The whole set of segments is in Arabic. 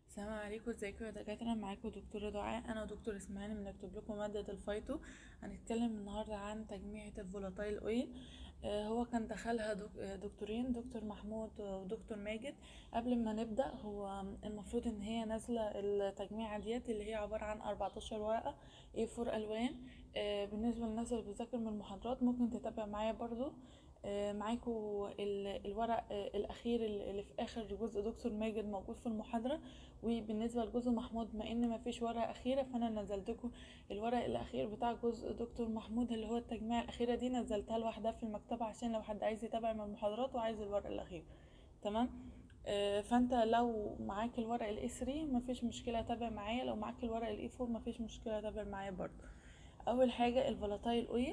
السلام عليكم، ازيكم يا دكاتره؟ معاكم دكتوره دعاء، انا ودكتور اسماعيل بنكتب لكم ماده الفايتو. هنتكلم النهارده عن تجميعة الفولاتايل اويل. هو كان دخلها دكتورين، دكتور محمود ودكتور ماجد. قبل ما نبدا، هو المفروض ان هي نازله التجميعة ديت اللي هي عباره عن 14 ورقه A4 الوان. بالنسبه للناس اللي بتذاكر من المحاضرات ممكن تتابع معايا برضو. معاكم الورق الاخير اللي في اخر جزء دكتور ماجد موجود في المحاضره. وبالنسبه لجزء محمود، ما ان ما فيش ورقه اخيره، فانا نزلت لكم الورق الاخير بتاع جزء دكتور محمود اللي هو التجميع الاخيره دي، نزلتها لوحدها في المكتبه عشان لو حد عايز يتابع من المحاضرات وعايز الورق الاخير. تمام. فانت لو معاك الورق الاي 3 مفيش مشكله تابع معايا، لو معاك الورق الاي 4 مفيش مشكله تابع معايا برضو. اول حاجه الفولاتايل اويل.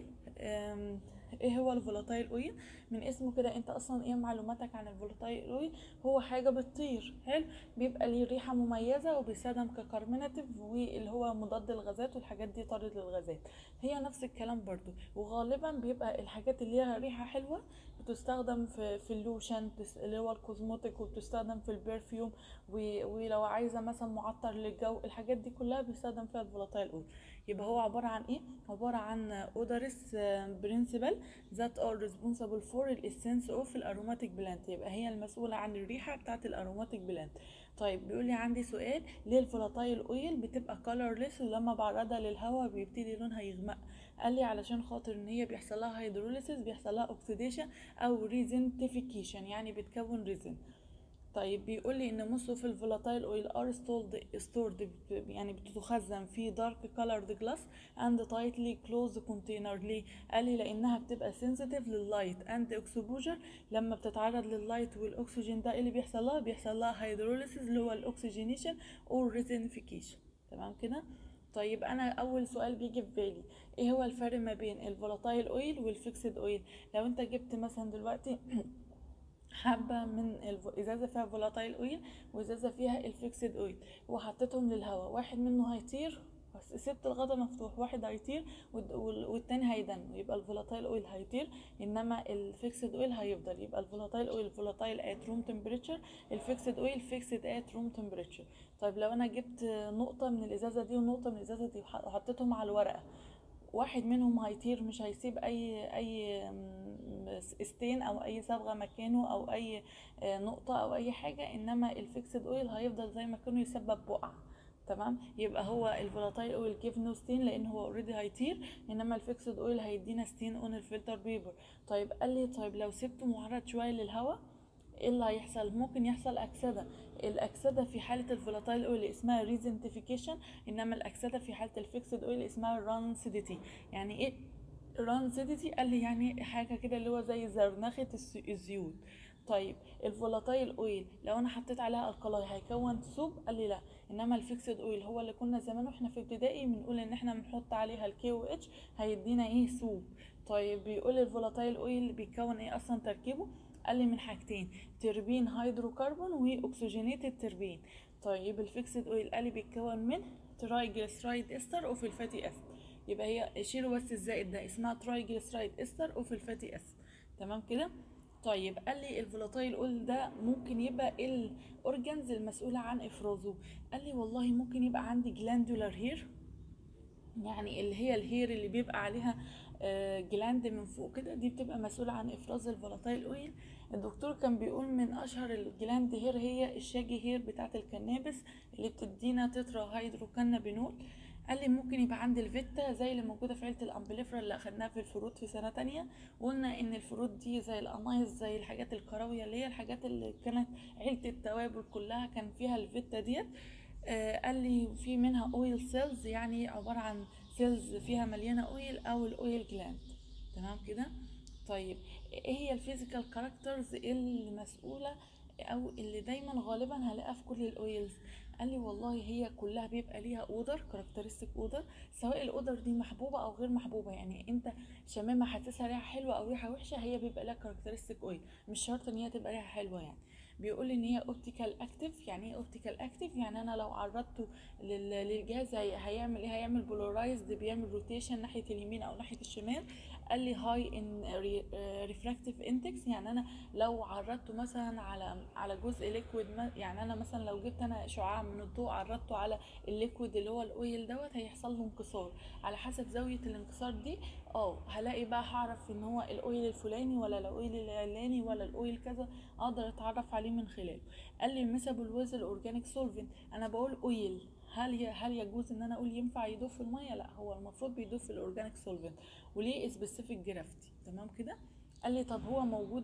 ايه هو الفولاتايل اويل؟ من اسمه كده انت اصلا ايه معلوماتك عن الفولاتايل اويل؟ هو حاجه بتطير، حلو، بيبقى ليه ريحه مميزه وبيستخدم ككارميناتيف، واللي هو مضاد للغازات، والحاجات دي طارد للغازات. هي نفس الكلام برضو، وغالبا بيبقى الحاجات اللي ليها ريحه حلوه بتستخدم في اللوشن اللي هو الكوزموتيك، وبتستخدم في البرفيوم. ولو عايزه مثلا معطر للجو، الحاجات دي كلها بيستخدم فيها الفولاتايل اويل. يبقى هو عباره عن ايه؟ عباره عن odorous principle that are responsible for the essence of aromatic plant. يبقى هي المسؤوله عن الريحه بتاعه الاروماتيك بلانت. طيب بيقول لي عندي سؤال، ليه الفولاتايل اويل بتبقى colorless ولما بعرضها للهواء بيبتدي لونها يغمق؟ قال لي علشان خاطر ان هي بيحصل لها هيدروليسيس، بيحصل لها اوكسيديشن او ريزنتيفيكيشن، يعني بتكون ريزن. طيب بيقول لي ان most of الفولاتايل اويل ار stored يعني بتتخزن في dark colored glass and tightly closed container. ليه؟ قال لي لانها بتبقى sensitive لللايت and exposure. لما بتتعرض لللايت والاكسجين، ده اللي بيحصل لها هيدروليسيس اللي هو الاكسجينيشن او ريزينيفيكيشن. تمام كده. طيب انا اول سؤال بيجي في بالي، ايه هو الفرق ما بين الفولاتايل اويل والفيكسد اويل؟ لو انت جبت مثلا دلوقتي حبة من ازازة فيها فولاتايل اويل وازازة فيها الفيكسد اويل، وحطيتهم للهواء، واحد منه هيطير، بس سبت الغطا مفتوح، واحد هيطير والتاني هيدن، يبقى الفولاتايل اويل هيطير، انما الفيكسد اويل هيفضل. يبقى الفولاتايل اويل فولاتايل ات روم تمبريتشر، الفيكسد اويل فيكسد ات روم تمبريتشر. طيب لو انا جبت نقطة من الازازة دي ونقطة من الازازة دي وحطيتهم على الورقة، واحد منهم هيطير، مش هيسيب اي ستين او اي صبغه مكانه او اي نقطه او اي حاجه، انما الفيكسد اويل هيفضل زي ما كانه يسبب بقع. تمام. يبقى هو الفولاتايل اويل جيف نو ستين لان هو اوريدي هيطير، انما الفيكسد اويل هيدينا ستين اون الفلتر بيبر. طيب قال لي طيب لو سبته معرض شويه للهواء، ايه اللي هيحصل؟ ممكن يحصل اكسده. الاكسده في حاله الفولاتايل اويل اسمها ريزنتيفيكيشن، انما الاكسده في حاله الفيكسد اويل اسمها رانسيديتي. يعني ايه رانسيديتي؟ قال لي يعني حاجه كده اللي هو زي زرنخه الزيوت. طيب الفولاتايل اويل لو انا حطيت عليها القلاي هيكون ثوب؟ قال لي لا، انما الفيكسد اويل هو اللي كنا زمان واحنا في ابتدائي بنقول ان احنا بنحط عليها الكي او اتش هيدينا ايه؟ ثوب. طيب بيقول الفولاتايل اويل بيتكون ايه اصلا تركيبه؟ قال لي من حاجتين، تربين هيدروكربون واكسجينيتد تربين. طيب الفيكسد اويل قال لي بيتكون من تراي جليسرايد استر اوف الفاتي اسيد. يبقى هي شيلوا بس الزائد ده، اسمها تراي جليسرايد استر اوف الفاتي اسيد. تمام كده. طيب قال لي الفولاتايل اويل ده ممكن يبقى الاورجنز المسؤوله عن افرازه. قال لي والله ممكن يبقى عندي جلاندولار هير، يعني اللي هي الهير اللي بيبقى عليها جلاند من فوق كده، دي بتبقى مسؤولة عن افراز الفولاتايل اويل. الدكتور كان بيقول من اشهر الجلاند هير هي الشاجي هير بتاعت الكنابس اللي بتدينا تترا هيدروكانابينول. قال لي ممكن يبقى عندي الفيتا زي اللي موجوده في عيله الامبليفرا اللي اخدناها في الفروت في سنه تانية، وقلنا ان الفروت دي زي الانايس، زي الحاجات الكرويه اللي هي الحاجات اللي كانت عيله التوابل كلها كان فيها الفيتا ديت. قال لي في منها اويل سيلز، يعني عبارة عن سيلز فيها مليانة اويل او الاويل جلاند. تمام كده. طيب ايه هي الفيزيكال كاركترز المسؤولة او اللي دايما غالبا هلاقيها في كل الاويلز؟ قال لي والله هي كلها بيبقى ليها اودر، كاركترستيك اودر، سواء الاودر دي محبوبه او غير محبوبه، يعني انت شمامه حاسسها ريحه حلوه او ريحه وحشه، هي بيبقى لها كاركترستيك اويل، مش شرط ان هي تبقى ريحه حلوه يعني. بيقول ان هي اوبتيكال اكتيف. يعني ايه اوبتيكال اكتيف؟ يعني انا لو عرضته للجهاز هيعمل ايه؟ هيعمل بولارايزد، بيعمل روتيشن ناحيه اليمين او ناحيه الشمال، قال لي هاي ان ريفراكتيف اندكس، يعني انا لو عرضته مثلا على جزء ليكويد، يعني انا مثلا لو جبت انا شعاع من الضوء عرضته على الليكويد اللي هو الاويل دوت، هيحصل له انكسار. على حسب زاويه الانكسار دي هلاقي بقى، هعرف ان هو الاويل الفلاني ولا الاويل العلاني ولا الاويل كذا، اقدر اتعرف عليه من خلاله. قال لي ميسابل ويز الاورجانيك سولفنت، انا بقول اويل، هل يجوز ان انا اقول ينفع يدوب في الميه؟ لا، هو المفروض بيدوب في الاورجانيك سولفنت، وليه سبيسيفيك جرافيتي. تمام كده. قال لي طب هو موجود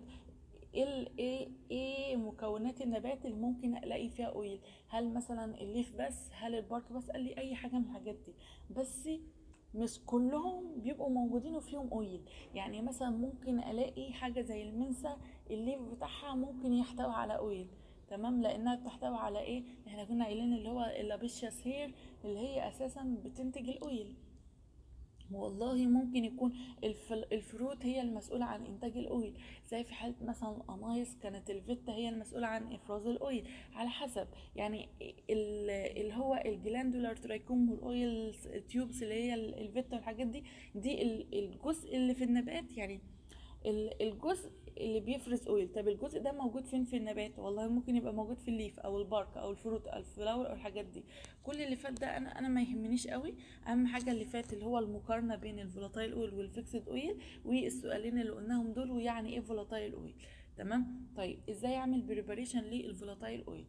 ايه مكونات النبات اللي ممكن الاقي فيها اويل؟ هل مثلا الليف بس؟ هل البارك بس؟ قال لي اي حاجه من الحاجات دي، بس مش كلهم بيبقوا موجودين وفيهم اويل. يعني مثلا ممكن الاقي حاجه زي المنسى، الليف بتاعها ممكن يحتوي على اويل، تمام، لانها بتحتوي على ايه؟ احنا كنا قايلين اللي هو اللابيشياس هير، اللي هي اساسا بتنتج الاويل. والله ممكن يكون الفروت هي المسؤولة عن إنتاج الأويل، زي في حالة مثلا القمايص كانت الفيتا هي المسؤولة عن إفراز الأويل، على حسب يعني اللي هو الجلاندولار ترايكوم والأويل تيوبس اللي هي الفيتا والحاجات دي. دي الجزء اللي في النبات، يعني الجزء اللي بيفرز اويل. طب الجزء ده موجود فين في النبات؟ والله ممكن يبقى موجود في الليف او البارك او الفروت او الفلاور او الحاجات دي. كل اللي فات ده انا ما يهمنيش قوي. اهم حاجه اللي فات اللي هو المقارنه بين الفولاتايل اويل والفيكسد اويل، والسؤالين اللي قلناهم دول، ويعني ايه فولاتايل اويل. تمام. طيب ازاي اعمل بريباريشن للفولاتايل اويل؟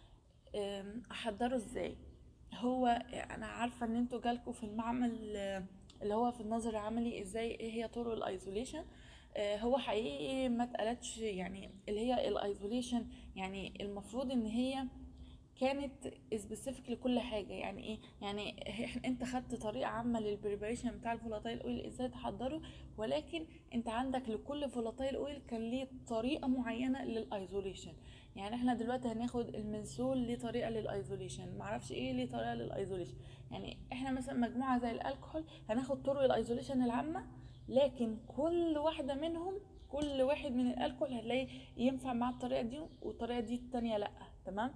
احضره ازاي؟ هو انا عارفه ان انتوا جالكوا في المعمل، اللي هو في النظر العملي، ازاي ايه هي طرق الايزوليشن. هو حقيقي ما اتقالتش يعني اللي هي الايزوليشن، يعني المفروض ان هي كانت سبيسيفيك لكل حاجه. يعني ايه؟ يعني انت خدت طريقه عامه للبريباريشن بتاع الفولاتايل اويل ازاي تحضره، ولكن انت عندك لكل فولاتايل اويل كان ليه طريقه معينه للايزوليشن. يعني احنا دلوقتي هناخد المنسول ليه طريقه للايزوليشن، معرفش ايه ليه طريقه للايزوليشن. يعني احنا مثلا مجموعه زي الالكحول هناخد طرق الايزوليشن العامه، لكن كل واحده منهم، كل واحد من الالكحول هتلاقيه ينفع مع الطريقه دي والطريقه دي التانية لا. تمام.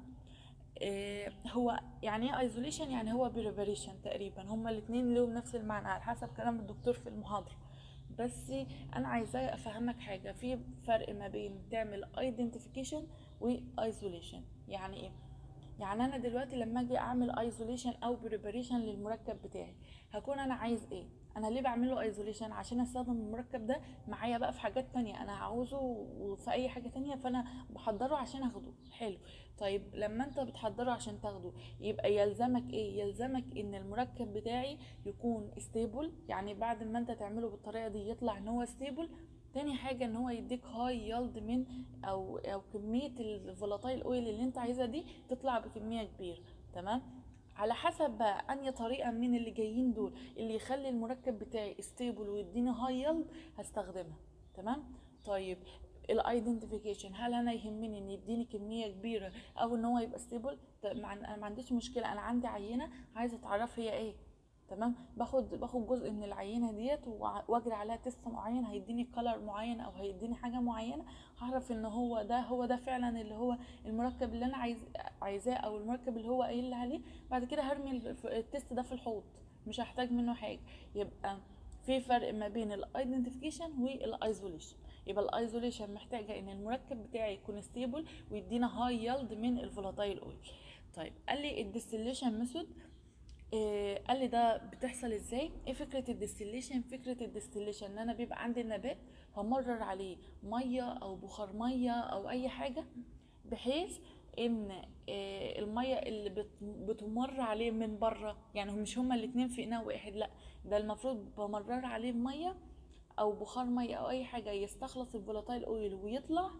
هو يعني ايه ايزوليشن؟ يعني هو بريباريشن تقريبا، هما الاثنين لهم نفس المعنى على حسب كلام الدكتور في المحاضره. بس انا عايزاه افهمك حاجه، في فرق ما بين تعمل ايدنتيفيكيشن وايزوليشن. يعني ايه؟ يعني انا دلوقتي لما اجي اعمل ايزوليشن او بريباريشن للمركب بتاعي، هكون انا عايز ايه؟ انا ليه بعمل له ايزوليشن؟ عشان استخدم المركب ده معايا بقى في حاجات تانية انا عاوزه، وفي اي حاجة تانية، فانا بحضره عشان اخده. حلو. طيب لما انت بتحضره عشان تاخده، يبقى يلزمك ايه؟ يلزمك ان المركب بتاعي يكون ستيبل، يعني بعد ما انت تعمله بالطريقة دي يطلع ان هو ستيبل. تاني حاجة ان هو يديك هاي يلد من او كمية الفولاتايل اويل اللي انت عايزها دي تطلع بكمية كبيرة. تمام. على حسب بقى انهي طريقة من اللي جايين دول اللي يخلي المركب بتاعي ستيبل ويديني هاي يلد هستخدمها. تمام. طيب الايدنتيفيكيشن، هل انا يهمني ان يديني كميه كبيره او ان هو يبقى ستيبل؟ انا ما عنديش مشكله، انا عندي عينه عايزه اتعرف هي ايه. تمام. باخد جزء من العينه ديت واجري عليها تيست معين، هيديني كلر معين او هيديني حاجه معينه، هعرف ان هو ده فعلا اللي هو المركب اللي انا عايزاه، او المركب اللي هو قايل لي عليه. بعد كده هرمي التيست ده في الحوض، مش هحتاج منه حاجه. يبقى في فرق ما بين الايدنتيفيكيشن والايزوليشن. يبقى الايزوليشن محتاجه ان المركب بتاعي يكون ستيبل ويدينا هاي يلد من الفولاتايل اويل. طيب قال لي الديستليشن ميثود، قال لي ده بتحصل ازاي؟ ايه فكره الديستليشن؟ فكره الديستليشن ان انا بيبقى عندي النبات همرر عليه ميه او بخار ميه او اي حاجه، بحيث ان الميه اللي بتمر عليه من بره، يعني مش هما الاتنين في اناء واحد، لا، ده المفروض بمرر عليه ميه او بخار ميه او اي حاجه يستخلص الفولاتايل اويل ويطلع.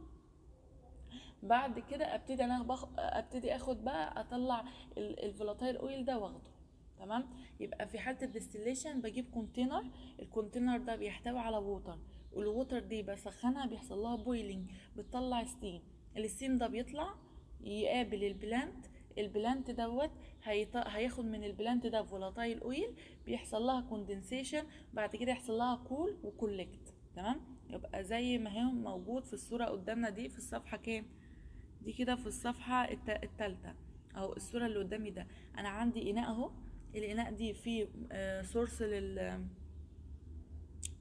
بعد كده ابتدي اخد بقى اطلع الفولاتايل اويل ده واخده. تمام. يبقى في حاله الديستليشن بجيب كونتينر، الكونتينر ده بيحتوي على ووتر، والووتر دي بسخنها بيحصل لها بويلنج، بتطلع ستيم. الستيم ده بيطلع يقابل البلانت، البلانت دوت هياخد من البلانت ده فولاتايل اويل، بيحصل لها كوندنسيشن، بعد كده يحصل لها كول وكولكت. تمام. يبقى زي ما هي موجود في الصوره قدامنا دي في الصفحه كام؟ دي كده في الصفحة التالتة، اهو الصورة اللي قدامي ده. انا عندي اناء اهو، الاناء دي فيه سورس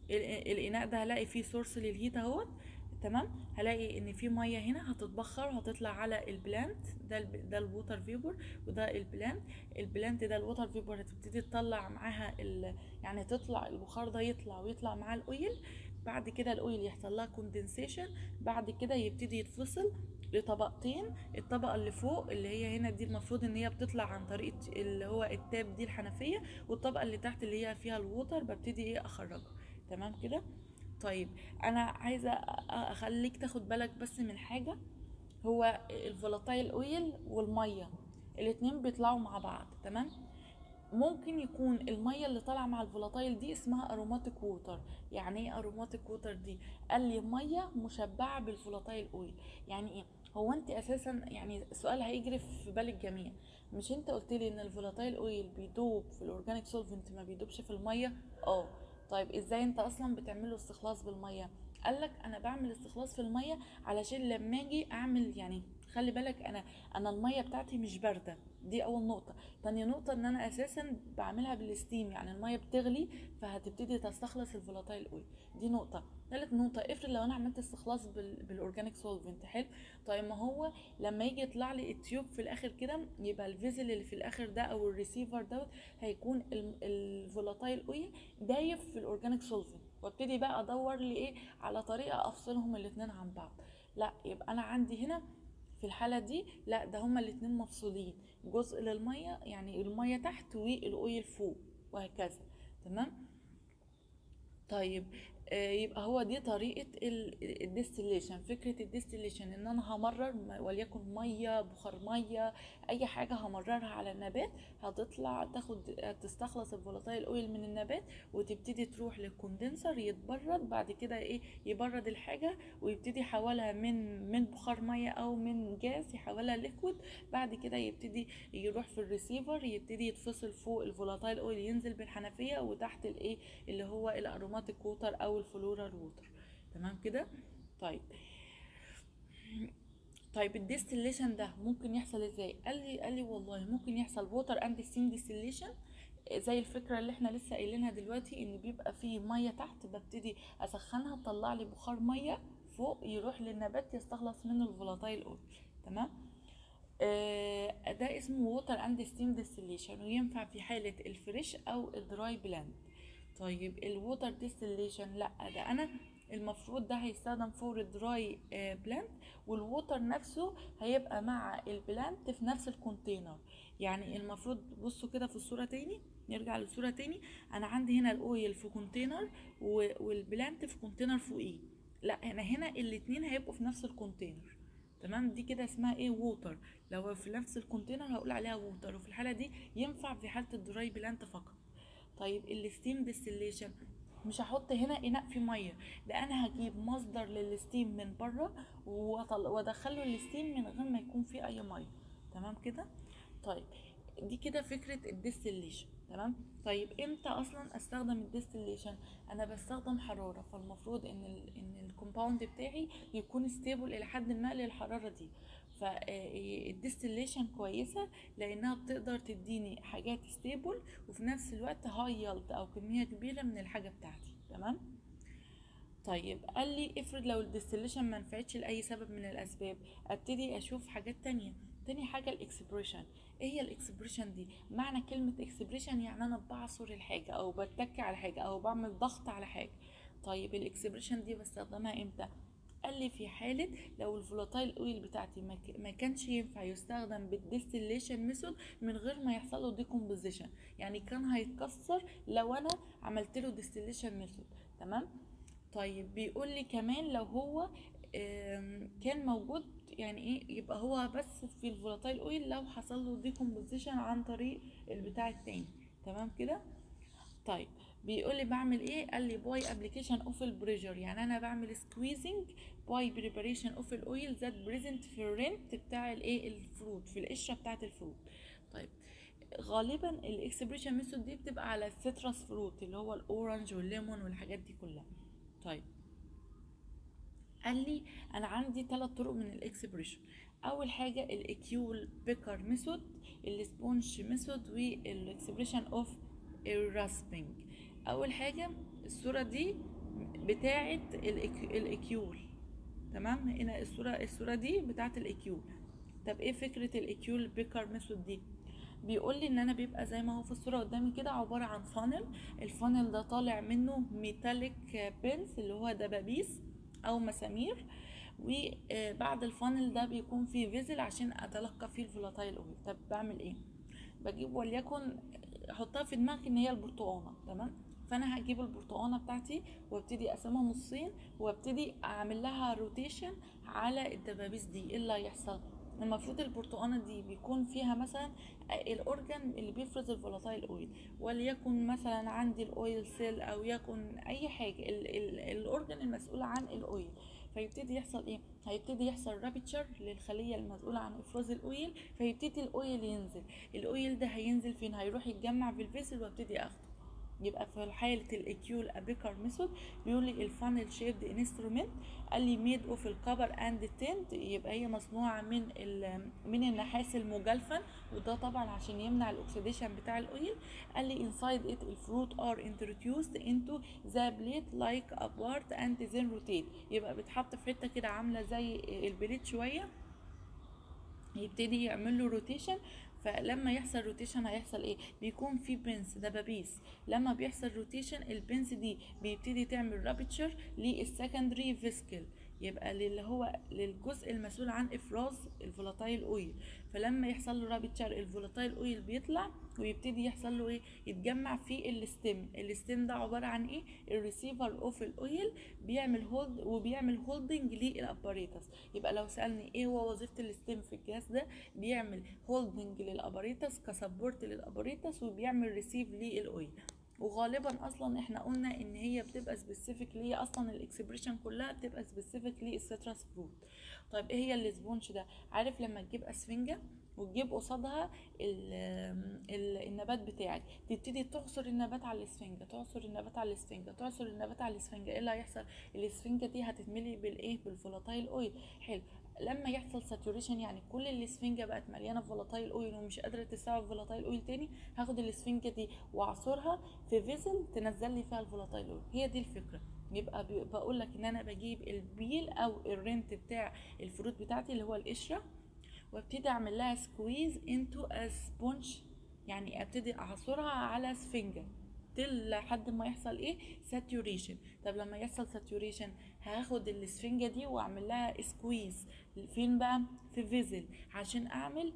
الاناء ده هلاقي فيه سورس للهيت اهوت. تمام. هلاقي ان في ميه هنا هتتبخر وهتطلع على البلانت ده. ده الووتر فيبور وده البلانت. البلانت ده الووتر فيبور هتبتدي تطلع معاها يعني تطلع البخار ده يطلع ويطلع معاه الاويل. بعد كده الاويل يحصل لها كوندنسيشن. بعد كده يبتدي يتفصل لطبقتين. الطبقه اللي فوق اللي هي هنا دي المفروض ان هي بتطلع عن طريق اللي هو التاب دي الحنفيه. والطبقه اللي تحت اللي هي فيها الووتر ببتدي اخرجها. تمام كده. طيب انا عايزه اخليك تاخد بالك بس من حاجه. هو الفولاتايل اويل والميه الاتنين بيطلعوا مع بعض. تمام. ممكن يكون الميه اللي طالعه مع الفولاتايل دي اسمها اروماتيك ووتر. يعني ايه اروماتيك ووتر دي؟ قال لي ميه مشبعه بالفولاتايل اويل. يعني ايه؟ هو انت اساسا يعني السؤال هيجري في بال الجميع. مش انت قلت لي ان الفولاتايل اويل بيدوب في الاورجانيك سولفنت ما بيدوبش في الميه؟ اه. طيب ازاي انت اصلا بتعمله استخلاص بالميه؟ قالك انا بعمل استخلاص في الميه علشان لما اجي اعمل يعني خلي بالك انا الميه بتاعتي مش بارده. دي اول نقطه. تاني نقطة ان انا اساسا بعملها بالستيم يعني المية بتغلي فهتبتدي تستخلص الفولاتايل اويل. دي نقطة. تالت نقطة افرض لو انا عملت استخلاص بالاورجانيك سولفنت. حلو. طيب ما هو لما يجي يطلع لي التيوب في الاخر كده يبقى الفيزل اللي في الاخر ده او الريسيفر دوت هيكون الفولاتايل اويل دايب في الاورجانيك سولفنت. وابتدي بقى ادور لي ايه على طريقة افصلهم الاتنين عن بعض. لا يبقى انا عندي هنا في الحالة دي لا ده هما الاتنين مفصولين. جزء للمية يعني المية تحت والاويل فوق وهكذا. تمام. طيب يبقى هو دي طريقة الديستليشن. فكرة الديستليشن ان انا همرر وليكن مية بخار مية اي حاجة همررها على النبات هتطلع تستخلص الفولاتايل اويل من النبات وتبتدي تروح للكوندنسر يتبرد. بعد كده ايه يبرد الحاجة ويبتدي يحولها من بخار مية او من جاز يحولها ليكويد. بعد كده يبتدي يروح في الريسيفر يبتدي يتفصل فوق الفولاتايل اويل ينزل بالحنفية وتحت الايه اللي هو الاروماتيك ووتر او الفلورال ووتر. تمام كده. طيب. طيب الديستليشن ده ممكن يحصل ازاي؟ قال لي والله ممكن يحصل ووتر اند ستيم ديستليشن زي الفكره اللي احنا لسه قايلينها دلوقتي ان بيبقى فيه ميه تحت ببتدي اسخنها تطلع لي بخار ميه فوق يروح للنبات يستخلص منه الفولاتايل اويل. تمام. ده اسمه ووتر اند ستيم ديستليشن وينفع في حاله الفريش او الدراي بلاند. طيب الووتر ديستليشن لا ده انا المفروض ده هيستخدم فور الدراي بلانت. والووتر نفسه هيبقى مع البلانت في نفس الكونتينر. يعني المفروض بصوا كده في الصورة تاني. نرجع للصورة تاني. انا عندي هنا الاويل في كونتينر والبلانت في كونتينر فوقيه. لا انا هنا الاتنين هيبقوا في نفس الكونتينر. تمام. دي كده اسمها ايه ووتر. لو في نفس الكونتينر هقول عليها ووتر وفي الحالة دي ينفع في حالة الدراي بلانت فقط. طيب الستيم ديستليشن مش هحط هنا اناء فيه ميه. ده انا هجيب مصدر للستيم من بره وادخله الستيم من غير ما يكون فيه اي ميه. تمام كده. طيب دي كده فكره الديستليشن. تمام. طيب امتى اصلا استخدم الديستليشن؟ انا بستخدم حراره فالمفروض ان الكومباوند بتاعي يكون ستيبل الى حد ما للحراره دي. فالديستليشن كويسه لانها بتقدر تديني حاجات ستيبل وفي نفس الوقت هاي يلد او كميه كبيره من الحاجه بتاعتي. تمام. طيب قال لي افرض لو الديستليشن ما نفعتش لاي سبب من الاسباب ابتدي اشوف حاجات تانية. تاني حاجه الاكسبريشن. ايه هي الاكسبريشن دي؟ معنى كلمه اكسبريشن يعني انا بعصر الحاجه او بتك على حاجه او بعمل ضغط على حاجه. طيب الاكسبريشن دي بستخدمها امتى؟ قال لي في حالة لو الفولاتايل اويل بتاعتي ما كانش ينفع يستخدم بالديستليشن ميثود من غير ما يحصل له ديكومبوزيشن. يعني كان هيتكسر لو انا عملت له ديستليشن ميثود. تمام. طيب بيقول لي كمان لو هو كان موجود يعني ايه يبقى هو بس في الفولاتايل اويل لو حصل له ديكومبوزيشن عن طريق البتاع التاني. تمام كده. طيب بيقول لي بعمل ايه؟ قال لي باي ابلكيشن اوف البريشر يعني انا بعمل سكويزنج باي بريباريشن اوف الاويل ذات بريزنت في الرنت بتاع الايه الفروت في القشره بتاعه الفروت. طيب غالبا الاكسبريشن ميثود دي بتبقى على السيترس فروت اللي هو الاورنج والليمون والحاجات دي كلها. طيب قال لي انا عندي 3 طرق من الاكسبريشن. اول حاجه الاكيول بيكر ميثود السبونج ميثود والاكسبريشن اوف الراسبنج. اول حاجه الصوره دي بتاعه الاكيول. تمام، هنا الصوره دي بتاعه الاكيول. طب ايه فكره الاكيول بيكر ميثود دي؟ بيقول لي ان انا بيبقى زي ما هو في الصوره قدامي كده عباره عن فانل. الفانل ده طالع منه ميتاليك بينز اللي هو دبابيس او مسامير، وبعد الفانل ده بيكون فيه فيزل عشان اتلقى فيه الفولاتايل اويل. طب بعمل ايه؟ بجيب وليكن احطها في دماغك ان هي البرتقانه، تمام؟ فانا هجيب البرتقانه بتاعتي وابتدي اقسمها نصين وابتدي اعمل لها روتيشن على الدبابيس دي. ايه اللي هيحصل؟ المفروض البرتقانه دي بيكون فيها مثلا الاورجان اللي بيفرز الفولاتايل اويل، وليكن مثلا عندي الاويل سيل او يكن اي حاجه الاورجان المسؤول عن الاويل. فيبتدي يحصل ايه؟ هيبتدي يحصل رابتشر للخليه المسؤوله عن افراز الاويل، فيبتدي الاويل ينزل. الاويل ده هينزل فين؟ هيروح يتجمع في الفيسل وابتدي اخده. يبقى في حالة الاكيول ابيكر ميثود بيقول لي الفانل شيبد انسترومنت، قال لي ميد اوف الكبر اند تنت، يبقى هي مصنوعة من النحاس المجلفن، وده طبعا عشان يمنع الاكسيديشن بتاع الاويل. قال لي انسايد ات الفروت ار انتروديوسد انتو ذا بليت لايك ابارت اند ذن روتيت، يبقى بتحط في حتة كده عاملة زي البليت شوية، يبتدي يعمل له روتيشن. فلما يحصل روتيشن هيحصل ايه؟ بيكون في بنس دبابيس، لما بيحصل روتيشن البنس دي بيبتدي تعمل رابتشر للسكندري فيسكل، يبقى اللي هو للجزء المسؤول عن افراز الفولاتايل اويل. فلما يحصل له رابتشر الفولاتايل اويل بيطلع ويبتدي يحصل له ايه؟ يتجمع في الستيم ده عباره عن ايه؟ الريسيفر اوف الاويل، بيعمل هولد وبيعمل هولدنج للاباريتس. يبقى لو سالني ايه هو وظيفه الستيم في الجهاز ده؟ بيعمل هولدنج للاباريتس كسبورت للاباريتس، وبيعمل ريسيف للاويل. وغالبا اصلا احنا قلنا ان هي بتبقى سبيسيفيك ليه، اصلا الاكسبريشن كلها بتبقى سبيسيفيك للسيترس فروت. طيب ايه هي السبونج ده؟ عارف لما تجيب اسفنجه وتجيب قصادها النبات بتاعك، تبتدي تعصر النبات على الاسفنجه، تعصر النبات على الاسفنجه، تعصر النبات على الاسفنجه، ايه اللي هيحصل؟ الاسفنجه دي هتتملي بالايه؟ بالفولاتايل اويل. حلو. لما يحصل ساتوريشن يعني كل الاسفنجه بقت مليانه فولاتايل اويل ومش قادره تستوعب فولاتايل اويل تاني، هاخد الاسفنجه دي واعصرها في فيزل تنزل لي فيها الفولاتايل اويل. هي دي الفكره. يبقى بقول لك ان انا بجيب البيل او الرنت بتاع الفروت بتاعتي اللي هو القشره، وابتدي اعمل لها سكويز انتو سبونج، يعني ابتدي اعصرها على سفنجه لحد ما يحصل ايه؟ ساتوريشن. طب لما يحصل ساتوريشن هاخد السفنجه دي واعمل لها سكويز فين بقى؟ في فيزل، عشان اعمل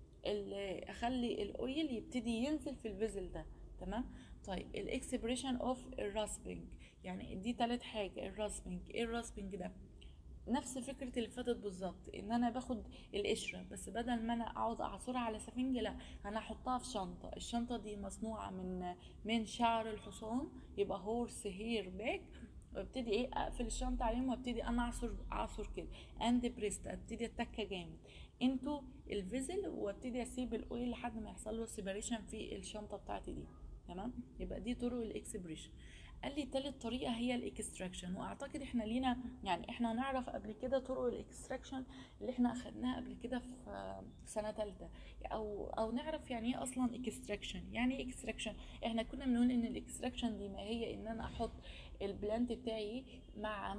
اخلي الاويل يبتدي ينزل في الفيزل ده. تمام. طيب الاكسبريشن اوف الراسبنج، يعني دي تالت حاجه. الراسبنج، ايه الراسبنج ده؟ نفس فكرة اللي فاتت بالظبط، ان انا باخد القشرة بس بدل ما انا اقعد اعصرها على سفنج، لا انا احطها في شنطة. الشنطة دي مصنوعة من شعر الحصان، يبقى هورس هير باك. وابتدي ايه؟ اقفل الشنطة عليهم وابتدي انا اعصر كده اند بريست، ابتدي اتكة جامد انتو الفيزل، وابتدي اسيب الاويل لحد ما يحصل له سيبريشن في الشنطة بتاعتي دي. تمام. يبقى دي طرق الاكسبريشن. قال لي تالت طريقة هي الاكستراكشن، واعتقد احنا لينا يعني احنا نعرف قبل كده طرق الاكستراكشن اللي احنا اخدناها قبل كده في سنة تالتة، او نعرف يعني ايه اصلا اكستراكشن. يعني ايه اكستراكشن؟ احنا كنا بنقول ان الاكستراكشن دي ما هي ان انا احط البلانت بتاعي مع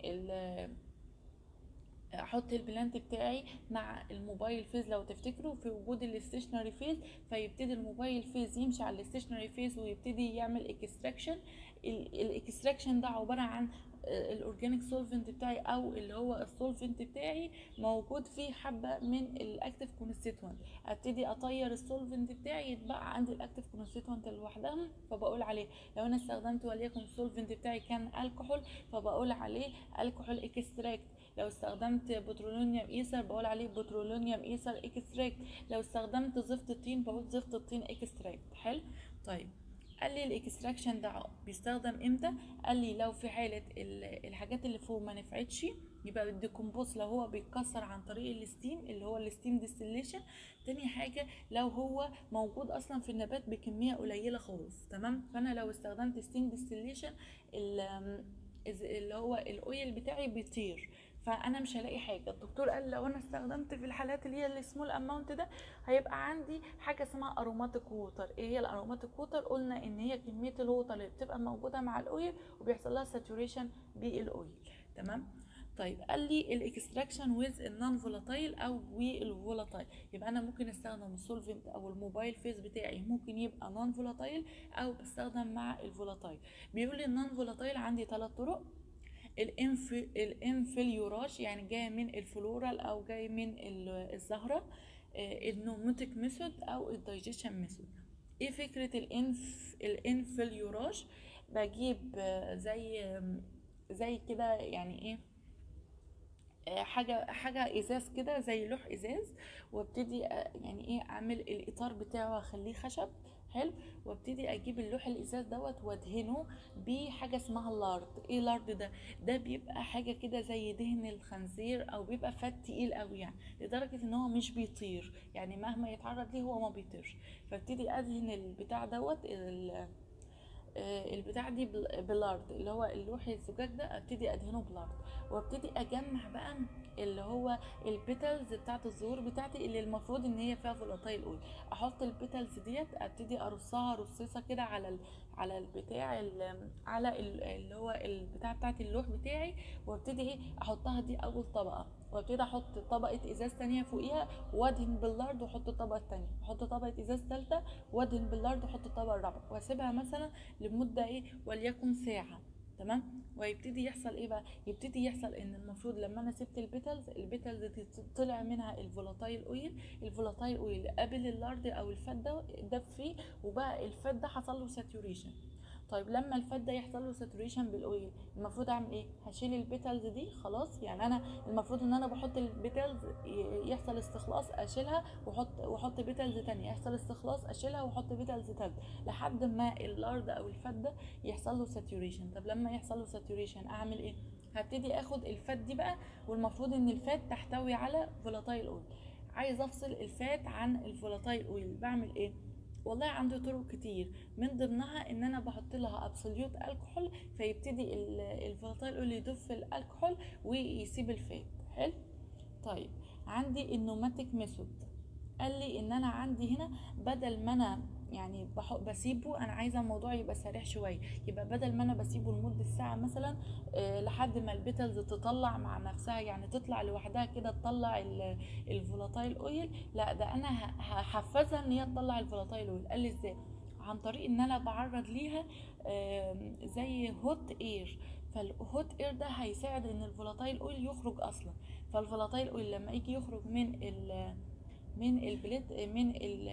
احط البلانت بتاعي مع الموبايل فيز، لو تفتكروا في وجود الاستيشنري فيز، فيبتدي الموبايل فيز يمشي على الاستيشنري فيز ويبتدي يعمل اكستراكشن. الاكستراكشن ده عباره عن الاورجانيك سولفنت بتاعي او اللي هو السولفنت بتاعي موجود فيه حبه من الاكتيف كونستيتوينت، ابتدي اطير السولفنت بتاعي يتبقى عندي الاكتيف كونستيتوينت لوحدها، فبقول عليه لو انا استخدمت وليكن السولفنت بتاعي كان الكحول فبقول عليه الكحول اكستراكت، لو استخدمت بترولونيوم ايثر بقول عليه بترولونيوم ايثر اكستراكت، لو استخدمت زفت الطين بقول زفت الطين اكستراكت. حلو. طيب قال لي الاكستراكشن ده بيستخدم امتى؟ قال لي لو في حاله الحاجات اللي فوق ما نفعتش، يبقى الديكومبوز لو هو بيتكسر عن طريق الستيم اللي هو الستيم ديستليشن. تاني حاجه لو هو موجود اصلا في النبات بكميه قليله خالص. تمام. فانا لو استخدمت ستيم ديستليشن اللي هو الاويل بتاعي بيطير، فانا مش هلاقي حاجه. الدكتور قال لو انا استخدمت في الحالات اللي هي السمول اماونت ده هيبقى عندي حاجه اسمها اروماتيك ووتر. ايه هي الاروماتيك ووتر؟ قلنا ان هي كميه الووتر اللي بتبقى موجوده مع الاويل وبيحصل لها ساتوريشن بالاويل. تمام. طيب قال لي الاكستراكشن ويز النون فولاتايل او والفولاتايل، يبقى انا ممكن استخدم السولفنت او الموبايل فيز بتاعي ممكن يبقى نون فولاتايل او بستخدم مع الفولاتايل. بيقول لي النون فولاتايل عندي 3 طرق. الانفليوراج يعني جاي من الفلورال او جاي من الزهره، النوموتيك ميثود او الدايجيشن ميثود. ايه فكره الانفليوراج؟ بجيب زي كده يعني ايه، حاجه ازاز كده زي لوح ازاز، وابتدي يعني ايه اعمل الاطار بتاعه واخليه خشب. حلو. وابتدي اجيب اللوح الازاز دوت وادهنه بحاجه اسمها اللارد. ايه اللارد ده؟ ده بيبقى حاجه كده زي دهن الخنزير او بيبقى فات تقيل قوي يعني، لدرجه ان هو مش بيطير، يعني مهما يتعرض ليه هو ما بيطيرش. فابتدي ادهن البتاع دوت البتاع دي بلارد، اللي هو اللوح الزجاج ده ابتدي ادهنه بلارد. وابتدي اجمع بقى اللي هو البيتلز بتاعت الزهور بتاعتي اللي المفروض ان هي فيها فولاتايل اويل. احط البيتلز ديت ابتدي ارصها رصيصه كده على البتاع اللي هو البتاع بتاعت اللوح بتاعي، وابتدي ايه احطها دي اول طبقه، وابتدي احط طبقه ازاز تانية فوقيها وادهن باللارد، واحط طبقه تانية، واحط طبقه ازاز تالتة وادهن باللارد، واحط الطبقه الرابعه، واسيبها مثلا لمده ايه وليكن ساعه. تمام. ويبتدي يحصل ايه بقى؟ يبتدي يحصل ان المفروض لما انا سبت البيتلز دي طلع منها الفولاتايل اويل. الفولاتايل اويل قابل اللارد او الفات ده دب فيه، وبقى الفات ده حصل له ساتوريشن. طيب لما الفات ده يحصل له ساتوريشن بالاويل المفروض اعمل ايه؟ هشيل البيتلز دي خلاص. يعني انا المفروض ان انا بحط البيتلز يحصل استخلاص اشيلها واحط بيتلز تانية، يحصل استخلاص اشيلها واحط بيتلز تالتة، لحد ما اللارد او الفات ده يحصل له ساتوريشن. طب لما يحصل له ساتوريشن اعمل ايه؟ هبتدي اخد الفات دي بقى، والمفروض ان الفات تحتوي على فولاتايل اويل. عايز افصل الفات عن الفولاتايل اويل بعمل ايه؟ والله عندي طرق كتير، من ضمنها ان انا بحط لها ابسوليوت الكحول، فيبتدي الفولاتايل اويل يدوب في الكحول ويسيب الفات. حلو. طيب عندي النوماتيك ميثود. قال لي ان انا عندي هنا بدل ما انا يعني بسيبه، انا عايزه الموضوع يبقى سريع شويه، يبقى بدل ما انا بسيبه لمده ساعه مثلا لحد ما البيتلز تطلع مع نفسها، يعني تطلع لوحدها كده تطلع الفولاتايل اويل، لا ده انا هحفزها ان هي تطلع الفولاتايل اويل. قال لي ازاي؟ عن طريق ان انا بعرض ليها زي هوت اير. فالهوت اير ده هيساعد ان الفولاتايل اويل يخرج اصلا. فالفولاتايل اويل لما يجي يخرج من البليت من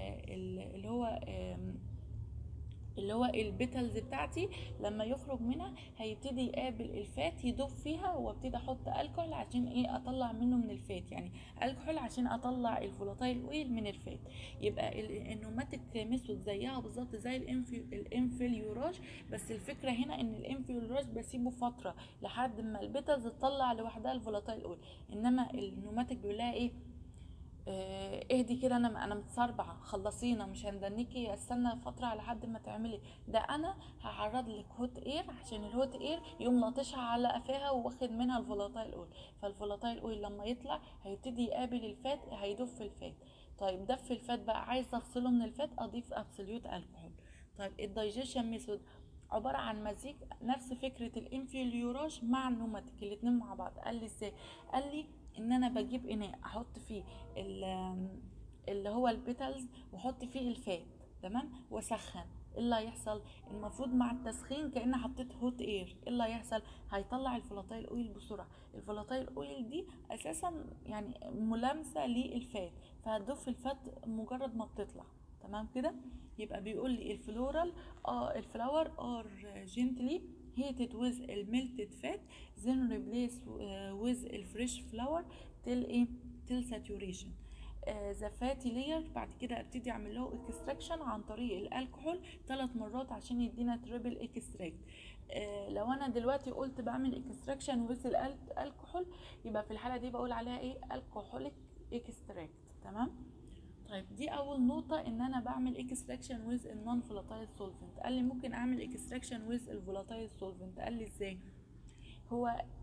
اللي هو البيتلز بتاعتي، لما يخرج منها هيبتدي يقابل الفات يدوب فيها، وابتدي احط الكحول عشان ايه اطلع منه من الفات، يعني الكحول عشان اطلع الفولاتايل اويل من الفات. يبقى النوماتيك ميثود زيها بالظبط زي الانفليوراج، بس الفكره هنا ان الانفليوراج بسيبه فتره لحد ما البيتلز تطلع لوحدها الفولاتايل اويل، انما النوماتيك بيقول لها ايه؟ اهدي كده، انا متسربعه، خلصينا، مش هندنيكي استنى فتره لحد ما تعملي ده. انا هعرض لك هوت اير عشان الهوت اير يقوم لاطشها على قفاها واخد منها الفولاتايل اويل، فالفولاتايل اويل لما يطلع هيبتدي يقابل الفات هيدوب في الفات. طيب دف الفات بقى، عايز افصله من الفات اضيف ابسوليوت الكحول. طيب الدايجيشن ميثود عباره عن مزيج نفس فكره الانفيوليوراج مع النوماتيك الاتنين مع بعض. قال لي ازاي؟ قال لي ان انا بجيب اناء احط فيه اللي هو البيتلز واحط فيه الفات. تمام. واسخن. ايه اللي هيحصل؟ المفروض مع التسخين كأن حطيت هوت اير، ايه اللي هيحصل؟ هيطلع الفولاتايل اويل بسرعه. الفولاتايل اويل دي اساسا يعني ملامسه للفات، فهتدوب في الفات مجرد ما بتطلع. تمام كده. يبقى بيقول لي الفلاور ار جنتلي heated with melted fat then replace with الفريش فلاور till ايه؟ till saturation. ذا فاتي لاير. بعد كده ابتدي اعمل له اكستراكشن عن طريق الكحول 3 مرات عشان يدينا تريبل اكستراكت. لو انا دلوقتي قلت بعمل اكستراكشن ويز الكحول، يبقى في الحاله دي بقول عليها ايه؟ الكحوليك اكستراكت. تمام. طيب دي اول نقطه، ان انا بعمل اكستراكشن ويز النون فولاتايل سولفنت. قال لي ممكن اعمل اكستراكشن ويز الفولاتايل سولفنت. قال لي ازاي؟ هو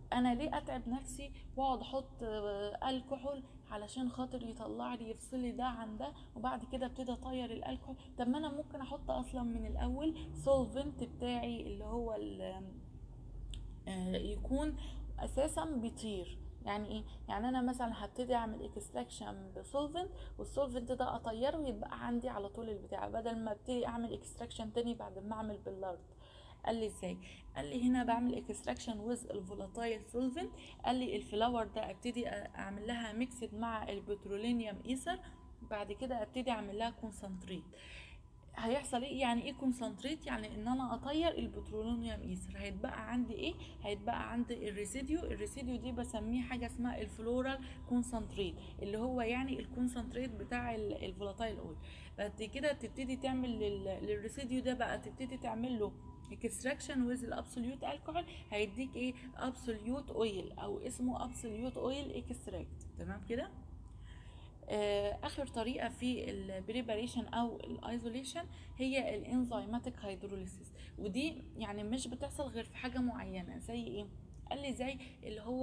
انا ليه اتعب نفسي واقعد احط الكحول علشان خاطر يطلع لي يفصل لي ده عن ده، وبعد كده ابتدي اطير الالكحول؟ طب ما انا ممكن احط اصلا من الاول سولفنت بتاعي اللي هو يكون اساسا بيطير. يعني ايه؟ يعني انا مثلا هبتدي اعمل اكستراكشن بسولفنت، والسولفنت ده اطيره ويبقى عندي على طول البتاع، بدل ما ابتدي اعمل اكستراكشن تاني بعد ما اعمل باللارد. قال لي ازاي؟ قال لي هنا بعمل اكستراكشن ويز الفولاتايل سولفنت. قال لي الفلاور ده ابتدي اعمل لها ميكسد مع البترولينيوم ايثر، بعد كده ابتدي اعمل لها كونسنتريت. هيحصل ايه؟ يعني ايه كونسنتريت؟ يعني ان انا اطير البتروليوم ايثر. هيتبقى عندي ايه؟ هيتبقى عندي الريسيديو. الريسيديو دي بسميه حاجه اسمها الفلورال كونسنتريت، اللي هو يعني الكونسنتريت بتاع الفولاتايل اويل. بعد كده تبتدي تعمل للريسيديو ده بقى، تبتدي تعمل له اكستراكشن ويز الابسوليوت الكحول، هيديك ايه؟ ابسوليوت اويل، او اسمه ابسوليوت اويل اكستراكت. تمام كده؟ اخر طريقه في البريباريشن او الايزوليشن هي الانزيماتيك هيدروليسيس، ودي يعني مش بتحصل غير في حاجه معينه. زي ايه؟ قال لي زي اللي هو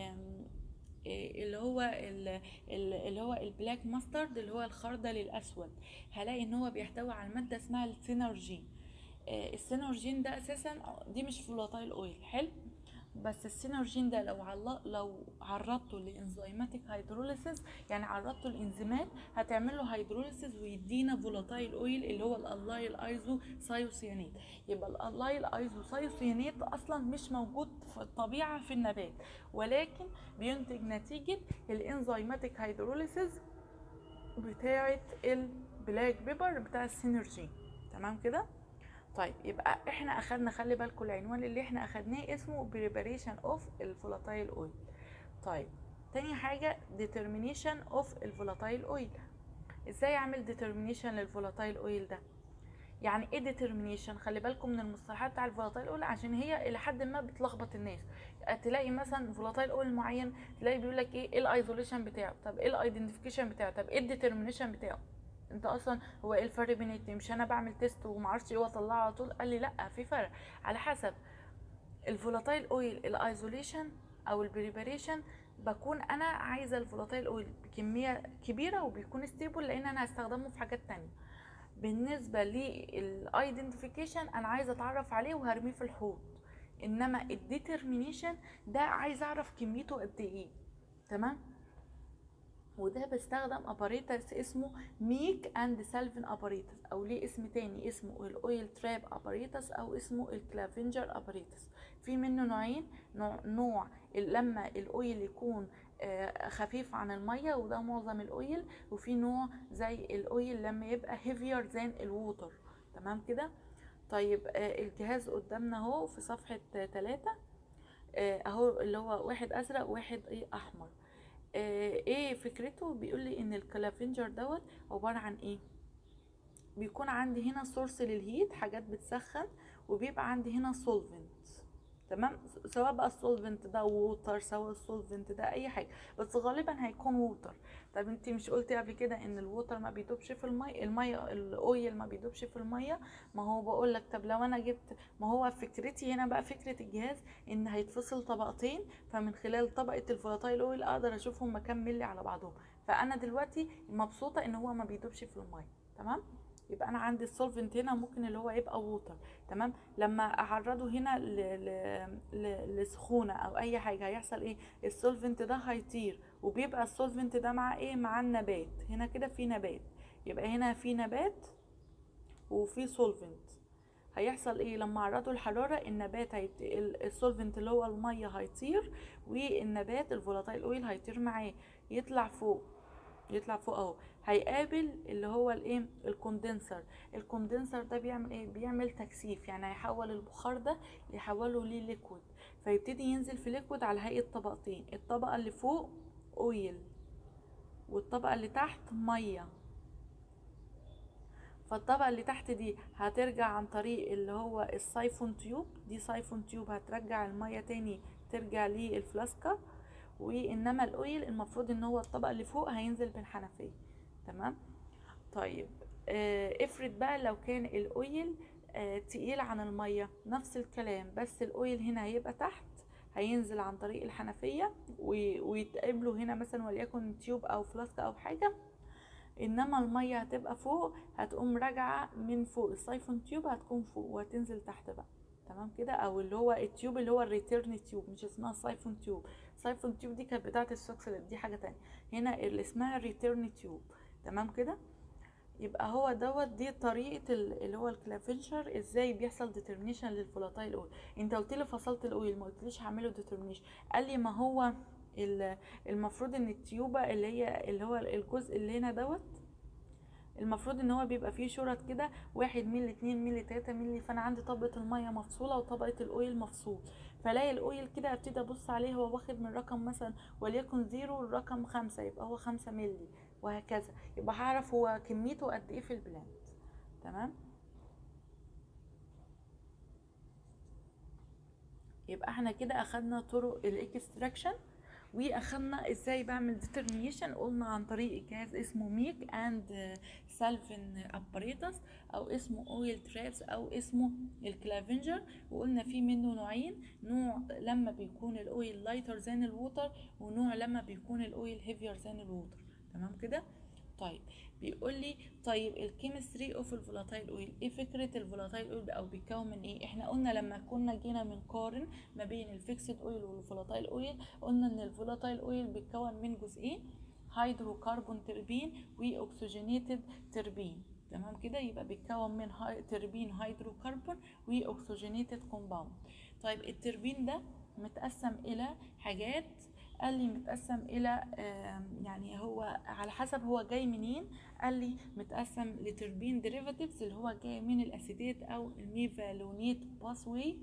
اللي هو اللي هو البلاك ماسترد، اللي هو الخردل الاسود. هلاقي ان هو بيحتوي على ماده اسمها السينرجين. السينرجين ده اساسا دي مش فولاتايل اويل، حلو، بس السينرجين ده لو عرضته لانزيماتيك هيدروليسيس، يعني عرضته الانزيمات هتعمل له هيدروليسيس ويدينا فولاتايل اويل اللي هو الاللايل ايزو سايوسيانيت. يبقى الاللايل ايزو سايوسيانيت اصلا مش موجود في الطبيعه في النبات، ولكن بينتج نتيجه الانزيماتيك هيدروليسيس بتاعه البلاك بيبر بتاع السينرجين. تمام كده؟ طيب يبقى احنا اخدنا، خلي بالكم العنوان اللي احنا اخدناه اسمه preparation of الفولاتايل اويل. طيب تاني حاجة determination of الفولاتايل اويل. ازاي اعمل determination للفولاتايل اويل ده؟ يعني ايه determination؟ خلي بالكم من المصطلحات بتاع الفولاتايل اويل عشان هي الى حد ما بتلخبط الناس. تلاقي مثلا فولاتايل اويل معين تلاقي بيقول لك ايه الايزوليشن بتاعه، طب ايه الايدنتيفيكيشن بتاعه، طب ايه الديترمينيشن بتاعه؟ انت اصلا هو ايه الفرق بين الاتنين؟ مش انا بعمل تيست ومعرفش ايه واطلعه على طول؟ قال لي لا، في فرق. على حسب الفولاتايل اويل الايزوليشن او البريباريشن، بكون انا عايزه الفولاتايل اويل بكميه كبيره وبيكون ستيبل لان انا هستخدمه في حاجات تانية. بالنسبه للايدنتيفيكيشن انا عايزه اتعرف عليه وهرميه في الحوض، انما الديترمينيشن ده عايزه اعرف كميته قد ايه. تمام؟ وده بستخدم اباريتس اسمه ميك اند سالفن اباريتس، او ليه اسم تاني اسمه الاويل تراب اباريتس او اسمه الكلافنجر اباريتس. في منه نوعين، نوع لما الاويل يكون خفيف عن الميه وده معظم الاويل، وفي نوع زي الاويل لما يبقى هيفير ذان الووتر. تمام كده؟ طيب الجهاز قدامنا اهو في صفحة 3 اهو، اللي هو واحد ازرق وواحد ايه احمر. ايه فكرته؟ بيقول لي ان الكلافنجر دوت عباره عن ايه. بيكون عندي هنا سورس للهيت، حاجات بتسخن، وبيبقى عندي هنا سولفنت. تمام؟ سواء بقى السولفنت ده ووتر، سواء السولفنت ده اي حاجه، بس غالبا هيكون ووتر. طب انت مش قلتي قبل كده ان الووتر ما بيدوبش في الميه الاويل ما بيدوبش في الميه؟ ما هو بقول لك، طب لو انا جبت، ما هو فكرتي هنا بقى فكره الجهاز ان هيتفصل طبقتين، فمن خلال طبقه الفولاتايل اويل اقدر اشوفهم كام ملي على بعضهم. فانا دلوقتي مبسوطه ان هو ما بيدوبش في الميه. تمام؟ يبقى انا عندي السولفنت هنا ممكن اللي هو يبقى ووتر. تمام؟ لما اعرضه هنا لسخونه او اي حاجه هيحصل ايه؟ السولفنت ده هيطير، وبيبقى السولفنت ده مع ايه؟ مع النبات. هنا كده في نبات، يبقى هنا في نبات وفي سولفنت. هيحصل ايه لما اعرضه الحراره؟ النبات السولفنت اللي هو الميه هيطير، والنبات الفولاتايل اويل هيطير معاه، يطلع فوق. يطلع فوق اهو، هيقابل اللي هو الايه؟ الكوندنسر. الكوندنسر ده بيعمل ايه؟ بيعمل تكثيف، يعني هيحول البخار ده يحوله لليكويد، فيبتدي ينزل في ليكويد على هيئه طبقتين، الطبقه اللي فوق اويل والطبقه اللي تحت ميه. فالطبقه اللي تحت دي هترجع عن طريق اللي هو السايفون تيوب، دي سايفون تيوب هترجع الميه تاني ترجع للفلاسكه، وانما الاويل المفروض ان هو الطبقه اللي فوق هينزل بالحنفيه. تمام؟ طيب افرض بقى لو كان الاويل تقيل عن الميه، نفس الكلام، بس الاويل هنا هيبقى تحت، هينزل عن طريق الحنفية ويتقابلوا هنا مثلا وليكن تيوب او فلاسك او حاجة، انما المية هتبقى فوق، هتقوم راجعة من فوق السايفون تيوب، هتكون فوق وهتنزل تحت بقى. تمام كده. او اللي هو التيوب اللي هو الريتيرن تيوب، مش اسمها سايفون تيوب. سايفون تيوب دي كانت بتاعت السوكسلت، دي حاجة تانية. هنا اللي اسمها الريتيرن تيوب. تمام كده. يبقى هو دي طريقه اللي هو الكلافنشر ازاي بيحصل ديترمينيشن للفولاتايل اويل. انت قلت لي فصلت الاويل، ما قلتليش هعمله ديترمينيشن. قال لي ما هو المفروض ان التيوبه اللي هو الجزء اللي هنا المفروض ان هو بيبقى فيه شرط كده، 1 مللي 2 مللي 3 مللي. فانا عندي طبقه الميه مفصوله وطبقه الاويل مفصول، فلاقي الاويل كده ابتدي ابص عليه، هو واخد من رقم مثلا وليكن 0 لرقم 5، يبقى هو 5 مللي، وهكذا. يبقى هعرف هو كميته قد ايه في البلانت. تمام. يبقى احنا كده اخدنا طرق الاكستراكشن، واخدنا ازاي بعمل ديترمينيشن. قلنا عن طريق جهاز اسمه ميك اند سالفن اباريتس، او اسمه اويل ترابس، او اسمه الكلافنجر. وقلنا في منه نوعين، نوع لما بيكون الاويل لايتر ذان الووتر، ونوع لما بيكون الاويل هيفير ذان الووتر. تمام كده. طيب بيقول لي طيب الكيمستري اوف الفولاتايل اويل، ايه فكره الفولاتايل اويل او بيتكون من ايه؟ احنا قلنا لما كنا جينا بنقارن ما بين الفيكسد اويل والفولاتايل اويل، قلنا ان الفولاتايل اويل بيتكون من جزئين، هيدروكربون تربين واكسجينيتد تربين. تمام كده. يبقى بيتكون من تربين هيدروكربون واكسجينيتد كومباوند. طيب التربين ده متقسم الى حاجات. قال لي متقسم الى يعني هو على حسب هو جاي منين. قال لي متقسم لتربين ديريفاتيفز اللي هو جاي من الاسيتيت او الميفالونيت باسوي.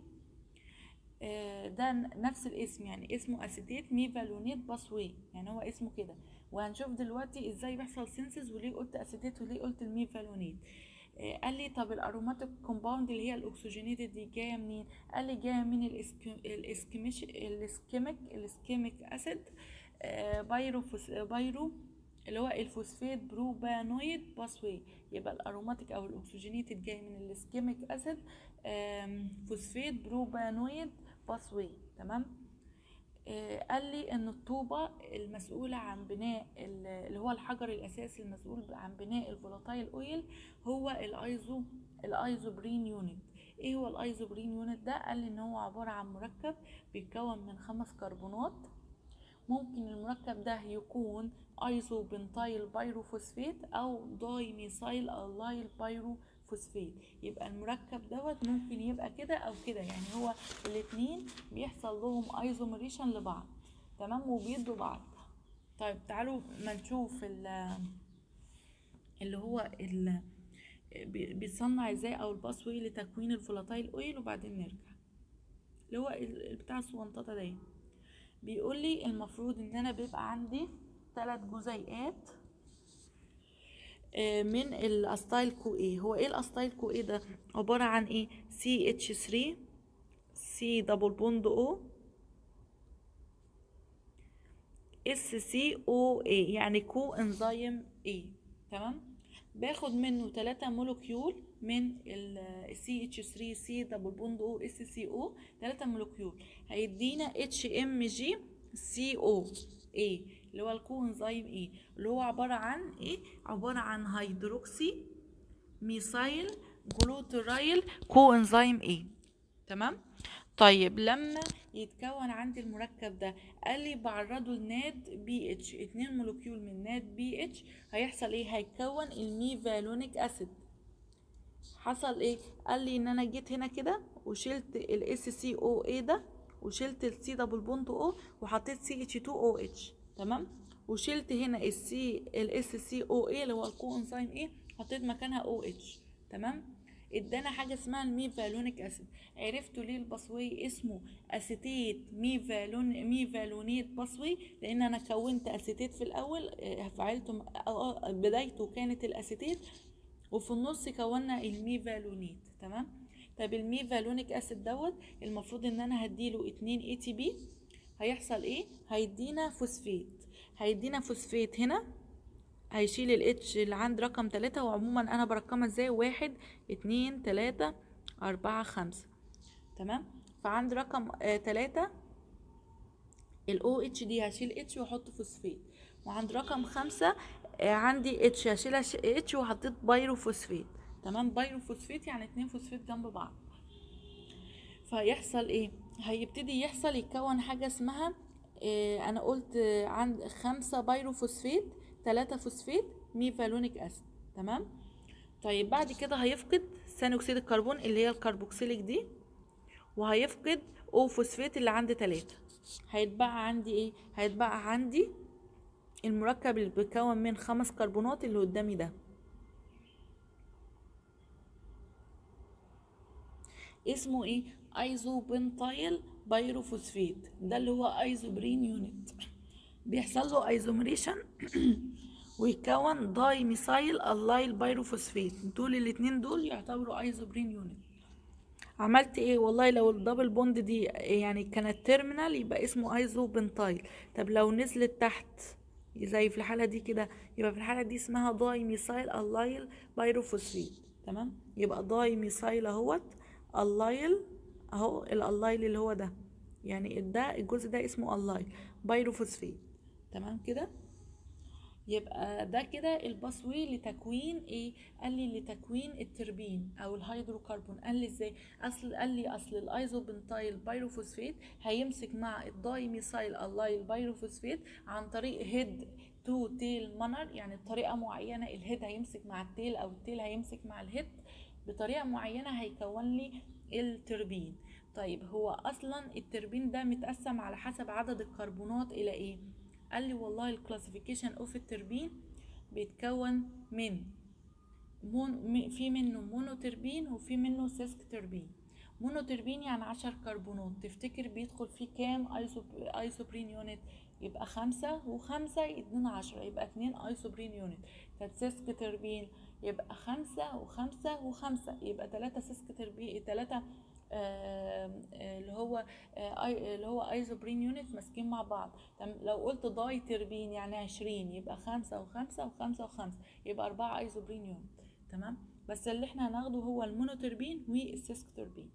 ده نفس الاسم، يعني اسمه اسيتيت ميفالونيت باسوي، يعني هو اسمه كده. وهنشوف دلوقتي ازاي بيحصل سينسز، وليه قلت اسيتيت وليه قلت الميفالونيت. قال لي طب الاروماتيك كومباوند اللي هي الاكسجينيتد دي جايه منين؟ قال لي جايه من الاسكيميك اسيد، بايرو اللي هو الفوسفات بروبانويد باسوي. يبقى الاروماتيك او الاكسجينيتد جاي من الاسكيميك اسيد فوسفات بروبانويد باسوي. تمام. قال لي ان الطوبة المسؤولة عن بناء اللي هو الحجر الاساسي المسؤول عن بناء الفولاتايل اويل هو الايزوبرين يونت. ايه هو الايزوبرين يونت ده؟ قال لي ان هو عبارة عن مركب بيتكون من 5 كربونات. ممكن المركب ده يكون ايزوبنتايل بايروفوسفات او داي ميثايل اللايل بايروفوسفات. يبقى المركب ممكن يبقى كده او كده، يعني هو الاتنين بيحصل لهم ايزوميريشن لبعض. تمام. وبيدوا بعض. طيب تعالوا ما نشوف اللي هو بيتصنع ازاي، او الباسوي لتكوين الفولاتايل اويل، وبعدين نرجع اللي هو بتاع الصغنططه ده. بيقول لي المفروض ان انا بيبقى عندي 3 جزيئات من الاستايل كو ايه. هو ايه الاستايل كو ايه ده؟ عبارة عن ايه؟ CH3 C دبل بوند O SCOA، يعني كو انزيم A. تمام. باخد منه 3 مولكيول من ال CH3 C دبل بوند O SCO، 3 مولكيول هيدينا HMG CO A اللي هو الكو انزيم A، اللي هو عبارة عن ايه؟ عبارة عن هيدروكسي ميثايل جلوترايل كو انزيم A. تمام. طيب لما يتكون عندي المركب ده، قال لي بعرضه لناد بي اتش، 2 مولكيول من ناد بي اتش، هيحصل ايه؟ هيكون الميفالونيك اسيد. حصل ايه؟ قال لي ان انا جيت هنا كده وشلت الاس سي او اي ده، وشلت السي دبل بوند او، وحطيت سي اتش 2 او اتش. تمام. وشلت هنا الاس سي او اي اللي هو الكو انزيم ايه، حطيت مكانها او اتش. تمام. ادانا حاجه اسمها الميفالونيك اسيد. عرفتوا ليه البصوي اسمه اسيتيت ميفالونيت بصوي؟ لان انا كونت اسيتيت في الاول، فعلته بدايته كانت الاسيتيت، وفي النص كونا الميفالونيت. تمام. طب الميفالونيك اسيد المفروض ان انا هديله 2 اي تي بي. هيحصل ايه؟ هيدينا فوسفات هنا، هيشيل الاتش اللي عند رقم 3. وعموما انا برقمها ازاي؟ 1 2 3 4 5. تمام. فعند رقم 3 ال OH دي هشيل اتش واحط فوسفيت. وعند رقم 5 عندي اتش، هشيل اتش وحطيت بايروفوسفيت. تمام، بايروفوسفيت يعني 2 فوسفيت جنب بعض. فهيحصل ايه؟ هيبتدي يحصل يتكون حاجة اسمها انا قلت عند 5 بايروفوسفيت، 3 فوسفيت، ميفالونيك اسيد. تمام. طيب بعد كده هيفقد ثاني اكسيد الكربون اللي هي الكربوكسيليك دي، وهيفقد او فوسفيت اللي عند 3. هيتبقى عندي ايه؟ هيتبقى عندي المركب اللي بيتكون من 5 كربونات اللي قدامي ده، اسمه ايه؟ ايزوبنتايل بايروفوسفيت. ده اللي هو ايزوبرين يونت. بيحصل له ايزومريشن ويكون داي ميثايل اللايل بايروفوسفيت. دول الاتنين دول يعتبروا ايزوبرين يونت. عملت ايه؟ والله لو الدبل بوند دي يعني كانت تيرمينال يبقى اسمه ايزوبنتايل. طب لو نزلت تحت زي في الحالة دي كده، يبقى في الحالة دي اسمها داي ميثايل اللايل بايروفوسفيت. تمام، يبقى داي ميثايل اهوت اللايل، اهو الاللايل اللي هو ده، يعني ده الجزء ده اسمه اللايل بايروفوسفيت. تمام كده. يبقى ده كده الباسوي لتكوين ايه؟ قال لي لتكوين التربين او الهيدروكربون. قال لي ازاي؟ قال لي اصل الايزوبنتايل بايروفوسفيت هيمسك مع الداي ميثايل اللايل بايروفوسفيت عن طريق هيد تو تيل مانر، يعني بطريقه معينه. الهيد هيمسك مع التيل او التيل هيمسك مع الهيد بطريقه معينه، هيكون لي التربين. طيب هو اصلا التربين ده متقسم على حسب عدد الكربونات الى ايه؟ قال لي والله الكلاسيفيكيشن اوف التربين بيتكون من في منه مونوتربين وفي منه سيسك تربين. مونوتربين يعني 10 كربونات، تفتكر بيدخل فيه كام ايسوبرين يونت؟ يبقى 5 و5 يدينا 10، يبقى 2 ايسوبرين يونت. طب سيسك تربين يبقى 5 و5 و5، يبقى 3 سيسك تربين، 3 اللي هو ايزوبرين يونت ماسكين مع بعض. لو قلت داي تربين يعني 20، يبقى 5 و5 و5 و5، يبقى 4 ايزوبرين يونت. تمام، بس اللي احنا هناخده هو المونوتربين والسيسك تربين.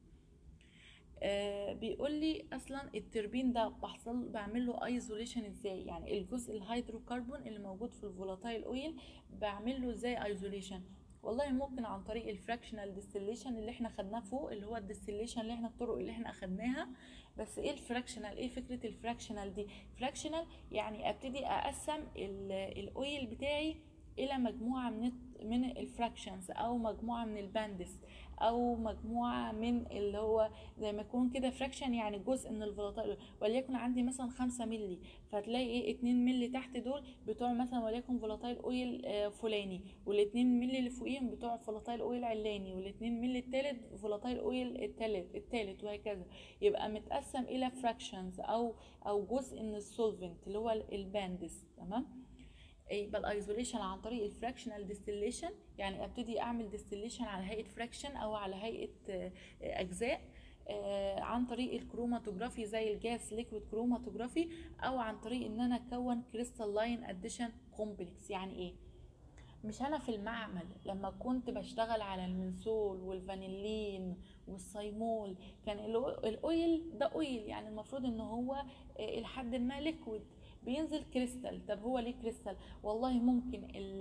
بيقول لي اصلا التربين ده بعمل له ايزوليشن ازاي؟ يعني الجزء الهيدروكربون اللي موجود في الفولاتايل اويل بعمل له ازاي ايزوليشن؟ والله ممكن عن طريق الفراكشنال ديستيليشن اللي احنا خدناه فوق، اللي هو الديستيليشن اللي احنا الطرق اللي احنا اخدناها. بس ايه الفراكشنال؟ ايه فكره الفراكشنال دي؟ فراكشنال يعني ابتدي اقسم الاويل بتاعي الى مجموعه من الفراكشنز، او مجموعه من الباندس، او مجموعه من اللي هو زي ما يكون كده فراكشن، يعني جزء من الفولاتايل. وليكن عندي مثلا 5 مللي، فتلاقي ايه 2 مللي تحت دول بتوع مثلا وليكن فولاتايل اويل فلاني، وال2 مللي اللي فوقيهم بتوع فولاتايل اويل علاني، وال2 مللي التالت فولاتايل اويل التالت وهكذا. يبقى متقسم الى فراكشنز او جزء من السولفنت اللي هو الباندس. تمام. يبقى الايزوليشن عن طريق الفراكشنال ديستيليشن، يعني ابتدي اعمل ديستيليشن على هيئه فراكشن او على هيئه اجزاء، عن طريق الكروماتوجرافي زي الجاس ليكويد كروماتوجرافي، او عن طريق ان انا اكون كريستالين اديشن كومبلكس. يعني ايه؟ مش انا في المعمل لما كنت بشتغل على المنسول والفانيلين والصيمول، كان الاويل ده اويل، يعني المفروض ان هو لحد ما ليكويد بينزل كريستال. طب هو ليه كريستال؟ والله ممكن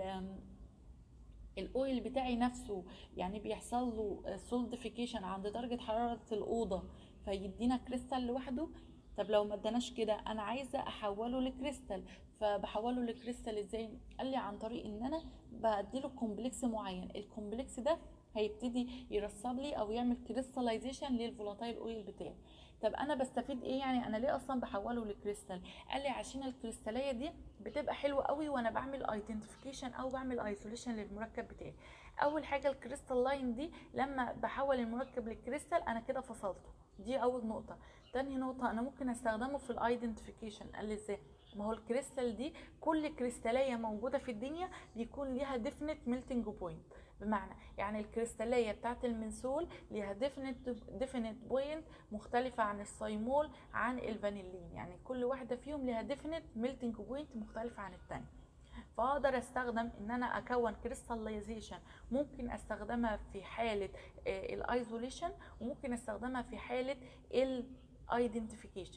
الاويل بتاعي نفسه يعني بيحصل له سولديفيكيشن عند درجة حرارة الأوضة فيدينا كريستال لوحده. طب لو ما اداناش كده، انا عايزه احوله لكريستال، فبحوله لكريستال ازاي؟ قال لي عن طريق ان انا بديله كومبلكس معين. الكومبلكس ده هيبتدي يرسب لي او يعمل كريستاليزيشن للفولاتايل اويل بتاعي. طب انا بستفيد ايه يعني؟ انا ليه اصلا بحوله لكريستال؟ قال لي عشان الكريستاليه دي بتبقى حلوه قوي وانا بعمل ايدنتيفيكيشن او بعمل ايسوليشن للمركب بتاعي. اول حاجه الكريستال لاين دي لما بحول المركب للكريستال انا كده فصلته، دي اول نقطه. تاني نقطه انا ممكن استخدمه في الايدنتيفيكيشن. قال لي ازاي؟ ما هو الكريستال دي كل كريستاليه موجوده في الدنيا بيكون ليها ديفينيت ميلتنج بوينت. بمعنى يعني الكريستاليه بتاعت المنسول ليها ديفينيت بوينت مختلفه عن الصيمول عن الفانيلين، يعني كل واحده فيهم ليها ديفينيت ميلتنج بوينت مختلفه عن الثانيه. فاقدر استخدم ان انا اكون كريستاليزيشن، ممكن استخدمها في حاله الايزوليشن، وممكن استخدمها في حاله الايدنتيفيكيشن.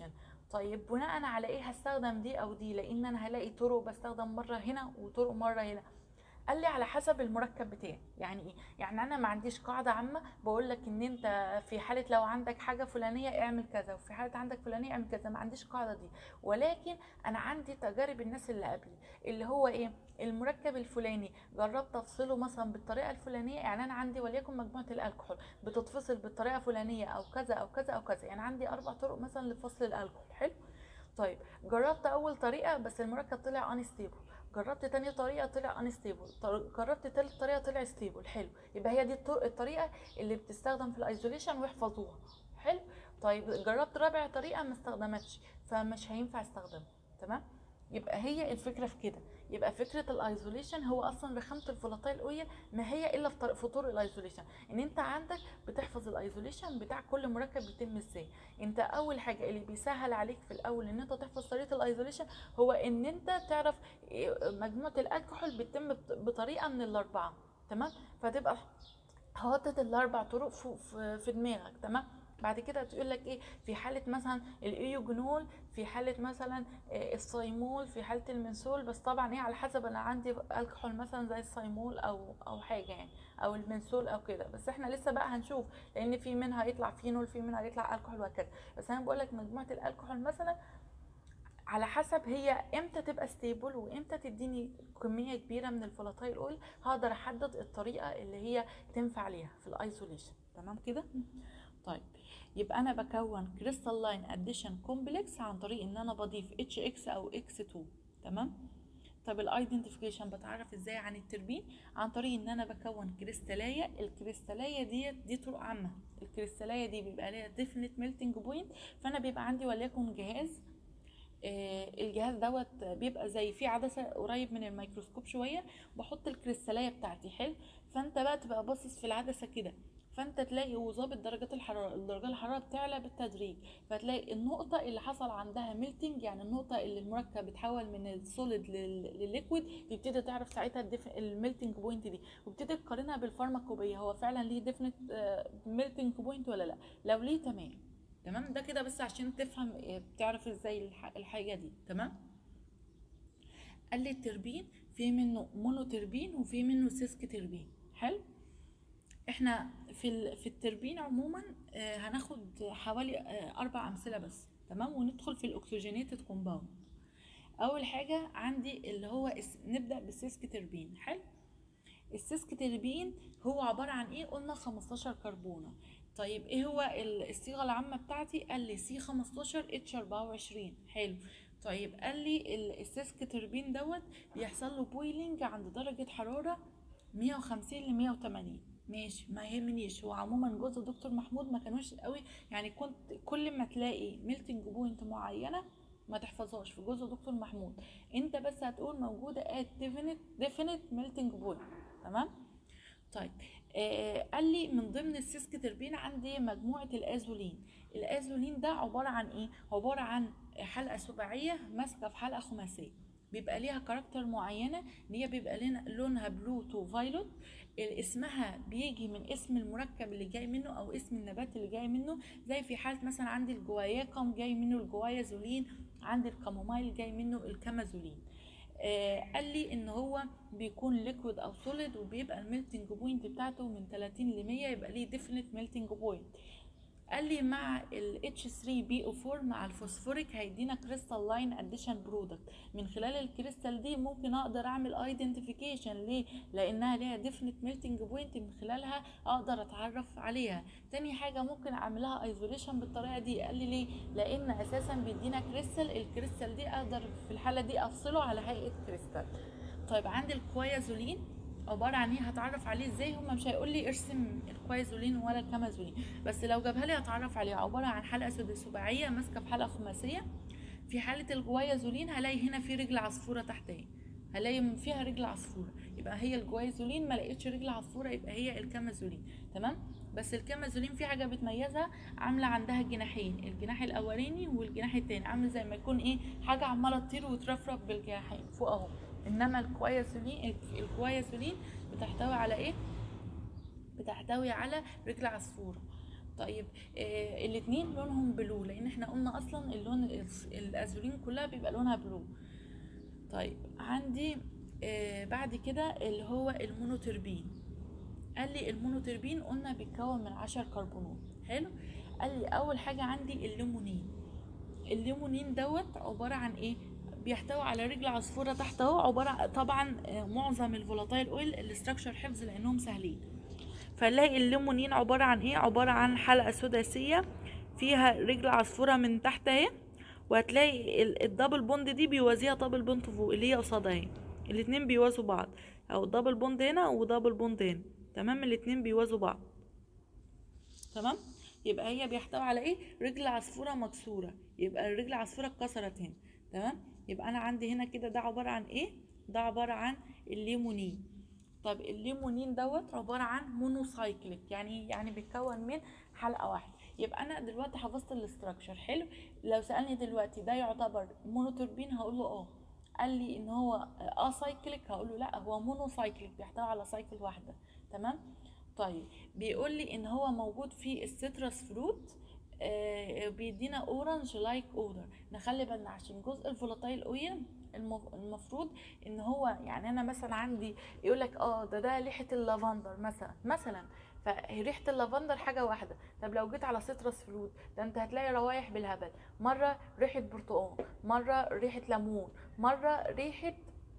طيب بناء على ايه هستخدم دي او دي؟ لان انا هلاقي طرق بستخدم مره هنا وطرق مره هنا. قال لي على حسب المركب بتاعي. يعني ايه؟ يعني انا ما عنديش قاعده عامه بقول لك ان انت في حاله لو عندك حاجه فلانيه اعمل كذا، وفي حاله عندك فلانيه اعمل كذا، ما عنديش القاعده دي. ولكن انا عندي تجارب الناس اللي قبلي، اللي هو ايه؟ المركب الفلاني جربت افصله مثلا بالطريقه الفلانيه. يعني انا عندي وليكن مجموعه الكحول بتتفصل بالطريقه الفلانيه او كذا او كذا او كذا. يعني عندي 4 طرق مثلا لفصل الكحول. حلو. طيب جربت اول طريقه بس المركب طلع انستيبل، جربت تاني طريقه طلع انستيبل، جربت تالت طريقه طلع ستيبل. حلو. يبقى هي دي الطريقه اللي بتستخدم في الايزوليشن واحفظوها. حلو. طيب جربت رابع طريقه ما استخدمتش، فمش هينفع استخدمها. تمام. يبقى هي الفكره في كده. يبقى فكره الايزوليشن هو اصلا رخامه الفولاتايل اويل ما هي الا في طرق الايزوليشن، ان انت عندك بتحفظ الايزوليشن بتاع كل مركب بيتم ازاي. انت اول حاجه اللي بيسهل عليك في الاول ان انت تحفظ طريقه الايزوليشن هو ان انت تعرف مجموعه الالكحول بتتم بطريقه من الاربعه. تمام. فتبقى حاطط ال4 طرق في دماغك. تمام. بعد كده تقول لك ايه في حاله مثلا الايوجينول، في حاله مثلا الصيمول، في حاله المنسول. بس طبعا ايه على حسب انا عندي الكحول مثلا زي الصيمول او حاجه يعني، او المنسول او كده. بس احنا لسه بقى هنشوف، لان في منها يطلع فينول، في منها يطلع الكحول وهكذا. بس انا بقول لك مجموعه الالكحول مثلا على حسب هي امتى تبقى ستيبل وامتى تديني كميه كبيره من الفولاتايل اويل، هقدر احدد الطريقه اللي هي تنفع ليها في الايزوليشن. تمام كده. طيب يبقى انا بكون كريستال لاين اديشن كومبلكس عن طريق ان انا بضيف اتش اكس او اكس 2. تمام. طب الايدنتيفيكيشن بتعرف ازاي عن التربين؟ عن طريق ان انا بكون كريستاليه. الكريستاليه دي طرق عامه. الكريستاليه دي بيبقى ليها ديفينيت ميلتنج بوينت. فانا بيبقى عندي وليكن جهاز، الجهاز دوت بيبقى زي فيه عدسه قريب من الميكروسكوب شويه، بحط الكريستاليه بتاعتي. حلو. فانت بقى تبقى باصص في العدسه كده، فانت تلاقي وظابط درجات الحراره، درجات الحراره بتعلى بالتدريج، فتلاقي النقطه اللي حصل عندها ميلتنج، يعني النقطه اللي المركب اتحول من السوليد للليكويد، تبتدي تعرف ساعتها الميلتنج بوينت دي، وبتبتدي تقارنها بالفارماكوبيه، هو فعلا ليه ديفينيت ميلتنج بوينت ولا لا. لو ليه تمام. تمام. ده كده بس عشان تفهم بتعرف ازاي الحاجه دي. تمام. قال لي التربين في منه مونو تربين وفي منه سيسك تربين. حلو. احنا في التربين عموما هناخد حوالي 4 امثله بس. تمام. وندخل في الاكسجينيتد كومباوند. اول حاجه عندي اللي هو نبدا بالسيسك تربين. حلو. السيسك تربين هو عباره عن ايه؟ قلنا 15 كربونه. طيب ايه هو الصيغه العامه بتاعتي؟ قال لي سي 15 اتش 24. حلو. طيب قال لي السيسك تربين دوت بيحصل له بويلنج عند درجه حراره 150 ل 180. ماشي، ما يهمنيش. هو عموما جزء دكتور محمود ما كانوش قوي يعني، كنت كل ما تلاقي ميلتنج بوينت معينه ما تحفظهاش في جزء دكتور محمود، انت بس هتقول موجوده ات ديفينيت ميلتنج بوينت. تمام. طيب قال لي من ضمن السيسك تربين عندي مجموعه الازولين. الازولين ده عباره عن ايه؟ عباره عن حلقه سباعيه ماسكه في حلقه خماسيه، بيبقى ليها كاركتر معينه ان هي بيبقى لونها بلو تو فايلوت. اسمها بيجي من اسم المركب اللي جاي منه او اسم النبات اللي جاي منه. زي في حاله مثلا عندي الجواياكم جاي منه الجوايازولين، عندي الكامومايل جاي منه الكامازولين. قال لي ان هو بيكون ليكويد او سوليد، وبيبقى الميلتنج بوينت بتاعته من 30 ل 100، يبقى ليه ديفينيت ميلتنج بوينت. قال لي مع ال H3PO4 مع الفوسفوريك هيدينا كريستال لاين اديشن برودكت. من خلال الكريستال دي ممكن اقدر اعمل ايدنتيفيكيشن. ليه؟ لانها ليها ديفينيت ميلتنج بوينت، من خلالها اقدر اتعرف عليها. تاني حاجه ممكن اعملها ايزوليشن بالطريقه دي. قال لي ليه؟ لان اساسا بيدينا كريستال، الكريستال دي اقدر في الحاله دي افصله على هيئه كريستال. طيب عندي الكويازولين عباره عن ايه؟ هتعرف عليه ازاي؟ هما مش هيقول لي ارسم الكويازولين ولا الكامازولين، بس لو جابها لي هتعرف عليه. عباره عن حلقه سباعيه ماسكه في حلقه خماسيه. في حاله الجوايازولين هلاقي هنا في رجل عصفوره تحتيه، هلاقي فيها رجل عصفوره، يبقى هي الجوايازولين. ما لقيتش رجل عصفوره يبقى هي الكامازولين. تمام. بس الكامازولين في حاجه بتميزها، عامله عندها جناحين، الجناح الاولاني والجناح التاني، عامل زي ما يكون ايه حاجه عماله تطير وترفرف بالجناحين فوق اهو. انما الكوياسولين بتحتوي على ايه؟ بتحتوي على رجل عصفوره. طيب الاتنين لونهم بلو، لان احنا قلنا اصلا اللون الازولين كلها بيبقى لونها بلو. طيب عندي بعد كده اللي هو المونوتربين. قال لي المونوتربين قلنا بيتكون من 10 كربونات. حلو. قال لي اول حاجه عندي الليمونين. الليمونين دوت عباره عن ايه؟ بيحتوي على رجل عصفوره تحت اهو، عباره طبعا معظم الفولاتايل اويل الاستراكشر حفظ لانهم سهلين. فنلاقي الليمونين عباره عن ايه؟ عباره عن حلقه سداسيه فيها رجل عصفوره من تحت اهي، وهتلاقي الدبل بوند دي بيوازيها دبل بوند فوق اللي هي قصادها اهي. الاتنين بيوازوا بعض، او دبل بوند هنا ودبل بوند هنا. تمام، الاتنين بيوازوا بعض. تمام. يبقى هي بيحتوي على ايه؟ رجل عصفوره مكسوره، يبقى الرجل عصفوره اتكسرت هنا. تمام. يبقى انا عندي هنا كده ده عباره عن ايه؟ ده عباره عن الليمونين. طب الليمونين دوت عباره عن مونوسايكليك، يعني بيتكون من حلقه واحده. يبقى انا دلوقتي حفظت الاستراكشر. حلو. لو سالني دلوقتي ده يعتبر مونوتوربين هقول له اه. قال لي ان هو سايكليك هقول له لا، هو مونوسايكليك بيحتوي على سايكل واحده. تمام. طيب بيقول لي ان هو موجود في السيترس فروت. بيدينا اورنج لايك اودر. نخلي بالنا عشان جزء الفولاتايل اويل المفروض ان هو، يعني انا مثلا عندي يقول لك ده ريحه اللافندر مثلا. فريحه اللافندر حاجه واحده. طب لو جيت على سيترس فروت ده انت هتلاقي روايح بالهبل، مره ريحه برتقال، مره ريحه ليمون، مره ريحه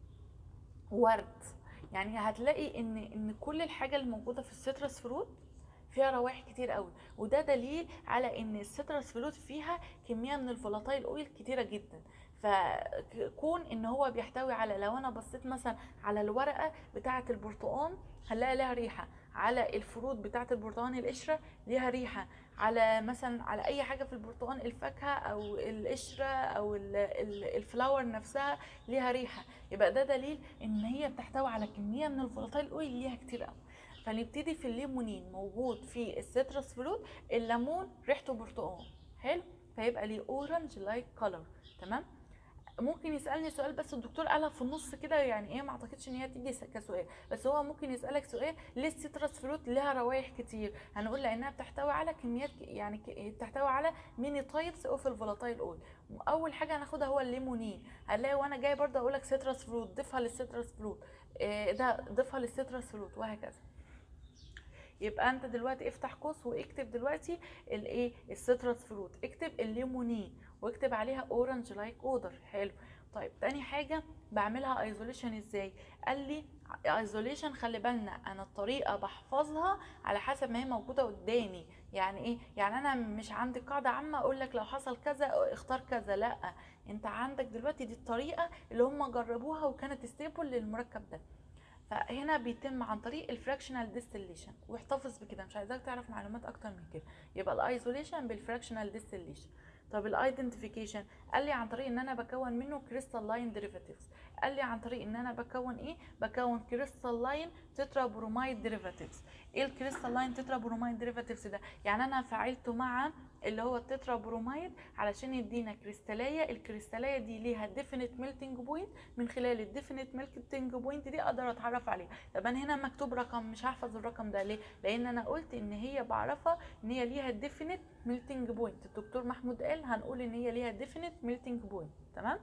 ورد. يعني هتلاقي ان كل الحاجه اللي موجوده في السيترس فروت فيها روائح كتير قوي، وده دليل على ان السيترس فروت فيها كميه من الفولاتايل اويل كتيره جدا. فكون ان هو بيحتوي على، لو انا بصيت مثلا على الورقه بتاعه البرتقال هنلاقي لها ريحه، على الفروت بتاعه البرتقال القشره ليها ريحه، على مثلا على اي حاجه في البرتقال الفاكهه او القشره او الفلاور نفسها ليها ريحه. يبقى ده دليل ان هي بتحتوي على كميه من الفولاتايل اويل ليها كتير قوي. فنبتدي في الليمونين موجود في السيترس فروت. الليمون ريحته برتقال. حلو. فيبقى ليه اورنج لايك كولر. تمام. ممكن يسالني سؤال، بس الدكتور قالها في النص كده، يعني ايه، ما اعتقدش ان هي تيجي كسؤال، بس هو ممكن يسالك سؤال ليه السيترس فروت لها روايح كتير؟ هنقول لانها بتحتوي على كميات، يعني بتحتوي على ميني تايبس اوف الفولاتايل اويل. اول حاجه هناخدها هو الليمونين. هنلاقي وانا جاي برضه اقول لك سيترس فروت ضيفها للسيترس فروت، ده ضيفها للسيترس فروت، وهكذا. يبقى انت دلوقتي افتح قوس واكتب دلوقتي الايه السيترس فروت، اكتب الليمونين واكتب عليها اورنج لايك اودر. حلو. طيب تاني حاجه بعملها ايزوليشن ازاي؟ قال لي ايزوليشن خلي بالنا انا الطريقه بحفظها على حسب ما هي موجوده قدامي. يعني ايه؟ يعني انا مش عندي قاعده عامه اقول لك لو حصل كذا اختار كذا، لا. انت عندك دلوقتي دي الطريقه اللي هم جربوها وكانت ستيبل للمركب ده. فهنا بيتم عن طريق الفراكشنال ديستليشن، واحتفظ بكده مش عايزاك تعرف معلومات اكتر من كده. يبقى الايزوليشن بالفراكشنال ديستليشن. طب الايدنتيفيكيشن قال لي عن طريق ان انا بكون منه كريستالين ديريفاتيفز. قال لي عن طريق ان انا بكون ايه؟ بكون كريستالين تترا برومايد ديريفاتيفز. ايه الكريستالين تترا برومايد ديريفاتيفز ده؟ يعني انا فعلته مع اللي هو التترا برومايد علشان يدينا كريستاليه. الكريستاليه دي ليها ديفينيت ميلتنج بوينت، من خلال الديفينيت ميلتنج بوينت دي اقدر اتعرف عليها. طب انا هنا مكتوب رقم مش هحفظ الرقم ده ليه؟ لان انا قلت ان هي بعرفها ان هي ليها ديفينيت ميلتنج بوينت. الدكتور محمود قال هنقول ان هي ليها ديفينيت ميلتنج بوينت. تمام.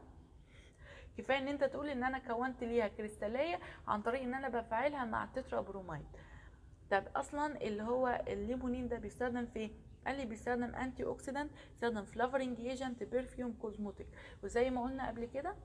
كفايه ان انت تقول ان انا كونت ليها كريستاليه عن طريق ان انا بفعلها مع التترا برومايد. طب اصلا اللي هو الليمونين ده بيستخدم في ايه؟ قال لي بيستخدم انتي اوكسيدانت، بيستخدم فلافرنج ايجنت، برفيوم، كوزموتيك. وزي ما قلنا قبل كده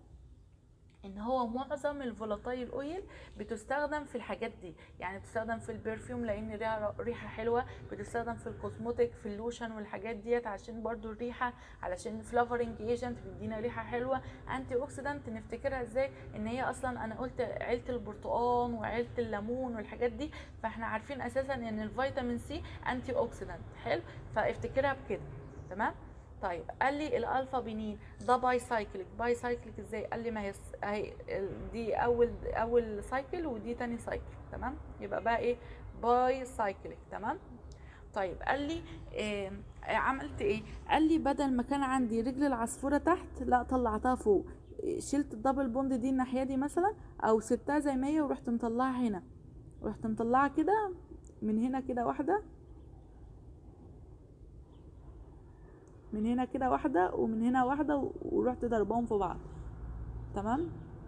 ان هو معظم الفولاتايل اويل بتستخدم في الحاجات دي. يعني بتستخدم في البرفيوم لان ليها ريحه حلوه، بتستخدم في الكوزموتيك في اللوشن والحاجات ديت عشان برضو الريحه، علشان فلافرنج ايجنت بيدينا ريحه حلوه. انتي اوكسيدانت نفتكرها ازاي؟ ان هي اصلا انا قلت عيله البرتقال وعيله الليمون والحاجات دي، فاحنا عارفين اساسا ان الفيتامين سي انتي اوكسيدانت. حلو. فافتكرها بكده. تمام. طيب قال لي الالفا بينين ده باي سايكليك. باي سايكليك ازاي؟ قال لي ما هي اهي دي اول سايكل ودي تاني سايكل. تمام. يبقى بقى ايه؟ باي سايكليك. تمام. طيب قال لي عملت ايه؟ قال لي بدل ما كان عندي رجل العصفوره تحت لا طلعتها فوق. شلت الدبل بوند دي الناحيه دي مثلا، او سبتها زي ما هي ورحت مطلعها هنا، رحت مطلعه كده من هنا كده واحده من هنا كده واحده ومن هنا واحده ورحت ضربهم في بعض. تمام.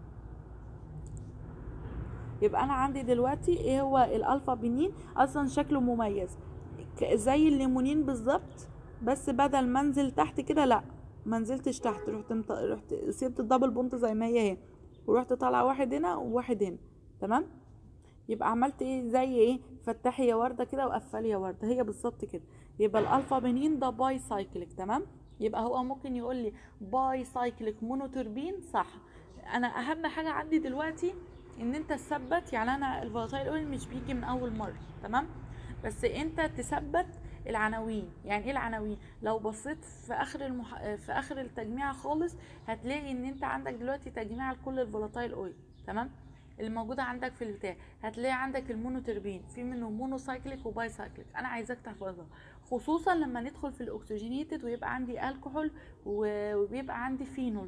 يبقى انا عندي دلوقتي ايه هو الالفا بنين، اصلا شكله مميز زي الليمونين بالظبط، بس بدل ما انزل تحت كده لا، ما نزلتش تحت، رحت سيبت الدبل بونت زي ما هي ورحت طالعه واحد هنا وواحد هنا. تمام. يبقى عملت ايه؟ زي ايه؟ فتحي يا ورده كده وقفلي يا ورده، هي بالظبط كده. يبقى الالفا بنين ده باي سايكليك. تمام. يبقى هو ممكن يقول لي باي سايكليك مونوتوربين، صح. انا اهم حاجه عندي دلوقتي ان انت تثبت، يعني انا الفولاتايل اويل مش بيجي من اول مره. تمام. بس انت تثبت العناوين. يعني ايه العناوين؟ لو بصيت في في اخر التجميع خالص هتلاقي ان انت عندك دلوقتي تجميع لكل الفولاتايل اويل. تمام. اللي موجوده عندك في البتاع، هتلاقي عندك المونوتربين، في منه مونو سايكليك وباي سايكليك. انا عايزاك تحفظها، خصوصا لما ندخل في الاكسجينيتد ويبقى عندي الكحول وبيبقى عندي فينول.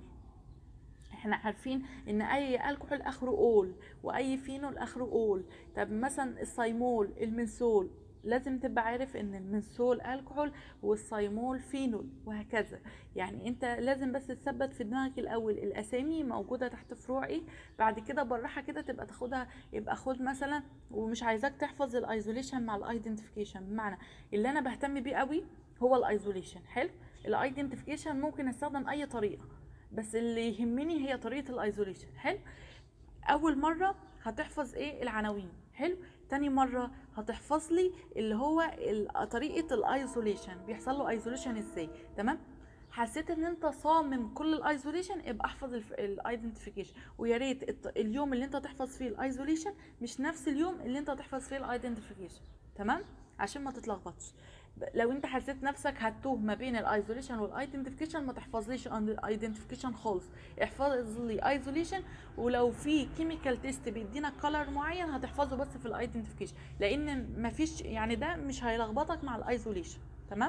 احنا عارفين ان اي الكحول اخره اول، واي فينول اخره اول. طب مثلا الصيمول، المنسول، لازم تبقى عارف ان المنسول الكحول والصيمول فينول، وهكذا. يعني انت لازم بس تثبت في دماغك الاول الاسامي موجوده تحت فروع ايه، بعد كده بالراحه كده تبقى تاخدها. يبقى خد مثلا، ومش عايزاك تحفظ الايزوليشن مع الايدنتيفيكيشن. بمعنى اللي انا بهتم بيه قوي هو الايزوليشن. حلو. الايدنتيفيكيشن ممكن استخدم اي طريقه، بس اللي يهمني هي طريقه الايزوليشن. حلو. اول مره هتحفظ ايه؟ العناوين. حلو. تاني مره هتحفظ لي اللي هو طريقه الايزوليشن، بيحصل له ايزوليشن ازاي. تمام. حسيت ان انت صامم كل الايزوليشن، ابقى احفظ الايدنتيفيكيشن. ويا ريت اليوم اللي انت تحفظ فيه الايزوليشن مش نفس اليوم اللي انت تحفظ فيه الايدنتيفيكيشن. تمام. عشان ما تتلخبطش. لو انت حسيت نفسك هتوه ما بين الايزوليشن والايدنتيفيكيشن، ما تحفظليش الايدنتيفيكيشن خالص، احفظ لي ايزوليشن. ولو في كيميكال تيست بيدينا كلر معين هتحفظه بس في الايدنتيفيكيشن، لان مفيش يعني ده مش هيلخبطك مع الايزوليشن. تمام.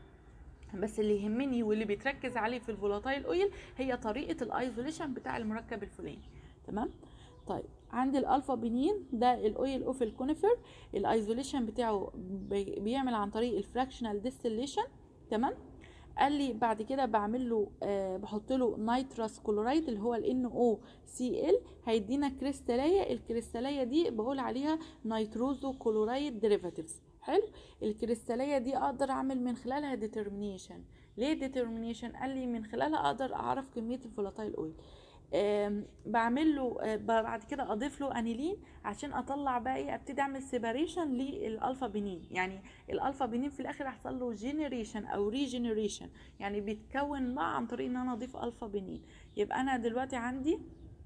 بس اللي يهمني واللي بيتركز عليه في الفولاتايل اويل هي طريقه الايزوليشن بتاع المركب الفلاني. تمام. طيب عندي الالفا بنين ده الاويل اوف الكونيفر، الايزوليشن بتاعه بيعمل عن طريق الفراكشنال ديستليشن. تمام. قال لي بعد كده بعمل له بحط له نيتروس كلورايد اللي هو ال NOCl، هيدينا كريستاليه. الكريستاليه دي بقول عليها نيتروزو كلورايد ديريفاتيفز. حلو. الكريستاليه دي اقدر اعمل من خلالها ديترمينيشن. ليه ديترمينيشن؟ قال لي من خلالها اقدر اعرف كميه الفولاتايل اويل. بعمل له بعد كده اضيف له انيلين عشان اطلع بقى ايه، ابتدي اعمل سيباريشن للالفا بنين. يعني الالفا بنين في الاخر هيحصل له جينيريشن او ريجينيريشن، يعني بيتكون مع عن طريق ان انا اضيف الفا بنين. يبقى انا دلوقتي عندي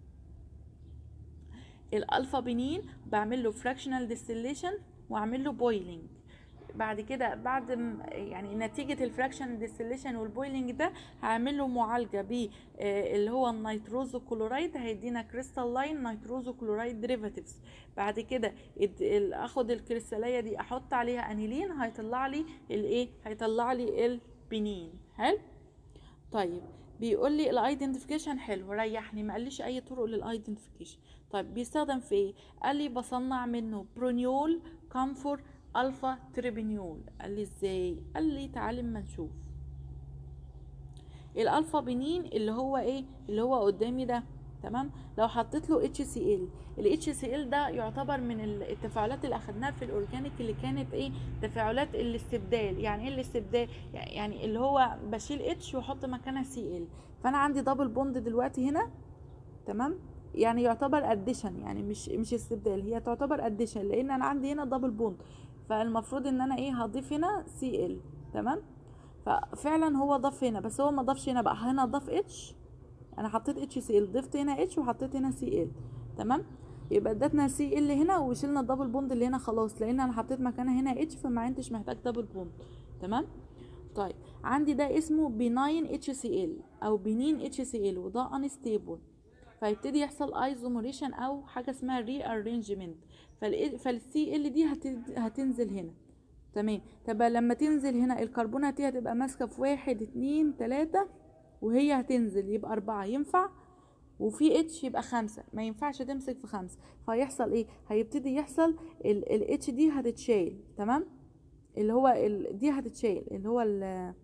الالفا بنين بعمل له فراكشنال ديستيليشن واعمل له بويلنج. بعد كده يعني نتيجة الفراكشن ديستيليشن والبويلنج ده هعمل له معالجة ب اللي هو النيتروزو كلورايد، هيدينا كريستال لاين نيتروزو كلورايد ديريفاتيفز. بعد كده اخد الكريستالية دي احط عليها انيلين، هيطلع لي الايه؟ هيطلع لي البنين. حلو. طيب بيقول لي الايدنتيفيكيشن حلو، ريحني، ما قاليش اي طرق للايدنتيفيكيشن. طيب بيستخدم في ايه؟ قال لي بصنع منه برونيول، كامفور، الفا تريبينيول. قال لي ازاي؟ قال لي تعالي اما نشوف. الالفا بنين اللي هو ايه؟ اللي هو قدامي ده. تمام. لو حطيت له HCl، ال HCl ده يعتبر من التفاعلات اللي اخدناها في الاورجانيك اللي كانت ايه؟ تفاعلات الاستبدال. يعني ايه الاستبدال؟ يعني اللي هو بشيل H واحط مكانها Cl. فانا عندي دبل بوند دلوقتي هنا. تمام. يعني يعتبر اديشن، يعني مش استبدال، هي تعتبر اديشن لان انا عندي هنا دبل بوند. فالمفروض ان انا ايه؟ هضيف هنا Cl. تمام. ففعلا هو ضاف هنا، بس هو ما ضافش هنا بقى، هنا ضاف اتش. انا حطيت HCl، ضفت هنا اتش وحطيت هنا Cl. تمام. يبقى ادتنا Cl هنا وشلنا الدبل بوند اللي هنا خلاص، لان انا حطيت مكانها هنا اتش فما عنديش محتاج دبل بوند. تمام. طيب عندي ده اسمه بيناين HCl او بنين HCl، وده انستيبل، فيبتدي يحصل ايزوموريشن او حاجه اسمها ري ارينجمنت. فالسي ال دي هتنزل هنا. تمام. طب لما تنزل هنا الكربونات دي هتبقى ماسكه في 1 2 3، وهي هتنزل يبقى 4 ينفع، وفي اتش يبقى 5 ما ينفعش تمسك في 5. فيحصل ايه؟ هيبتدي يحصل الاتش دي هتتشال. تمام. اللي هو دي هتتشال اللي هو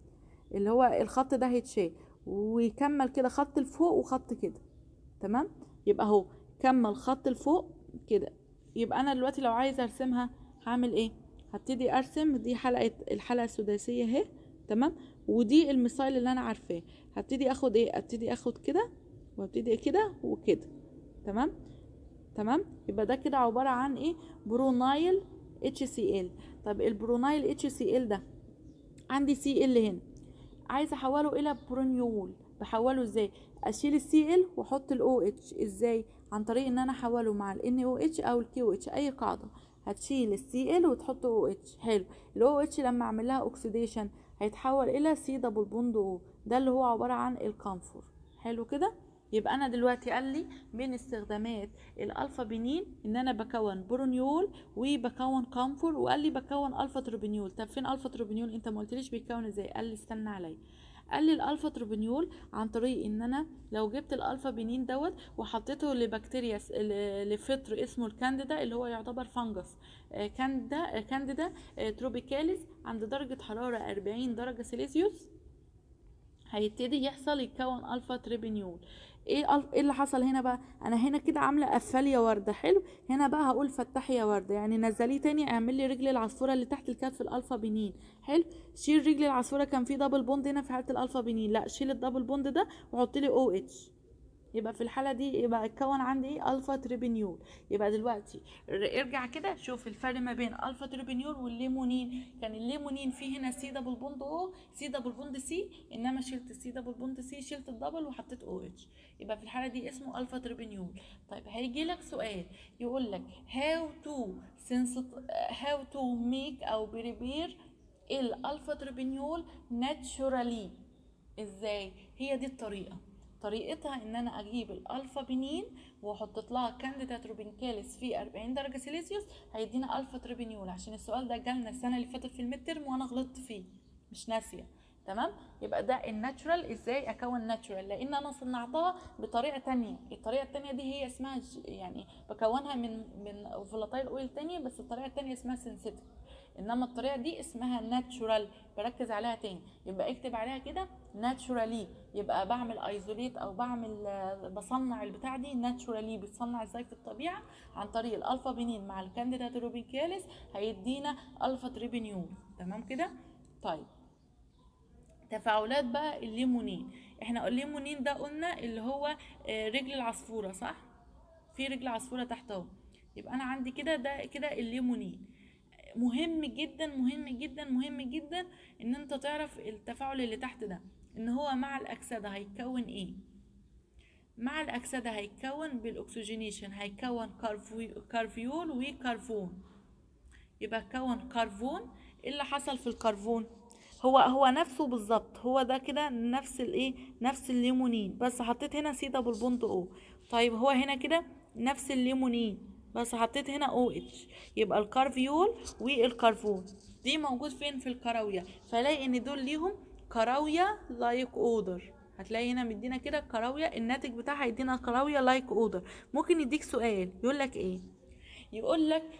اللي هو الخط ده هيتشال ويكمل كده خط لفوق وخط كده. تمام، يبقى اهو كمل خط لفوق كده. يبقى انا دلوقتي لو عايزه ارسمها هعمل ايه؟ هبتدي ارسم دي الحلقه السداسيه اهي. تمام، ودي المثال اللي انا عارفاه. هبتدي اخد ايه؟ ابتدي اخد كده وابتدي كده وكده. تمام. تمام، يبقى ده كده عباره عن ايه؟ برونايل HCl. طب البرونايل HCl ده عندي Cl هنا، عايزه احوله الى برونيول. بحوله ازاي؟ اشيل السي ال واحط الاو اتش. ازاي؟ عن طريق ان انا احوله مع الان او اتش او الكيو اتش. اي قاعده هتشيل السي ال وتحط او اتش. حلو، الاو اتش لما اعمل لها اوكسيديشن هيتحول الى سي دبل بوند او، ده اللي هو عباره عن الكامفور. حلو كده. يبقى انا دلوقتي قال لي من استخدامات الالفا بنين ان انا بكون برونيول وبكون كامفور، وقال لي بكون الفا تروبينيول. طب فين الفا تروبينيول؟ انت ما قلتليش بيتكون ازاي. قال لي استنى عليا. قال لي الالفا تروبينيول عن طريق ان انا لو جبت الالفا بنين دوت وحطيته لبكتيريا لفطر اسمه الكانديدا اللي هو يعتبر فانجس، كانديدا تروبيكاليس، عند درجة حرارة 40 درجة سيليزيوس هيبتدي يحصل يتكون الفا تريبينيول. ايه اللي حصل هنا بقى؟ انا هنا كده عامله قفال يا ورده. حلو، هنا بقى هقول فتحي يا ورده، يعني نزليه تاني، اعمل لي رجل العصفوره اللي تحت الكتف الالفا بنين. حلو، شيل رجل العصفوره، كان في دبل بوند هنا في حاله الالفا بنين، لا شيل الدبل بوند ده وحط لي او اتش. يبقى في الحاله دي يبقى اتكون عندي ايه؟ الفا تريبينيول. يبقى دلوقتي ارجع كده شوف الفرق ما بين الفا تريبينيول والليمونين. كان الليمونين فيه هنا سي دبل بوند او، سي دبل بوند سي، انما شلت السي دبل بوند سي، شلت الدبل وحطيت او اتش. يبقى في الحاله دي اسمه الفا تريبينيول. طيب هيجي لك سؤال يقول لك هاو تو ميك او بريبير الالفا تريبينيول ناتشورالي. ازاي؟ هي دي الطريقه. طريقتها ان انا اجيب الالفا بنين واحط لها كانديدا تروبينكاليس في 40 درجه سيليزيوس هيدينا الفا تريبينيول. عشان السؤال ده جالنا السنه اللي فاتت في الميد ترم وانا غلطت فيه، مش ناسيه. تمام، يبقى ده الناتشورال. ازاي اكون ناتشورال؟ لان انا صنعتها بطريقه تانية. الطريقه التانية دي هي اسمها يعني بكونها من فولاتايل اويل تاني، بس الطريقه التانية اسمها سينثيتك، انما الطريقه دي اسمها ناتشورال. بركز عليها تاني، يبقى اكتب عليها كده ناتشورالي. يبقى بعمل ايزوليت او بصنع البتاع دي ناتشورالي. بتصنع ازاي في الطبيعه؟ عن طريق الالفا بنين مع الكانديدا تروبيكاليس هيدينا الفا تريبينيول. تمام كده. طيب تفاعلات بقى الليمونين. احنا الليمونين ده قلنا اللي هو رجل العصفوره، صح؟ في رجل عصفوره تحت اهو. يبقى انا عندي كده ده كده الليمونين. مهم جدا مهم جدا مهم جدا ان انت تعرف التفاعل اللي تحت ده، ان هو مع الاكسده هيتكون ايه؟ مع الاكسده هيتكون بالاكسجينيشن، هيكون كارفيول وكربون. يبقى كون كربون. ايه اللي حصل في الكربون؟ هو نفسه بالظبط، هو ده كده نفس الايه، نفس الليمونين، بس حطيت هنا سي دبل بوند او. طيب هو هنا كده نفس الليمونين بس حطيت هنا او اتش. يبقى الكارفيول والكربون دي موجود فين؟ في الكراويه. فلاقي ان دول ليهم كراويه لايك اودر. هتلاقي هنا مدينا كده كراويه، الناتج بتاعها يدينا كراويه لايك اودر. ممكن يديك سؤال يقول لك ايه؟ يقول لك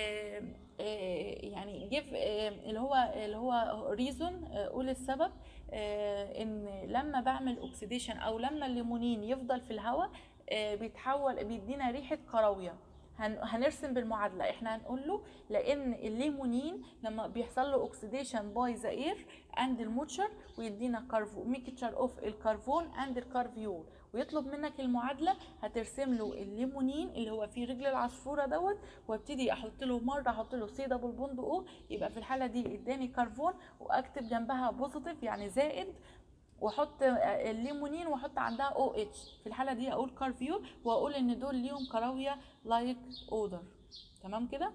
يعني جيف اللي هو ريزون، قول السبب ان لما بعمل اوكسيديشن او لما الليمونين يفضل في الهواء بيتحول بيدينا ريحه كراويه. هنرسم بالمعادله. احنا هنقول له لان الليمونين لما بيحصل له اوكسيديشن باي ذا اير اند الموتشر ويدينا ميكتشر اوف الكربون اند الكارفيول، ويطلب منك المعادله. هترسم له الليمونين اللي هو فيه رجل العصفوره دوت، وابتدي احط له مره احط له سي دبل بوند او. يبقى في الحاله دي اداني كربون، واكتب جنبها بوزيتيف يعني زائد، واحط الليمونين واحط عندها او اتش. في الحاله دي اقول كارفيول واقول ان دول ليهم كراويه لايك اودر. تمام كده.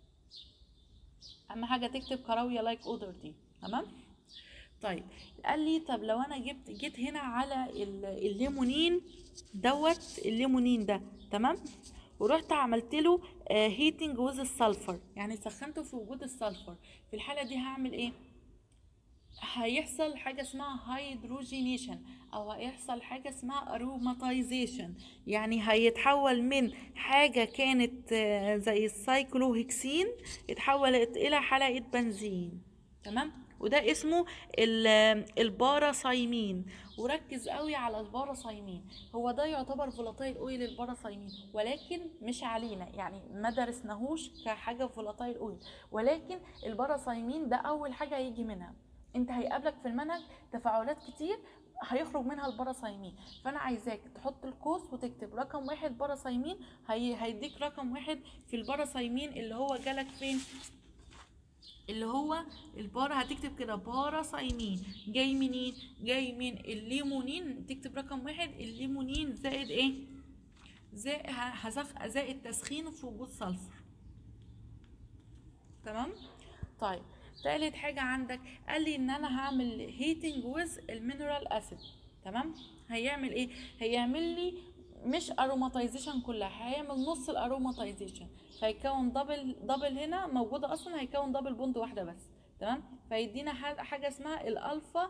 اهم حاجه تكتب كراويه لايك اودر دي. تمام. طيب قال لي طب لو انا جيت هنا على الليمونين دوت، الليمونين ده تمام، ورحت عملت له هيتنج ويز السلفر، يعني سخنته في وجود السلفر. في الحاله دي هعمل ايه؟ هيحصل حاجه اسمها هيدروجينيشن او هيحصل حاجه اسمها اروماتيزيشن. يعني هيتحول من حاجه كانت زي السايكلوهكسين اتحولت الى حلقه بنزين. تمام. وده اسمه الباراسايمين. وركز قوي على الباراسايمين، هو ده يعتبر فولاتايل اويل الباراسايمين، ولكن مش علينا، يعني ما درسناهوش كحاجه فولاتايل اويل، ولكن الباراسايمين ده اول حاجه هيجي منها. انت هيقابلك في المنهج تفاعلات كتير هيخرج منها الباراسايمين، فانا عايزاك تحط القوس وتكتب رقم 1 باراسايمين، هيديك رقم 1 في الباراسايمين اللي هو جالك فين، اللي هو البارا. هتكتب كده باراسايمين جاي منين؟ جاي من الليمونين. تكتب رقم 1 الليمونين زائد ايه؟ زائد تسخين في وجود سلفر. تمام. طيب تالت حاجة عندك قال لي ان انا هعمل هيتنج ويز المينرال اسيد. تمام. هيعمل ايه؟ هيعمل لي مش اروماتيزيشن كلها، هيعمل نص الاروماتيزيشن، فيكون دبل هنا موجودة اصلا، هيكون دبل بوند واحدة بس. تمام. فيدينا حاجة اسمها الالفا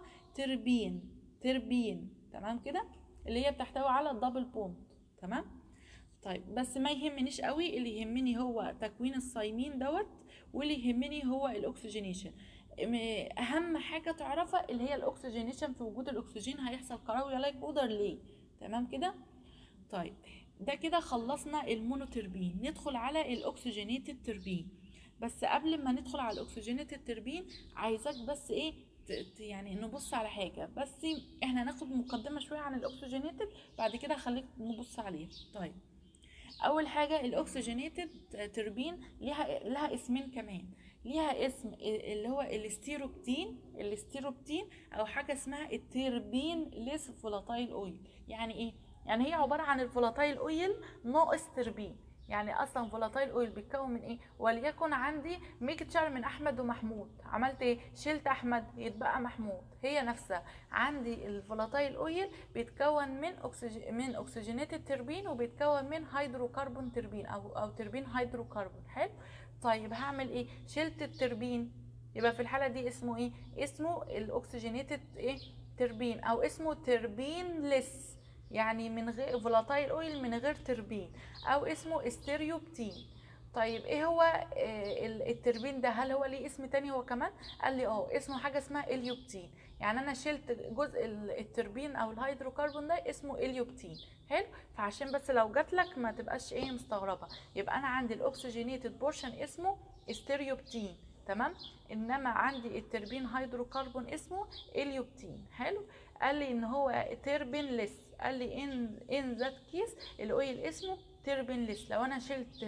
تربين. تمام كده، اللي هي بتحتوي على الدبل بوند. تمام. طيب بس ما يهمنيش قوي، اللي يهمني هو تكوين الصايمين دوت، واللي يهمني هو الاكسجينيشن. اهم حاجه تعرفها اللي هي الاكسجينيشن، في وجود الاكسجين هيحصل كراوي لايك بودر ليه. تمام كده. طيب ده كده خلصنا المونوتربين، ندخل على الاكسجينيتد تربين. بس قبل ما ندخل على الاكسجينيتد تربين عايزاك بس ايه، يعني نبص على حاجه بس. احنا هناخد مقدمه شويه عن الاكسجينيتد، بعد كده خليك نبص عليه. طيب اول حاجه الاكسجينيتد تربين لها اسمين كمان. ليها اسم اللي هو الاستيروبتين او حاجه اسمها التربين ليس فولاتايل اويل. يعني ايه؟ يعني هي عباره عن الفولاتايل اويل ناقص تربين. يعني اصلا فولاتايل اويل بيتكون من ايه؟ وليكن عندي ميكتشر من احمد ومحمود، عملت ايه؟ شلت احمد يتبقى محمود، هي نفسها. عندي الفولاتايل اويل بيتكون من اكسجينيتد تربين، وبيتكون من هيدروكربون تربين او تربين هيدروكربون. حلو. طيب هعمل ايه؟ شلت التربين، يبقى في الحاله دي اسمه ايه؟ اسمه الاكسجينيتد ايه؟ تربين، او اسمه تربين لس، يعني من غير فولاتايل اويل، من غير تربين، او اسمه استيريوبتين. طيب ايه هو التربين ده؟ هل هو ليه اسم تاني هو كمان؟ قال لي اسمه حاجه اسمها اليوبتين. يعني انا شلت جزء التربين او الهيدروكربون ده اسمه اليوبتين. حلو. فعشان بس لو جات لك ما تبقاش ايه مستغربه، يبقى انا عندي الاكسجينيتد بورشن اسمه استيريوبتين. تمام. انما عندي التربين هيدروكربون اسمه اليوبتين. حلو. قال لي ان هو تربين لس، قال لي ان ذات كيس الاويل اسمه تربين لس. لو انا شلت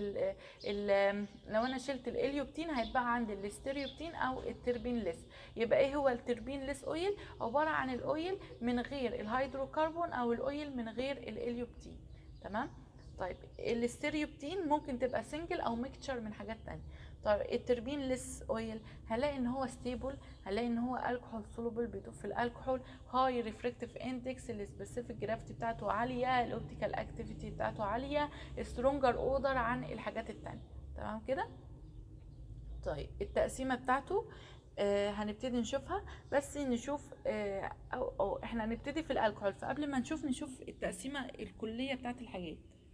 لو انا شلت الاليوبتين هيتبقى عندي الاستيريوبتين او التربين لس. يبقى ايه هو التربين لس اويل؟ عباره عن الاويل من غير الهيدروكربون او الاويل من غير الاليوبتين. تمام. طيب الاستيريوبتين ممكن تبقى سنجل او ميكتشر من حاجات تانية. طيب التربين لس اويل هلاقي ان هو ستيبل، هلاقي ان هو الكحول سولوبل، بيدوب في الالكحول، هاي ريفراكتيف اندكس، السبيسيفيك جرافيتي بتاعته عاليه، الاوبتيكال اكتيفيتي بتاعته عاليه، سترونجر اودر عن الحاجات التانية. تمام كده. طيب التقسيمه بتاعته هنبتدي نشوفها، بس نشوف أو احنا هنبتدي في الالكحول، فقبل ما نشوف التقسيمه الكليه بتاعت الحاجات.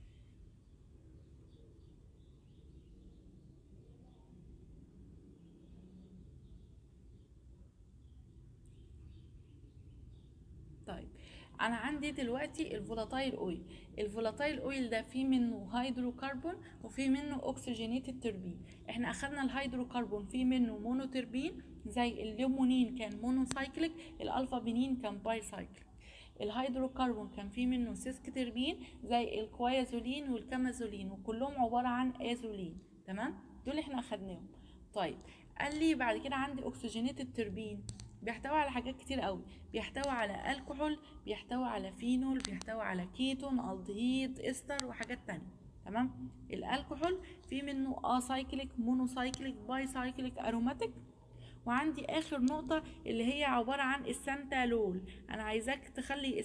طيب انا عندي دلوقتي الفولاتايل اويل. الفولاتايل اويل ده فيه منه هيدروكربون وفيه منه اوكسجينيتد تربين. احنا اخدنا الهيدروكربون فيه منه مونوتربين، زي الليمونين كان مونوسايكليك، الالفا بنين كان باي سايكليك. الهيدروكربون كان فيه منه سيسك تربين زي الكويازولين والكامازولين، وكلهم عباره عن ازولين. تمام. دول احنا اخدناهم. طيب قال لي بعد كده عندي اكسجينيتد تربين، بيحتوي على حاجات كتير قوي، بيحتوي على الكحول، بيحتوي على فينول، بيحتوي على كيتون، الدهيد، استر، وحاجات تانية. تمام. الكحول في منه اسايكليك، مونوسايكليك، باي سايكليك، اروماتيك. وعندي اخر نقطة اللي هي عبارة عن السانتالول. انا عايزاك تخلي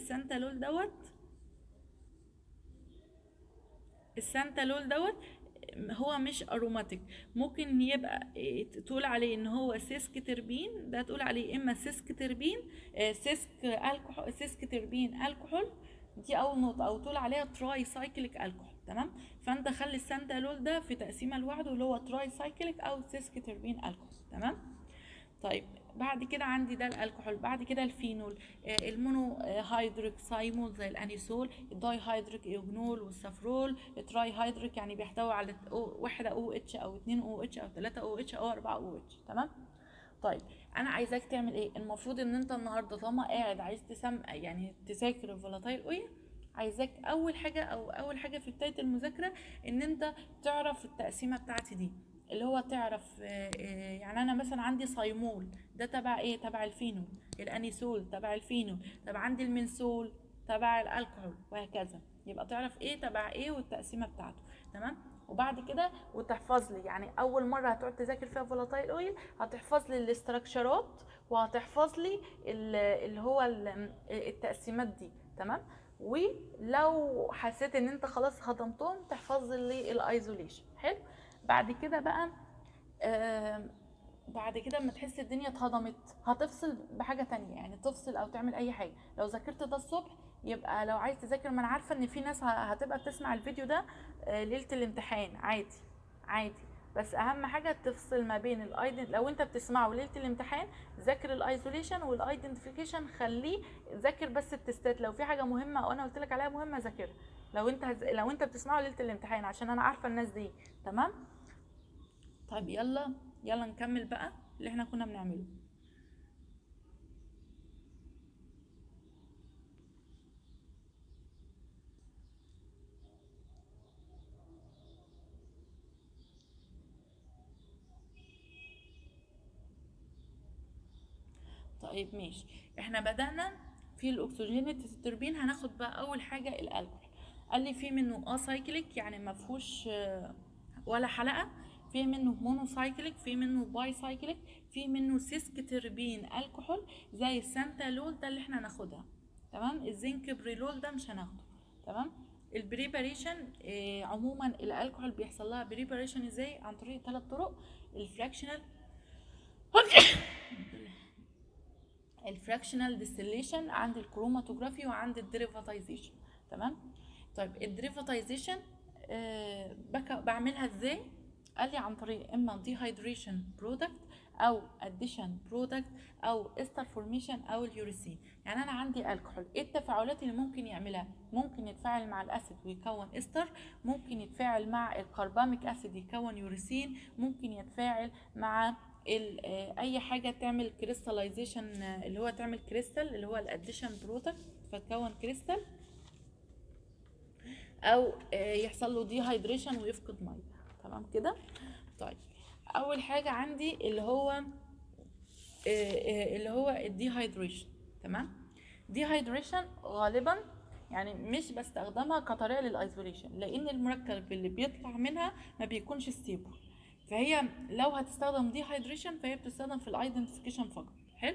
السانتالول دوت هو مش اروماتيك. ممكن يبقى تقول عليه ان هو سيسك تربين، ده تقول عليه اما سيسك تربين سيسك الكحول، سيسك تربين الكحول، دي اول نقطه، او تقول عليها تراي سايكليك الكحول. تمام. فانت خلي الساندالول ده في تقسيمه لوحده اللي هو تراي سايكليك او سيسك تربين الكحول. تمام. طيب بعد كده عندي ده الالكحول، بعد كده الفينول، المونو هيدريك سايمول زي الانيسول، الداي هيدريك ايوجنول والسافرول، التراي هيدريك يعني بيحتوي على واحدة او اتش او 2 او اتش او 3 او اتش او 4 او اتش. تمام. طيب انا عايزاك تعمل ايه؟ المفروض ان انت النهارده طالما قاعد عايز يعني تذاكر الفولاتايل اويل، عايزاك اول حاجه في بدايه المذاكره ان انت تعرف التقسيمه بتاعتي دي، اللي هو تعرف يعني انا مثلا عندي صيمول ده تبع ايه؟ تبع الفينول. الانيسول تبع الفينول. طب عندي المنسول تبع الالكحول، وهكذا. يبقى تعرف ايه تبع ايه والتقسيمه بتاعته. تمام. وبعد كده وتحفظ لي، يعني اول مره هتقعد تذاكر فيها فولاتايل اويل هتحفظ لي الاستراكشرات وهتحفظ لي اللي هو التقسيمات دي. تمام. ولو حسيت ان انت خلاص هضمتهم تحفظ لي الايزوليشن. حلو. بعد كده بقى بعد كده اما تحس الدنيا اتهضمت هتفصل بحاجه تانية، يعني تفصل او تعمل اي حاجه. لو ذاكرت ده الصبح يبقى لو عايز تذاكر، ما انا عارفه ان في ناس هتبقى بتسمع الفيديو ده ليله الامتحان، عادي عادي. بس اهم حاجه تفصل ما بين لو انت بتسمعه ليله الامتحان ذاكر الايزوليشن والايدنتيفيكيشن، خليه ذاكر بس التستات. لو في حاجه مهمه او انا قلت لك عليها مهمه ذاكرها لو انت بتسمعه ليله الامتحان، عشان انا عارفه الناس دي. تمام. طيب يلا نكمل بقى اللي احنا كنا بنعمله. طيب ماشي، احنا بدأنا في الاكسجينيتد التوربين. هناخد بقى اول حاجة الالكحول. قال لي في منه اسايكليك يعني ما فيهوش ولا حلقة، في منه مونو سايكليك، في منه باي سايكليك، في منه سيسك تربين الكحول زي السانتالول ده اللي احنا هناخدها. تمام. الزنك بريلول ده مش هناخده. تمام. البريباريشن عموما الالكحول بيحصل لها بريباريشن ازاي؟ عن طريق 3 طرق: الفراكشنال الفراكشنال ديستليشن، عند الكروماتوجرافي، وعند الديريفاتيزيشن. تمام. طيب الديريفاتيزيشن بعملها ازاي؟ قال لي عن طريق اما ديهايدريشن برودكت او اديشن برودكت او استر فورميشن او اليوريسين. يعني انا عندي الكحول، ايه التفاعلات اللي ممكن يعملها؟ ممكن يتفاعل مع الاسيد ويكون استر، ممكن يتفاعل مع الكرباميك اسيد يكون يوريسين، ممكن يتفاعل مع اي حاجه تعمل كريستاليزيشن اللي هو تعمل كريستال اللي هو الاديشن برودكت فتكون كريستال، او يحصل له دي هيدريشن ويفقد ميه. تمام كده. طيب اول حاجه عندي اللي هو الدي هيدريشن. تمام. دي هيدريشن غالبا يعني مش بستخدمها كطريقه للايزوليشن، لان المركب اللي بيطلع منها ما بيكونش ستيبل، فهي لو هتستخدم دي هيدريشن فهي بتستخدم في الايدنتيفيكيشن فقط. حلو.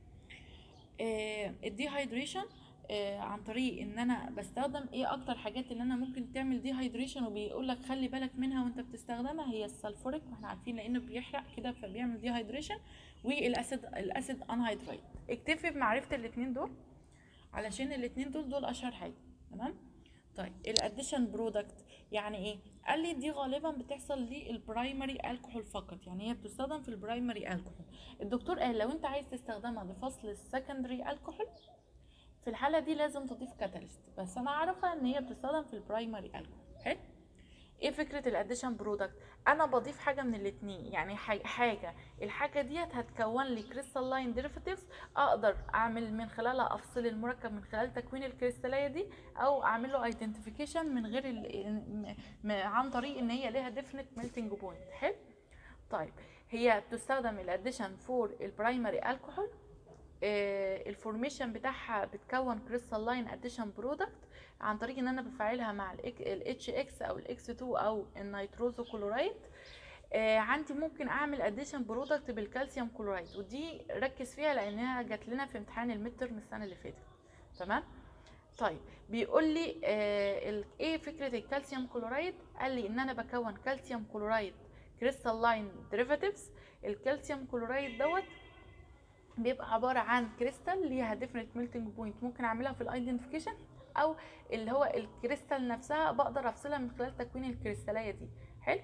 الدي هيدريشن عن طريق ان انا بستخدم ايه اكتر حاجات اللي انا ممكن تعمل دي هيدريشن وبيقول لك خلي بالك منها وانت بتستخدمها، هي السلفوريك واحنا عارفين لانه بيحرق كده فبيعمل دي هيدريشن، الاسيد انهيدرايت. اكتفي بمعرفه الاثنين دول علشان الاثنين دول اشهر حاجه. تمام. طيب الاديشن برودكت يعني ايه؟ قال لي دي غالبا بتحصل للبرايمري الكحول فقط، يعني هي بتستخدم في البرايمري الكحول. الدكتور قال لو انت عايز تستخدمها لفصل السكندري الكحول في الحاله دي لازم تضيف كاتاليست، بس انا عارفه ان هي بتستخدم في البرايمري الكحول. حلو. ايه فكره الاديشن برودكت؟ انا بضيف حاجه من الاتنين، يعني الحاجه ديت هتكون لي كريستالين ديريفاتيفز اقدر اعمل من خلالها افصل المركب من خلال تكوين الكريستاليه دي، او اعمل له ايدنتيفيكيشن من غير عن طريق ان هي ليها ديفينيت ميلتنج بوينت. حلو. طيب هي بتستخدم الاديشن فور البرايمري الكحول. الفورميشن بتاعها بتكون كريستالين اديشن برودكت عن طريق ان انا بفعلها مع الاتش اكس او الاكس 2 او النيتروزو كلورايد. عندي ممكن اعمل اديشن برودكت بالكالسيوم كلورايد، ودي ركز فيها لانها جات لنا في امتحان الميد ترم السنه اللي فاتت. تمام. طيب بيقول لي ايه فكره الكالسيوم كلورايد؟ قال لي ان انا بكون كالسيوم كلورايد كريستالين ديريفاتيفز. الكالسيوم كلورايد دوت بيبقى عباره عن كريستال ليها ديفرنت ميلتنج بوينت، ممكن اعملها في الايدنتيفيكيشن، او اللي هو الكريستال نفسها بقدر افصلها من خلال تكوين الكريستاليه دي. حلو.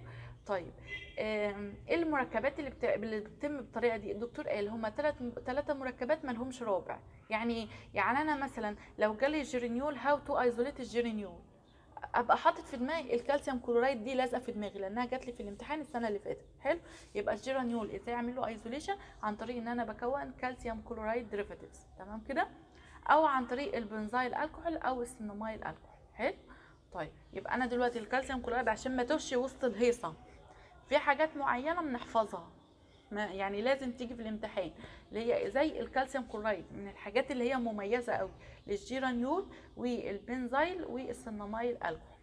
طيب ايه المركبات اللي بتتم بالطريقه دي؟ الدكتور قال هما ثلاثه مركبات ما لهمش رابع. يعني ايه؟ يعني انا مثلا لو جالي الجيرينيول، هاو تو ايزوليت الجيرينيول، ابقى حاطط في دماغي الكالسيوم كلورايد، دي لازقه في دماغي لانها جات لي في الامتحان السنه اللي فاتت. حلو. يبقى الجيرانيول ازاي اعمل له ايزوليشن؟ عن طريق ان انا بكون كالسيوم كلورايد ديريفاتيفز، تمام كده، او عن طريق البنزايل الكحول او السينامايل الكحول. حلو. طيب يبقى انا دلوقتي الكالسيوم كلورايد عشان ما توش وسط الهيصه، في حاجات معينه بنحفظها، ما يعني لازم تيجي في الامتحان، اللي هي زي الكالسيوم كلورايد من الحاجات اللي هي مميزه قوي للجيرانيول والبنزايل والسينامايل الكحول.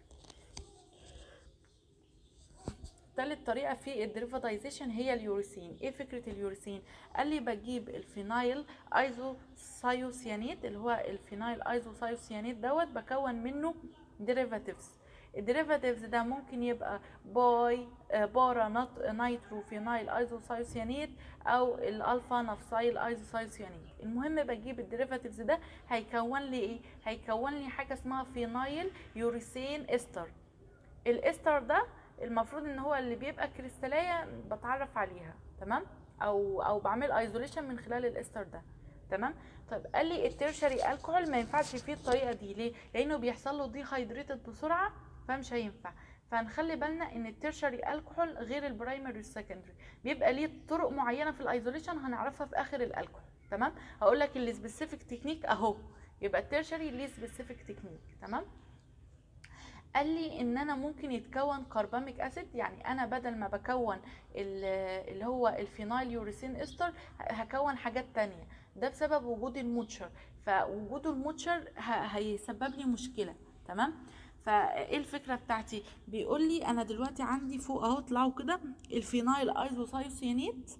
تالت طريقه في الديريفاتيزيشن هي اليوريثين. ايه فكره اليوريثين؟ قال لي بجيب الفينايل ايزوثايوسيانيت، اللي هو الفينايل ايزوثايوسيانيت دوت، بكون منه ديريفاتيفز. الديريفاتيفز ده ممكن يبقى بارا نيترو فينايل ايزوثايوسيانيت او الالفا نفسايل ايزوثايوسيانيت. المهم بجيب الديريفاتيفز ده هيكون لي ايه؟ هيكون لي حاجه اسمها فينايل يوريثين استر. الاستر ده المفروض ان هو اللي بيبقى كريستاليه بتعرف عليها، تمام، او بعمل ايزوليشن من خلال الاستر ده، تمام. طيب قال لي التيرشري الكحول ما ينفعش فيه الطريقه دي. ليه؟ لانه بيحصل له دي هايدريتد بسرعه، فمش هينفع. فهنخلي بالنا ان التيرشري الكحول غير البرايمري والسكندري، بيبقى ليه طرق معينه في الايزوليشن هنعرفها في اخر الالكحول، تمام. هقول لك السبيسيفيك تكنيك اهو. يبقى التيرشري ليه سبيسيفيك تكنيك، تمام. قال لي ان انا ممكن يتكون كارباميك اسيد، يعني انا بدل ما بكون اللي هو الفينايل يوريثين استر هكون حاجات تانية. ده بسبب وجود الموتشر، فوجود الموتشر هيسبب لي مشكلة، تمام. فايه الفكرة بتاعتي؟ بيقول لي انا دلوقتي عندي فوق اهو، طلعوا كده الفينايل ايزوثايوسيانيت،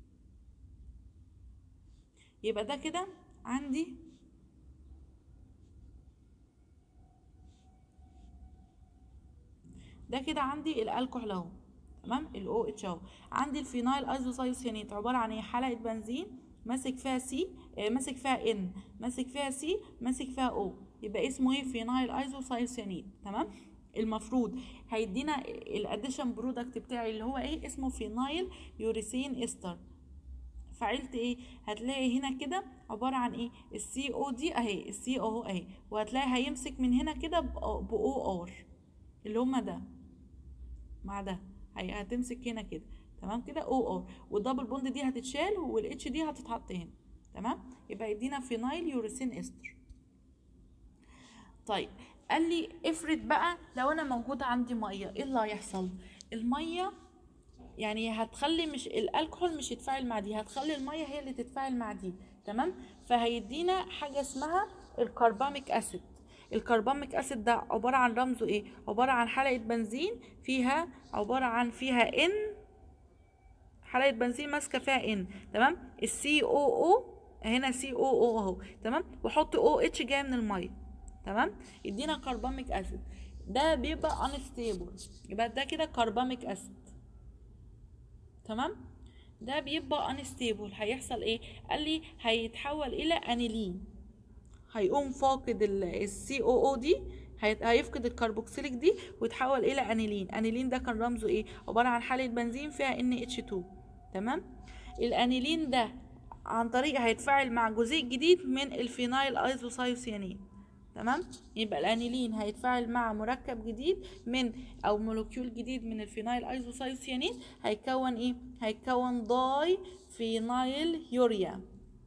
يبقى ده كده عندي الالكحول اهو، تمام، الاو اتش اهو. عندي الفينايل ايزوثايوسيانيت عباره عن ايه؟ حلقه بنزين ماسك فيها سي، ماسك فيها ان، ماسك فيها سي، ماسك فيها او، يبقى اسمه ايه؟ فينايل ايزوثايوسيانيت، تمام. المفروض هيدينا الاديشن برودكت بتاعي اللي هو ايه؟ اسمه فينايل يوريثين استر. فعلت ايه؟ هتلاقي هنا كده عباره عن ايه؟ السي او دي اهي، السي او اهي، وهتلاقي هيمسك من هنا كده باو ار، اللي هما ده مع ده، هتمسك هنا كده، تمام كده، او ار، والدبل بوند دي هتتشال والاتش دي هتتحط هنا، تمام. يبقى يدينا فينايل يوريثين استر. طيب قال لي افرض بقى لو انا موجوده عندي ميه، ايه اللي هيحصل؟ الميه يعني هتخلي مش الالكحول مش يتفاعل مع دي، هتخلي الميه هي اللي تتفاعل مع دي، تمام. فهيدينا حاجه اسمها الكرباميك اسيد. الكرباميك اسيد ده عباره عن رمزه ايه؟ عباره عن حلقه بنزين فيها، فيها ان، حلقه بنزين ماسكه فيها ان، تمام. السي او او هنا سي او او اهو، تمام، وحط او اتش جايه من الميه، تمام، يدينا كرباميك اسيد. ده بيبقى انستيبل، يبقى ده كده كرباميك اسيد، تمام. ده بيبقى انستيبل، هيحصل ايه؟ قال لي هيتحول الى انيلين، هيقوم فاقد السي او او دي، هيفقد الكربوكسيليك دي ويتحول الى انيلين. انيلين ده كان رمزه ايه؟ عباره عن حاله بنزين فيها ان اتش 2، تمام. الانيلين ده عن طريق هيتفاعل مع جزيء جديد من الفينايل ايزوثايوسيانين، تمام. يبقى الانيلين هيتفاعل مع مركب جديد من او مولكيول جديد من الفينايل ايزوثايوسيانين، هيكون ايه؟ هيكون داي فينايل يوريا.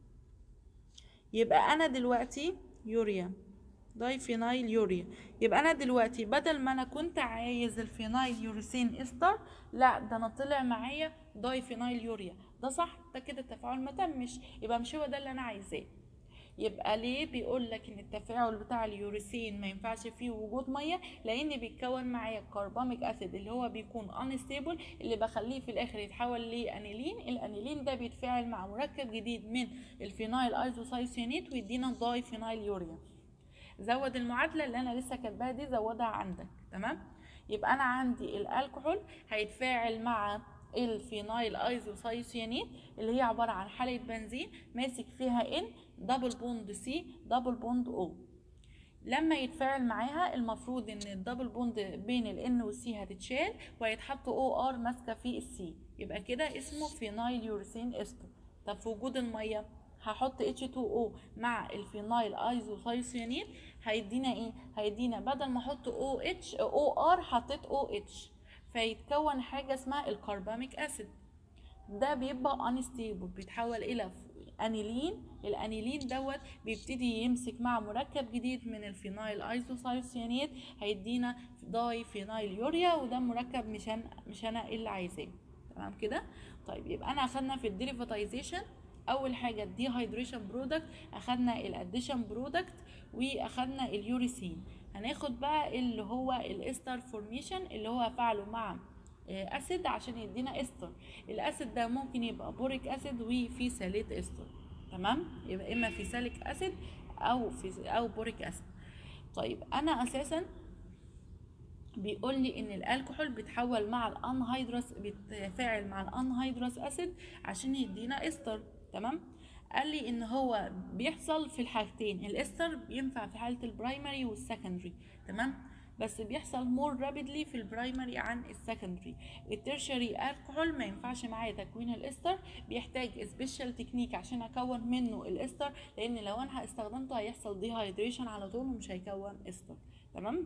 يبقى انا دلوقتي يوريا، داي فينايل يوريا. يبقى انا دلوقتي بدل ما انا كنت عايز الفينايل يوريثين استر، لا ده انا طلع معايا داي فينايل يوريا. ده صح؟ ده كده التفاعل ما تمش، يبقى مش هو ده اللي انا عايزاه. يبقى ليه بيقول لك ان التفاعل بتاع اليوريثين ما ينفعش فيه وجود ميه؟ لان بيتكون معايا كرباميك اسيد اللي هو بيكون انستيبل، اللي بخليه في الاخر يتحول لانيلين. الانيلين ده بيتفاعل مع مركب جديد من الفينايل ايزوثايوسيانيت ويدينا داي فينايل يوريا. زود المعادله اللي انا لسه كاتباها دي، زودها عندك، تمام. يبقى انا عندي الكحول هيتفاعل مع الفينايل ايزوثايوسيانيت اللي هي عباره عن حلقه بنزين ماسك فيها ان، دبل بوند سي، دبل بوند او. لما يتفاعل معاها المفروض ان الدبل بوند بين الان والسي هتتشال وهيتحط او ار ماسكه في السي، يبقى كده اسمه فينايل يوريثين استر. طب في وجود الميه هحط H2O مع الفينايل ايزوثايوسيانين، هيدينا ايه؟ هيدينا بدل ما احط OR حطيت OH، فيتكون حاجه اسمها الكرباميك اسيد. ده بيبقى انستيبل، بيتحول الى انيلين. الانيلين دوت بيبتدي يمسك مع مركب جديد من الفينايل ايزوثايوسيانات، هيدينا داي فينايل يوريا، وده مركب مش انا اللي عايزاه. تمام كده. طيب يبقى انا اخدنا في الديريفاتيزيشن اول حاجه الديهايدريشن برودكت، اخدنا الاديشن برودكت، واخدنا اليوريثين. هناخد بقى اللي هو الاستر فورميشن اللي هو فعله مع اسيد عشان يدينا استر. الاسيد ده ممكن يبقى بوريك اسيد وفيساليت استر. تمام، يبقى اما فيساليك اسيد او بوريك اسيد. طيب انا اساسا بيقول لي ان الكحول بيتحول مع الانهيدروس، بيتفاعل مع الانهيدروس اسيد عشان يدينا استر. تمام، قال لي ان هو بيحصل في الحاجتين، الاستر بينفع في حاله البرايمري والسكندري. تمام، بس بيحصل مور رابيدلي في البرايمري عن السكندري. الترشري الكحول ما ينفعش معايا تكوين الاستر، بيحتاج سبيشال تكنيك عشان اكون منه الاستر، لان لو انا استخدمته هيحصل ديهايدريشن على طول ومش هيكون استر. تمام.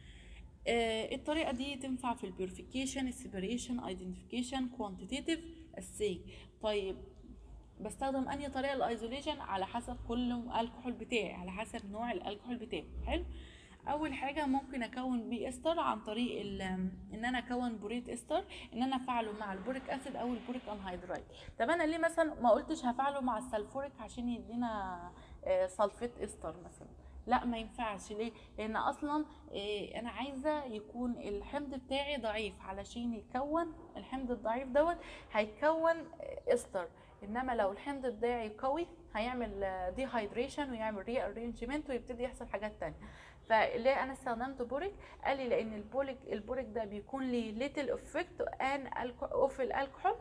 الطريقة دي تنفع في البيوريفيكيشن، السيبريشن، ايدنتيفيكيشن، كوانتيتيف، السي. طيب بستخدم انهي طريقة الايزوليشن؟ على حسب كل الكحول بتاعي، على حسب نوع الكحول بتاعي. حلو. اول حاجه ممكن اكون بيه استر عن طريق ان انا اكون بوريت استر، ان انا افعله مع البوريك اسيد او البوريك انهيدرايد. طب انا ليه مثلا ما قلتش هفعله مع السلفوريك عشان يدينا سلفيت استر مثلا؟ لا ما ينفعش. ليه؟ لان اصلا انا عايزه يكون الحمض بتاعي ضعيف علشان يكون الحمض الضعيف دوت هيكون استر. انما لو الحمض بتاعي قوي هيعمل ديهايدريشن ويعمل ري ارينجمنت ويبتدي يحصل حاجات تانية. فليه انا استخدمت بوريك؟ قال لي لان البوريك ده بيكون ليه ليتل افكت ان اوف الكحول،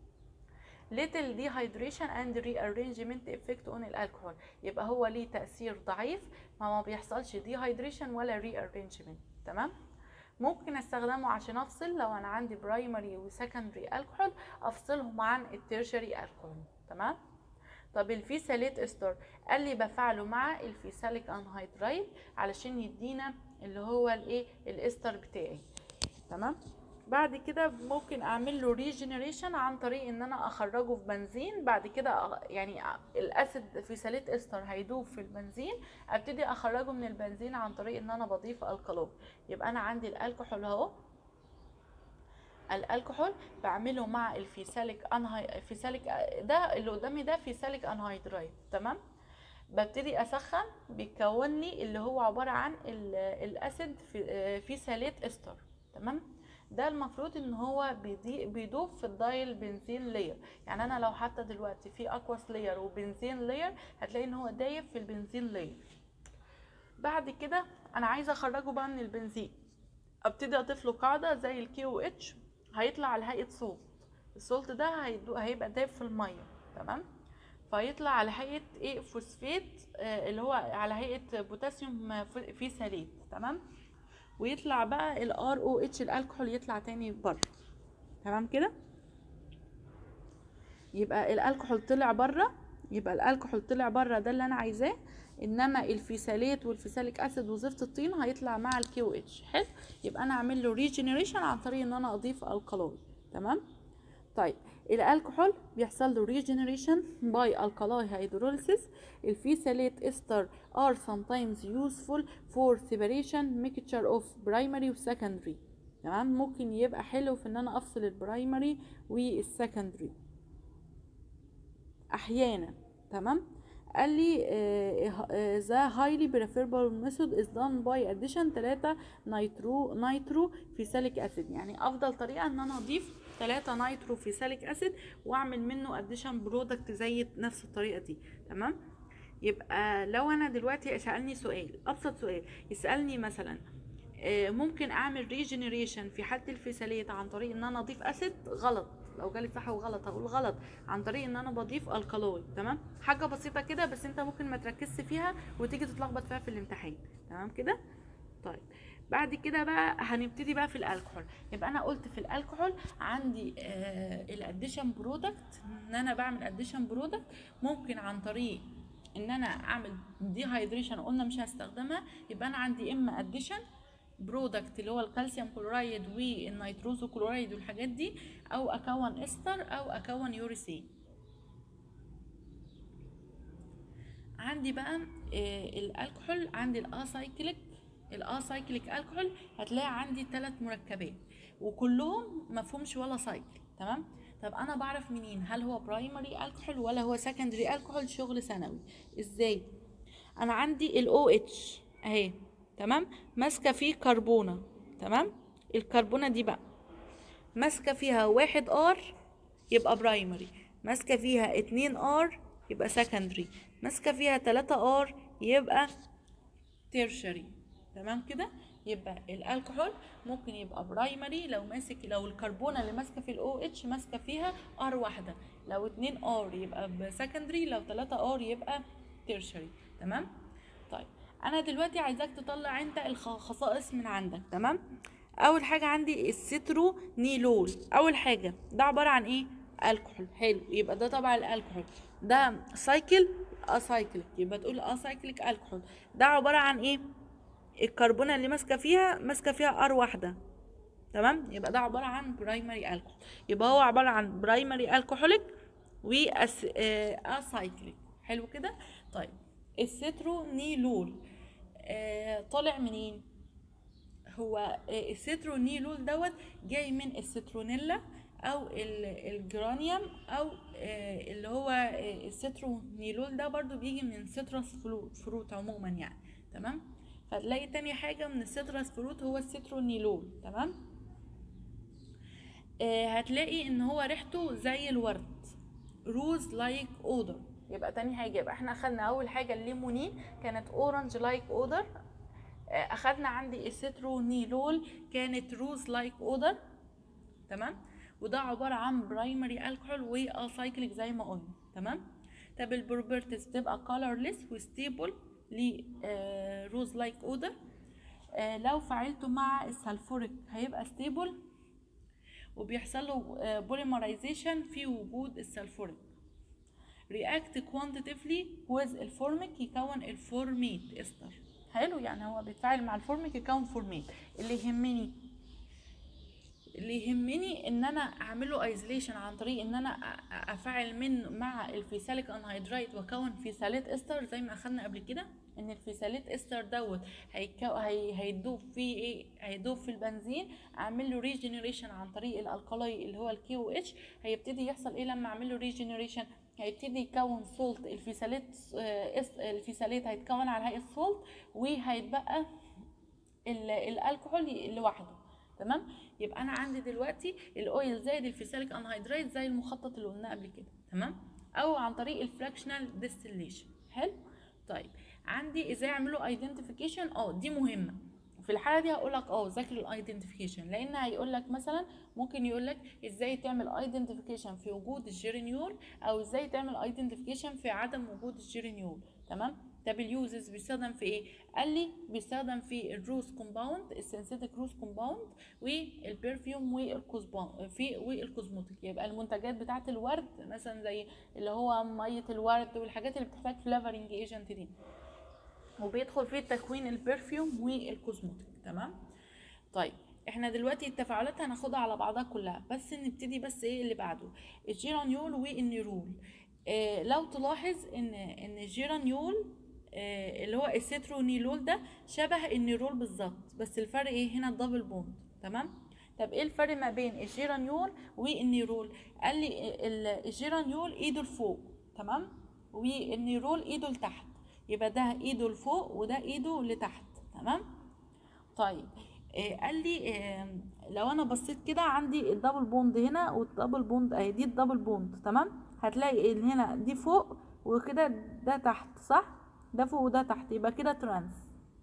little dehydration and rearrangement effect on الكحول. يبقى هو ليه تأثير ضعيف، ما بيحصلش dehydration ولا rearrangement. تمام. ممكن استخدمه عشان افصل لو انا عندي برايمري وسكندري الكحول، افصلهم عن التيرشري الكحول. تمام. طب الفيساليت استر قال لي بفعله مع الفيساليك انهيدرايد علشان يدينا اللي هو الايه الاستر بتاعي. تمام. بعد كده ممكن اعمل له ريجنريشن عن طريق ان انا اخرجه في بنزين. بعد كده يعني الاسيد فيساليت استر هيدوب في البنزين، ابتدي اخرجه من البنزين عن طريق ان انا بضيف الكالون. يبقى انا عندي الكحول اهو، الكحول بعمله مع الفيساليك فيساليك ده اللي قدامي ده فيساليك انهيدرايد. تمام. ببتدي اسخن، بيكون لي اللي هو عباره عن الاسيد فيساليت استر. تمام. ده المفروض ان هو بيدوب في الدايل بنزين لاير. يعني انا لو حتى دلوقتي في اكواس لاير وبنزين لاير هتلاقي ان هو دايب في البنزين لاير. بعد كده انا عايزه اخرجه بقى من البنزين، ابتدي اضيف له قاعده زي الكيو اتش، هيطلع على هيئه صوت. الصوت ده هيبقى دايب في الميه. تمام. فيطلع على هيئه ايه فوسفات، اللي هو على هيئه بوتاسيوم في ساليت. تمام. ويطلع بقى الار او اتش الكحول يطلع تاني بره. تمام كده. يبقى الكحول طلع بره، يبقى الكحول طلع بره، ده اللي انا عايزاه. انما الفيساليت والفيساليك اسيد وزفت الطين هيطلع مع الكيو اتش. حلو. يبقى انا اعمل له ريجنريشن عن طريق ان انا اضيف الكالوي. تمام. طيب الكحول بيحصل له ريجنريشن باي الكالاي هيدروليسيس. الفيساليت استر are sometimes useful for separation mixture of primary و secondary. تمام. ممكن يبقى حلو في ان انا افصل البرايمري والسكندري احيانا. تمام. قال لي the highly preferable method is done by addition 3 نيترو فيساليك اسيد. يعني افضل طريقه ان انا اضيف 3 نيترو فيساليك اسيد واعمل منه اديشن برودكت زي نفس الطريقه دي. تمام. يبقى لو انا دلوقتي سالني سؤال، ابسط سؤال يسالني مثلا ممكن اعمل ريجنريشن في حاله الفيساليت عن طريق ان انا اضيف اسيد؟ غلط، لو جالي صح وغلط هقول غلط، عن طريق ان انا بضيف الكالوي. تمام، حاجه بسيطه كده بس انت ممكن ما تركزش فيها وتيجي تتلخبط فيها في الامتحان. تمام كده. طيب بعد كده بقى هنبتدي بقى في الالكحول. يبقى انا قلت في الالكحول عندي الاديشن برودكت، ان انا بعمل اديشن برودكت ممكن عن طريق ان انا اعمل دي هيدريشن، قلنا مش هستخدمها. يبقى انا عندي اما اديشن برودكت اللي هو الكالسيوم كلورايد والنيتروزو كلورايد والحاجات دي، او اكون استر او اكون يوريثين. عندي بقى الالكحول، عندي الاسايكليك الكحول. هتلاقي عندي 3 مركبات وكلهم مفهومش ولا سايكل. تمام. طب انا بعرف منين هل هو برايمري الكحول ولا هو سكندري الكحول؟ شغل ثانوي. ازاي؟ انا عندي الاو اتش اهي، تمام، ماسكه فيه كربونه. تمام، الكربونه دي بقى ماسكه فيها 1 ار يبقى برايمري، ماسكه فيها 2 ار يبقى سكندري، ماسكه فيها 3 ار يبقى تيرشري. تمام كده. يبقى الالكحول ممكن يبقى برايمري لو الكربونه اللي ماسكه في الاو اتش ماسكه فيها ار واحده، لو 2 ار يبقى سكندري، لو 3 ار يبقى تيرشري. تمام. طيب انا دلوقتي عايزاك تطلع انت الخصائص من عندك. تمام. اول حاجه عندي السترو نيلول. اول حاجه ده عباره عن ايه؟ الكحول. حلو، يبقى ده طبعا الالكحول ده سايكل اسايكليك، يبقى تقول اسايكليك الكحول. ده عباره عن ايه؟ الكربونه اللي ماسكه فيها ار واحده. تمام، يبقى ده عباره عن برايمري الكحول. يبقى هو عباره عن برايمري الكحوليك و اسايكليك. حلو كده. طيب السترونيلول طالع منين؟ هو السترونيلول دوت جاي من السترونيلا او الجرانيوم، او اللي هو السترونيلول ده برضو بيجي من سيترس فروت عموما يعني. تمام. فتلاقي تاني حاجة من السيترس فروت هو السترونيلول. تمام. هتلاقي ان هو ريحته زي الورد، روز لايك اودر. يبقى تاني حاجة، يبقى احنا اخدنا اول حاجة الليمونين كانت اورنج لايك اودر، اخدنا عندي السترونيلول كانت روز لايك اودر. تمام. وده عباره عن برايمري الكحول واسايكليك زي ما قلنا. تمام. طب البروبرتيز بتبقى colorless وستيبل ل روز لايك اودر. لو فعلته مع السلفوريك هيبقى ستيبل وبيحصل له بوليمرايزيشن في وجود السلفوريك. react quantitatively with الفورميك يكون الفورميت استر. حلو، يعني هو بيتفاعل مع الفورميك يكون فورميت. اللي يهمني ان انا اعمله ايزوليشن عن طريق ان انا افعل مع الفيساليك انهيدرايت واكون فيسالات استر زي ما اخدنا قبل كده، ان الفيسالات استر دوت هيدوب في ايه؟ هيدوب في البنزين، اعمل له ريجنريشن عن طريق الالكالاي اللي هو الكي او اتش. هيبتدي يحصل ايه لما اعمل له ريجنريشن؟ هيبتدي يكون سولت. الفيسالات هيتكون على هيئه سولت وهيتبقى الالكحول لوحده. تمام. يبقى انا عندي دلوقتي الاويل زائد الفيساليك انهيدرايت زي المخطط اللي قلناه قبل كده. تمام. او عن طريق الفراكشنال ديستيليشن. حلو. طيب عندي ازاي اعمله ايدنتيفيكيشن؟ دي مهمه. في الحاله دي هقول لك ذاكر الايدنتيفيكيشن، لان هيقول لك مثلا ممكن يقول لك ازاي تعمل ايدنتيفيكيشن في وجود الجيرينيول، او ازاي تعمل ايدنتيفيكيشن في عدم وجود الجيرينيول. تمام. طب اليوزز بيستخدم في ايه؟ قال لي بيستخدم في الروز كومباوند، السينثيتيك روز كومباوند، والبرفيوم والكوزموتيك. يبقى المنتجات بتاعه الورد مثلا زي اللي هو ميه الورد والحاجات اللي بتحتاج فلافرنج ايجنت دي، وبيدخل فيه تكوين البرفيوم والكوزموتيك. تمام. طيب احنا دلوقتي التفاعلات هناخدها على بعضها كلها، بس نبتدي بس ايه اللي بعده؟ الجيرانيول والنيرول. لو تلاحظ ان الجيرانيول اللي هو السترونيلول ده شبه النيرول بالظبط، بس الفرق ايه؟ هنا الدبل بوند. تمام. طب ايه الفرق ما بين الجيرانيول والنيرول؟ قال لي الجيرانيول ايده لفوق، تمام، والنيرول ايده لتحت. يبقى ده ايده لفوق وده ايده لتحت. تمام. طيب قال لي لو انا بصيت كده عندي الدبل بوند هنا والدبل بوند اهي، دي الدبل بوند. تمام. هتلاقي هنا دي فوق وكده ده تحت، صح؟ ده فوق وده تحت، يبقى كده ترانس.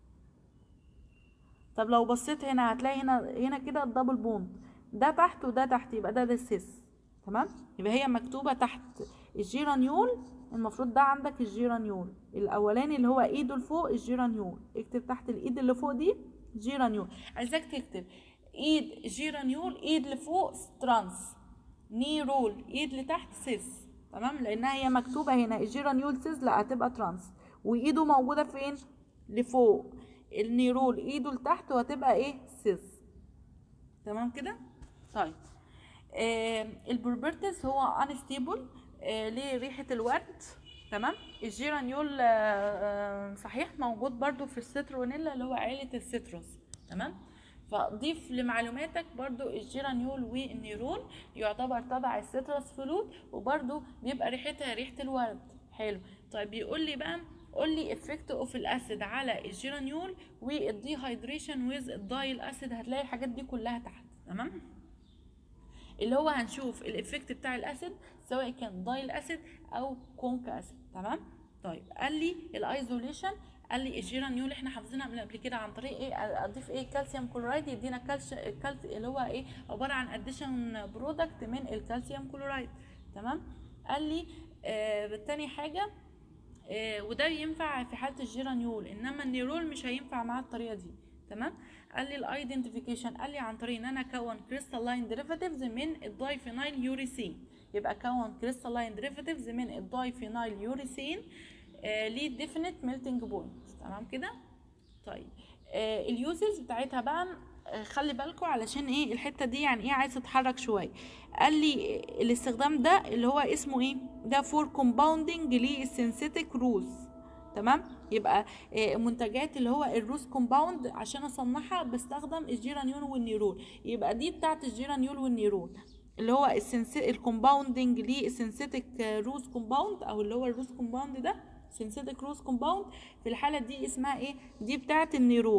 طب لو بصيت هنا هتلاقي هنا كده الدبل بوند، ده تحت وده تحت، يبقى ده سيس. تمام. يبقى هي مكتوبه تحت الجيرانيول، المفروض ده عندك الجيرانيول الاولاني اللي هو ايده لفوق الجيرانيول، اكتب تحت الايد اللي فوق دي جيرانيول. عايزاك تكتب ايد جيرانيول، ايد لفوق ترانس، نيرول ايد لتحت سيس. تمام، لانها هي مكتوبه هنا الجيرانيول سيس، لا هتبقى ترانس، وايده موجوده فين؟ لفوق. النيرول ايده لتحت وهتبقى ايه؟ سيس. تمام كده. طيب البروبرتيز هو انستيبل، ليه ريحه الورد. تمام. الجيرانيول صحيح موجود برضو في السترونيلا اللي هو عيله السيتروس. تمام. فضيف لمعلوماتك برضو الجيرانيول والنيرول يعتبر تبع السيتروس فلود، وبرضو بيبقى ريحتها ريحه الورد. حلو. طيب بيقول لي بقى، قول لي افكت اوف الاسيد على الجيرانيول والديهايدريشن ويز الدايل اسيد. هتلاقي الحاجات دي كلها تحت. تمام. اللي هو هنشوف الافكت بتاع الاسيد سواء كان دايل اسيد او كونك اسيد. تمام. طيب قال لي الايزوليشن، قال لي الجيرانيول احنا حافظينها من قبل كده عن طريق ايه؟ اضيف ايه؟ كالسيوم كلورايد يدينا اللي هو ايه؟ عباره عن اديشن برودكت من الكالسيوم كلورايد. تمام. قال لي تاني حاجه وده ينفع في حاله الجيرانيول، انما النيرول مش هينفع معاه الطريقه دي. تمام. قال لي الايدنتيفيكيشن، قال لي عن طريق ان انا اكون كريستالين ديريفاتيفز من الدايفينايل يوريسين. يبقى اكون كريستالين ديريفاتيفز من الدايفينايل يوريسين ليه ديفينيت ميلتنج بوينت. تمام كده. طيب اليوزز بتاعتها بقى خلي بالكم علشان ايه الحته دي يعني ايه عايزه اتحرك شويه. قال لي الاستخدام ده اللي هو اسمه ايه؟ ده فور كومباوندنج للسينثيتيك روز. تمام. يبقى منتجات اللي هو الروز كومباوند عشان اصنعها بستخدم الجيرانيول والنيرول. يبقى دي بتاعت الجيرانيول والنيرول اللي هو الكومباوندنج للسينثيتيك روز كومباوند، او اللي هو الروز كومباوند ده سينثيتيك روز كومباوند. في الحاله دي اسمها ايه؟ دي بتاعه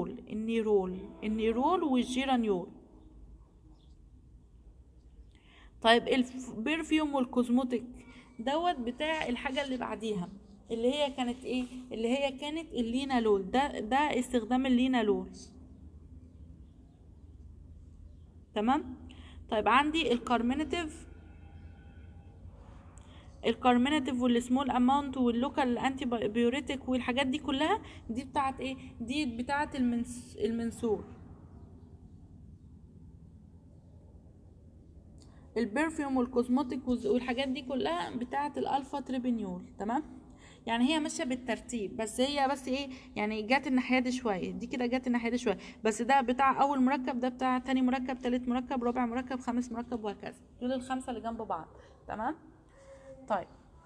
النيرول والجيرانيول. طيب البرفيوم والكوزموتيك دوت بتاع الحاجه اللي بعديها اللي هي كانت ايه؟ اللي هي كانت اللينالول. ده استخدام اللينالول. تمام. طيب عندي الكارميناتيف والسمول اماونت واللوكال انتي بيوريتك والحاجات دي كلها دي بتاعت ايه؟ دي بتاعت المنسول. البرفيوم والكوزموتيك والحاجات دي كلها بتاعت الالفا تريبينيول. تمام. يعني هي ماشيه بالترتيب، بس هي بس ايه يعني جت الناحيه دي شويه، دي كده جت الناحيه دي شويه، بس ده بتاع اول مركب، ده بتاع تاني مركب، تالت مركب، رابع مركب، خامس مركب، وهكذا. دول الخمسه اللي جنب بعض. تمام. طيب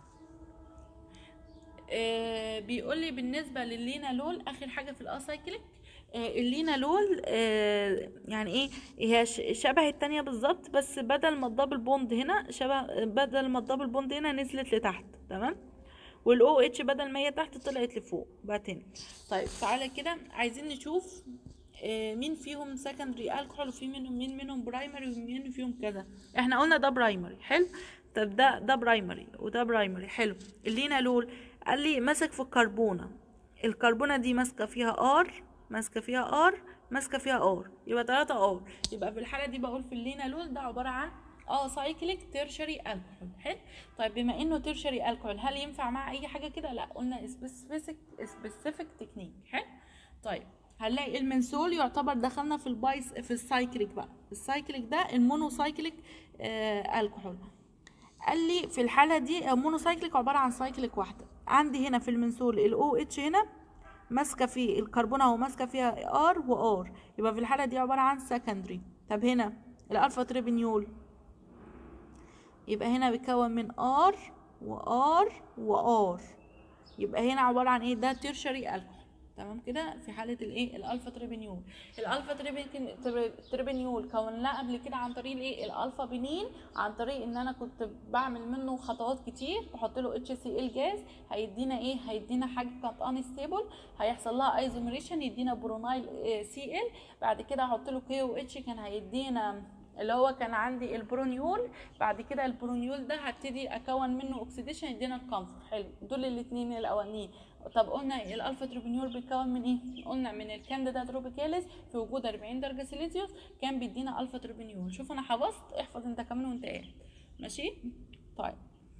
بيقول لي بالنسبه لللينالول اخر حاجه في الاسايكليك. اللينالول يعني ايه؟ هي شبه التانية بالظبط، بس بدل ما الدبل بوند هنا بدل ما الدبل بوند هنا نزلت لتحت. تمام. والاو اتش بدل ما هي تحت طلعت لفوق بقى تاني. طيب تعالى كده عايزين نشوف مين فيهم سكندري الكحول، وفي مين منهم برايمري، ومين فيهم كذا. احنا قلنا ده برايمري. حلو. طب ده برايمري وده برايمري. حلو. اللينالول قال لي ماسك في الكربونه دي ماسكه فيها ار، ماسكه فيها ار، يبقى 3 ار. يبقى في الحاله دي بقول في اللينالول ده عباره عن سايكليك تيرشري الكحول. حلو. طيب بما انه تيرشري الكحول هل ينفع مع اي حاجه كده؟ لا، قلنا سبيسيفيك تكنيك. حلو. طيب هنلاقي المنسول يعتبر دخلنا في السايكليك بقى. السايكليك ده المونوسايكليك الكحول. قال لي في الحاله دي مونوسايكليك عباره عن سايكليك واحده. عندي هنا في المنسول الاو اتش هنا ماسكه في الكربونه اهو، ماسكه فيها ار وار، يبقى في الحاله دي عباره عن سكندري. طب هنا الالفا تريبينيول يبقى هنا بيتكون من ار وار، يبقى هنا عباره عن ايه؟ ده تيرشري الكحول. تمام كده. في حاله الايه؟ الالفا تريبينيول. الالفا تريبينيول كونناه قبل كده عن طريق الايه؟ الالفا بنين، عن طريق ان انا كنت بعمل منه خطوات كتير، بحط له اتش سي ال جاز، هيدينا ايه؟ هيدينا حاجه كانت انستيبل، هيحصل لها ايزوميريشن يدينا برونايل سي ال. بعد كده احط له كي او اتش كان هيدينا اللي هو كان عندي البرونيول. بعد كده البرونيول ده هبتدي اكون منه اوكسيديشن يدينا الكانسر. حلو. دول الاثنين الاولانيين. طب قلنا الالفا تروبينيول بيتكون من ايه؟ قلنا من الكانديدا تروبيكاليس في وجود 40 درجه سيليزيوس كان بيدينا الفا تروبينيول. شوف انا حفظت، احفظ انت كمان وانت قاعد. ماشي. طيب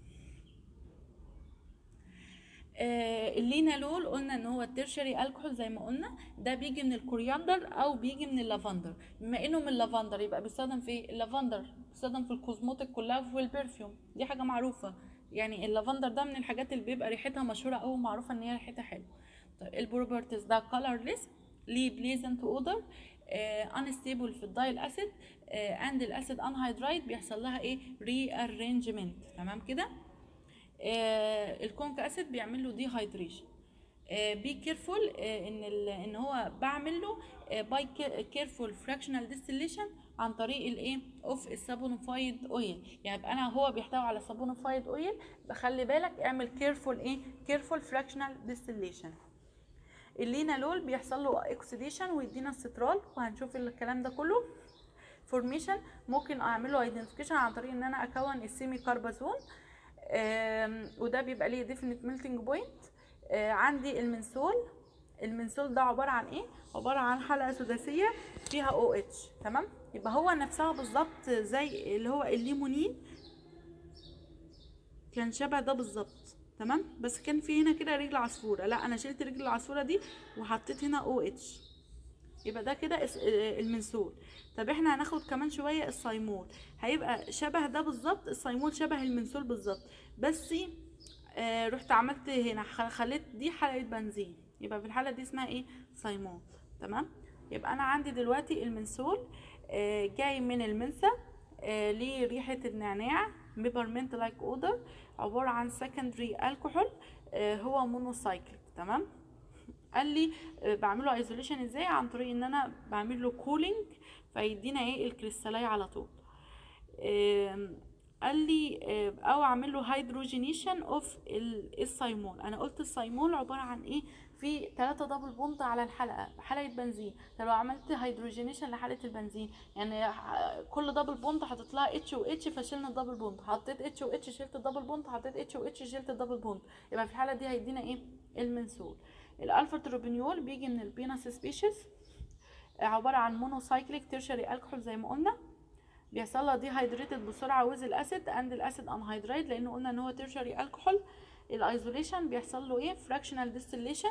اللينالول قلنا ان هو الترشري الكحول زي ما قلنا، ده بيجي من الكورياندر او بيجي من اللافندر. بما انه من اللافندر يبقى بيستخدم في اللافندر، بيستخدم في الكوزموتيك كلها وفي البرفيوم، دي حاجه معروفه. يعني اللافندر ده من الحاجات اللي بيبقى ريحتها مشهوره قوي ومعروفه ان هي ريحتها حلوه. طيب البروبرتيز ده colorless، ليه بليزنت اودر، انستيبل في الدايل اسيد، اند الاسيد انهيدرايد بيحصل لها ايه ري ارينجمنت. تمام كده. الكونك اسيد بيعمل له دي هايدريشن. بي كيرفول ان هو بعمل له باي كيرفول فراكشنال ديستليشن عن طريق الايه اوف السابونيفايد اويل. يعني يبقى انا هو بيحتوي على سابونيفايد اويل، بخلي بالك اعمل كيرفول ايه كيرفول فراكشنال ديستليشن. اللينالول بيحصل له اكسيديشن ويدينا السترال، وهنشوف الكلام ده كله. فورميشن ممكن اعمل له ايدنتيفيكيشن عن طريق ان انا اكون السيمي كاربازون، وده بيبقى ليه ديفينيت ميلتنج بوينت. عندي المنسول. المنسول ده عباره عن ايه؟ عباره عن حلقه سداسيه فيها او اتش. تمام. يبقى هو نفسها بالظبط زي اللي هو الليمونين، كان شبه ده بالظبط. تمام. بس كان في هنا كده رجل عصفوره، لا انا شلت رجل العصفوره دي وحطيت هنا او اتش. يبقى ده كده المنسول. طب احنا هناخد كمان شويه الصيمول، هيبقى شبه ده بالظبط. الصيمول شبه المنسول بالظبط، بس رحت عملت هنا خليت دي حلقه بنزين، يبقى في الحاله دي اسمها ايه صيمول. تمام. يبقى انا عندي دلوقتي المنسول جاي من المنسى، ليه ريحه النعناع، بيبرمنت لايك اودر، عباره عن سكندري الكحول، هو مونوسايكل. تمام. قال لي بعمله ايزوليشن ازاي؟ عن طريق ان انا بعمل له كولينج فيدينا ايه الكريستاليه على طول. قال لي او اعمل له هيدروجينيشن اوف الصيمول. انا قلت الصيمول عباره عن ايه؟ في 3 دبل بوند على حلقه بنزين. طب لو عملت هيدروجينيشن لحلقه البنزين، يعني كل دبل بوند حطيت لها اتش و اتش فشلنا الدبل بوند، حطيت اتش و اتش شلت الدبل بوند، حطيت اتش و اتش شلت الدبل بوند، يبقى في الحاله دي هيدينا ايه المنسول. الالفا تروبينيول بيجي من البيناس سبيشيز، عباره عن مونوسايكليك تيرشري الكحول زي ما قلنا، بيحصل لها دي هيدريتد بسرعه ويز الاسيد اند الاسيد انهيدرايد، لانه قلنا ان هو تيرشري الكحول. الايزوليشن بيحصل له ايه فراكشنال ديستليشن.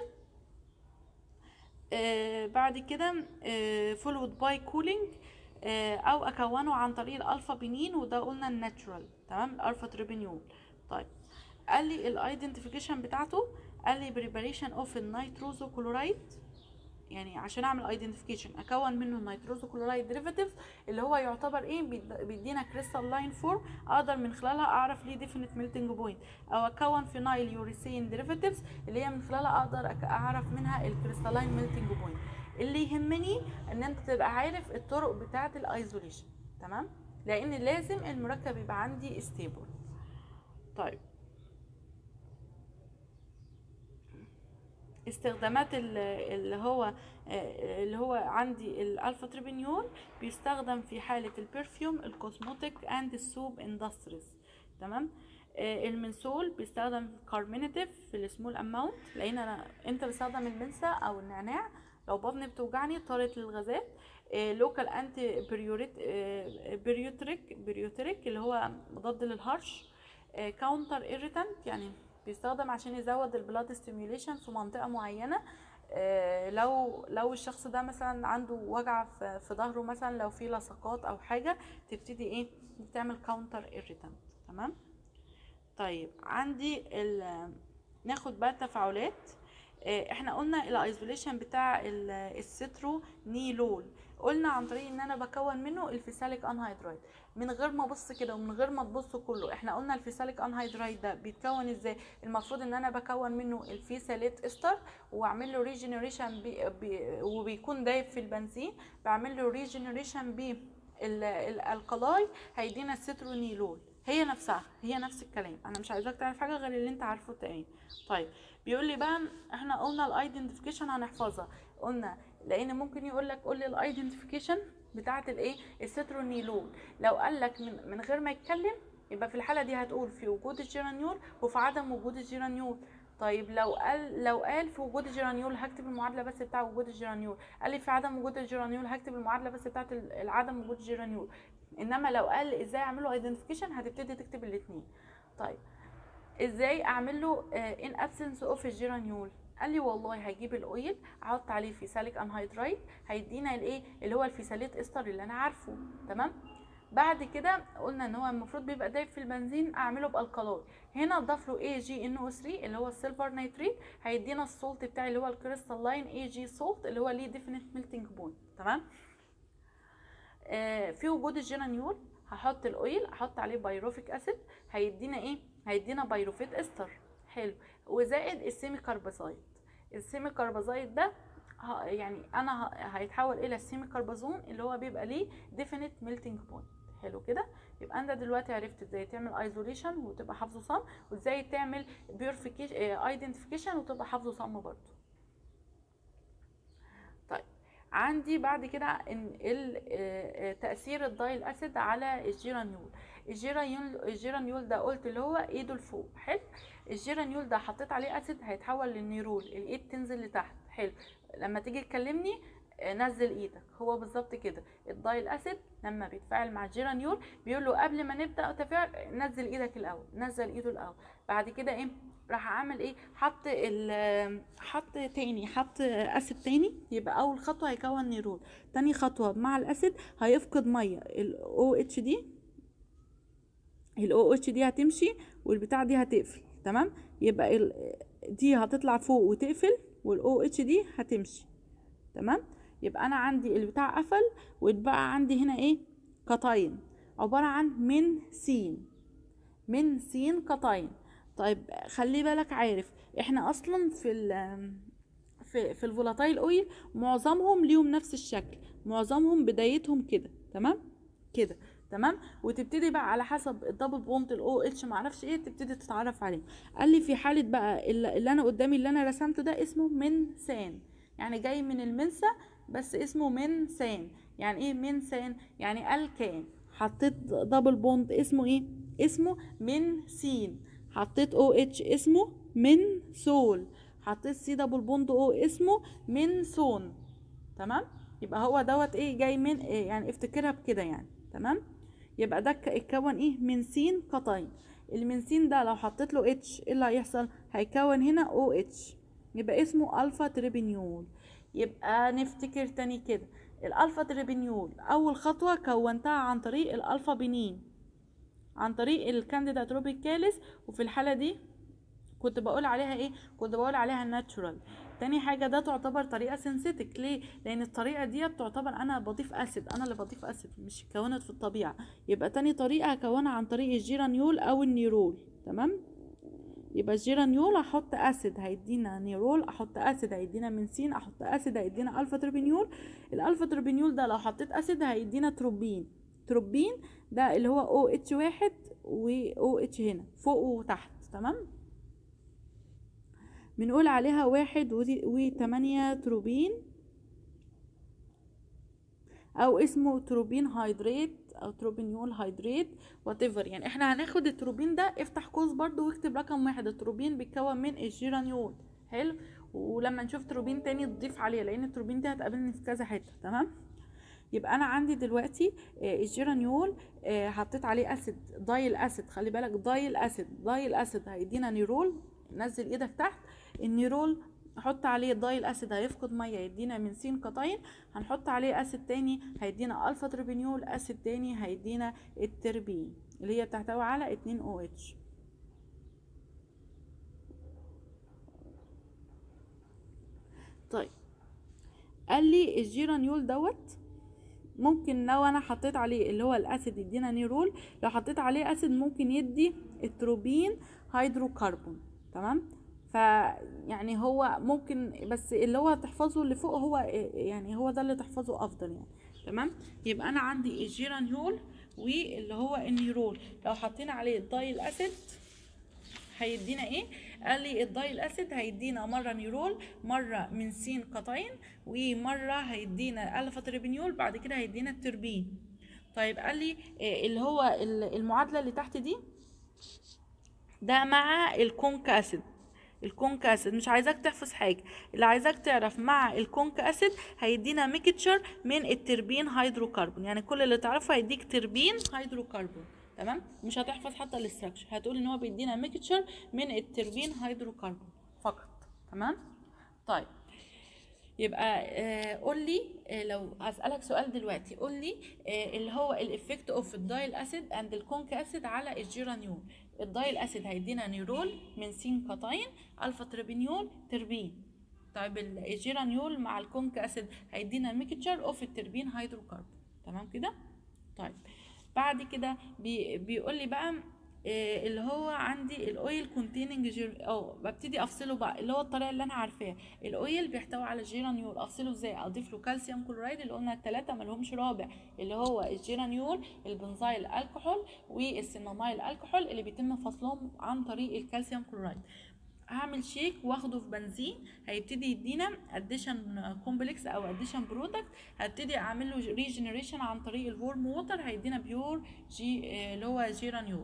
بعد كده فولود باي كولينج، او اكونه عن طريق الالفا بنين، وده قلنا الناتشورال. تمام. الالفا تريبينيول. طيب قال لي الايدنتيفيكيشن بتاعته، قال لي بريباريشن اوف النيتروزو كلورايد. يعني عشان اعمل ايدنتيفيكيشن اكون منه النيتروزو كلورايد ديريفاتيفز اللي هو يعتبر ايه بيدينا كريستال لاين فورم، اقدر من خلالها اعرف ليه ديفينيت ميلتنج بوينت. او اكون فينايل يوريثين ديريفاتيفز اللي هي من خلالها اقدر اعرف منها الكريستالين ميلتنج بوينت. اللي يهمني ان انت تبقى عارف الطرق بتاعه الايزوليشن. تمام. لان لازم المركب يبقى عندي ستيبل. طيب استخدامات اللي هو عندي الالفا تريبينيول بيستخدم في حالة البرفيوم، الكوزموتيك اند السوب اندستريز. تمام. المنسول بيستخدم كارمينيتيف في السمول اماونت، لان انا امتى بستخدم المنسى او النعناع؟ لو بطني بتوجعني، طارت للغازات. لوكال انتي بريوتريك اللي هو مضاد للهرش. كاونتر ايريتانت يعني بيستخدم عشان يزود البلاد ستيميوليشن في منطقه معينه. لو الشخص ده مثلا عنده وجع في ظهره، مثلا لو في لصقات او حاجه، تبتدي ايه بتعمل كاونتر ايريتانت. تمام. طيب عندي ناخد بقى التفاعلات. احنا قلنا الايزوليشن بتاع السترو نيلول، قلنا عن طريق ان انا بكون منه الفيساليك انهيدرايد. من غير ما ابص كده ومن غير ما تبصوا كله، احنا قلنا الفيساليك انهيدرايد ده بيتكون ازاي؟ المفروض ان انا بكون منه الفيساليت استر واعمل له ريجنريشن وبيكون دايب في البنزين، بعمل له ريجنريشن الالقلاي، هيدينا السترونيلول. هي نفسها، هي نفس الكلام، انا مش عايزاك تعرف حاجه غير اللي انت عارفه تاني. طيب بيقول لي بقى احنا قلنا الايدنتيفيكيشن هنحفظها، قلنا لان ممكن يقول لك قول لي الايدنتيفيكيشن بتاعه الايه السترونيلول. لو قال لك من غير ما يتكلم، يبقى في الحاله دي هتقول في وجود الجيرانيول وفي عدم وجود الجيرانيول. طيب لو قال في وجود الجيرانيول هكتب المعادله بس بتاع وجود الجيرانيول، قال لي في عدم وجود الجيرانيول هكتب المعادله بس بتاعه عدم وجود الجيرانيول. انما لو قال ازاي اعمل له ايدنتيفيكيشن هتبتدي تكتب الاثنين. طيب ازاي اعمل له ان ابسنس اوف الجيرانيول؟ قال لي والله هجيب الاويل احط عليه فيساليك انهيدرايد هيدينا الايه اللي هو الفيساليت استر اللي انا عارفه. تمام. بعد كده قلنا ان هو المفروض بيبقى دايب في البنزين، اعمله بالكالوي. هنا اضاف له اي جي ان او 3 اللي هو السيلفر نيتريت، هيدينا السولت بتاعي اللي هو الكريستالين اي جي سولت اللي هو ليه ديفينيت ميلتنج بوينت. تمام. في وجود الجيرانيول هحط الاويل احط عليه بايروفيك اسيد هيدينا ايه؟ هيدينا بايروفيت استر. حلو. وزائد السيمي كاربازايد. السيمي كاربازايد ده يعني انا هيتحول الى السيمي كاربازون اللي هو بيبقى ليه ديفينيت ميلتنج بوينت. حلو كده. يبقى انت دلوقتي عرفت ازاي تعمل ايزوليشن وتبقى حافظه صم، وازاي تعمل بيورفيكيشن ايدنتيفيكيشن وتبقى حافظه صم برضه. طيب عندي بعد كده ان تاثير الدايل اسيد على الجيرانيول. الجيرانيول ده قلت اللي هو ايده لفوق. حلو. الجيرانيول ده حطيت عليه اسيد هيتحول للنيرول، الايد تنزل لتحت. حلو. لما تيجي تكلمني نزل ايدك. هو بالظبط كده الدايل اسيد لما بيتفاعل مع الجيرانيول بيقول له قبل ما نبدا تفاعل نزل ايدك الاول، نزل ايده الاول. بعد كده ايه راح اعمل ايه؟ حط اسيد تاني. يبقى اول خطوه هيكون نيرول، تاني خطوه مع الاسيد هيفقد ميه الاو اتش دي، الاو اتش دي هتمشي والبتاع دي هتقفل. تمام. يبقى دي هتطلع فوق وتقفل والاو اتش دي هتمشي. تمام. يبقى انا عندي البتاع قفل واتبقى عندي هنا ايه؟ كاتاين عباره عن من سين كاتاين. طيب خلي بالك عارف احنا اصلا في الفولاتايل اويل معظمهم ليهم نفس الشكل، معظمهم بدايتهم كده. تمام كده. تمام. وتبتدي بقى على حسب الدبل بونت الاو اتش معرفش ايه تبتدي تتعرف عليهم. قال لي في حاله بقى اللي انا قدامي اللي انا رسمته ده اسمه منسان، يعني جاي من المنسى بس اسمه منسان. يعني ايه منسان؟ يعني الكان. حطيت دبل بوند اسمه ايه؟ اسمه من سين. حطيت او اتش اسمه من سول. حطيت سي دبل بوند او اسمه من سون. تمام. يبقى هو دوت ايه جاي من إيه؟ يعني افتكرها بكده يعني. تمام. يبقى ده اتكون ايه؟ من سين كاتاين. المنسين ده لو حطيت له اتش ايه اللي هيحصل؟ هيكون هنا او اتش يبقى اسمه الفا تريبينيول. يبقى نفتكر تاني كده الالفا تريبينيول اول خطوه كونتها عن طريق الالفا بنين، عن طريق الكانديدا تروبيكاليس. وفي الحاله دي كنت بقول عليها ايه؟ كنت بقول عليها ناتشورال. تاني حاجه ده تعتبر طريقه سينثيتك. ليه؟ لان الطريقه دي تعتبر انا بضيف اسيد، انا اللي بضيف اسيد مش اتكونت في الطبيعه. يبقى تاني طريقه هكونها عن طريق الجيرانيول او النيرول. تمام. يبقى الجيرانيول احط اسيد هيدينا نيرول، احط اسيد هيدينا منسين، احط اسيد هيدينا الفا تربينيول. الالفا تربينيول ده لو حطيت اسيد هيدينا تروبين ده اللي هو او اتش واحد و او اتش هنا فوق وتحت. تمام. بنقول عليها 1 و8 تروبين او اسمه تروبين هيدريت او تروبينيول هيدريت واتيفر. يعني احنا هناخد التروبين ده افتح قوس برضو واكتب رقم 1. التروبين بيتكون من الجيرانيول. حلو. ولما نشوف تروبين تاني تضيف عليه لان التروبين دي هتقابلني في كذا حته. تمام. يبقى انا عندي دلوقتي الجيرانيول حطيت عليه اسيد دايل اسيد. خلي بالك دايل اسيد هيدينا نيرول. نزل ايدك تحت. النيرول نحط عليه دايل اسيد هيفقد ميه يدينا من سين كاتاين. هنحط عليه اسيد تاني هيدينا الفا تربينيول. اسيد تاني هيدينا التربين اللي هي بتحتوي على 2 او اتش. طيب قال لي الجيرانيول دوت ممكن لو انا حطيت عليه اللي هو الاسيد يدينا نيرول، لو حطيت عليه اسيد ممكن يدي التروبين هيدروكربون. تمام. فيعني هو ممكن بس اللي هو تحفظه اللي فوق هو يعني هو ده اللي تحفظه افضل يعني. تمام. يبقى انا عندي الجيرانيول واللي هو النيرول لو حطينا عليه الدايل اسيد هيدينا ايه؟ قال لي الدايل اسيد هيدينا مره نيرول، مره منسين كاتاين، ومره هيدينا الفا تربينيول، بعد كده هيدينا التربين. طيب قال لي اللي هو المعادله اللي تحت دي ده مع الكونك اسيد. الكونك اسيد، مش عايزاك تحفظ حاجه، اللي عايزاك تعرف مع الكونك اسيد هيدينا ميكتشر من التربين هيدروكربون، يعني كل اللي تعرفه هيديك تربين هيدروكربون. تمام، مش هتحفظ حتى الاستراكشر، هتقول ان هو بيدينا ميكتشر من التربين هيدروكربون فقط. تمام. طيب يبقى قول لي، لو هسألك سؤال دلوقتي، قول لي اللي هو الافكت اوف الدايل اسيد اند الكونك اسيد على الجيرانيول. الدايل اسيد هيدينا نيرول من سين كاتاين الفا تربينيول تربين. طيب الجيرانيول مع الكونك اسيد هيدينا ميكتشر اوف التربين هيدروكربون. تمام كده. طيب بعد كده بيقول لي بقى اللي هو عندي الاويل كونتيننج ببتدي افصله بقى، اللي هو الطريقه اللي انا عارفاها. الاويل بيحتوي على الجيرانيول، افصله ازاي؟ اضيف له كالسيوم كلورايد اللي قلنا الثلاثه ما لهمش رابع، اللي هو الجيرانيول، البنزايل الكحول، والسينامايل الكحول، اللي بيتم فصلهم عن طريق الكالسيوم كلورايد. هعمل شيك واخده في بنزين، هيبتدي يدينا اديشن كومبلكس او اديشن برودكت، هبتدي اعمل له ريجنريشن عن طريق الورم ووتر، هيدينا بيور اللي هو جيرانيول.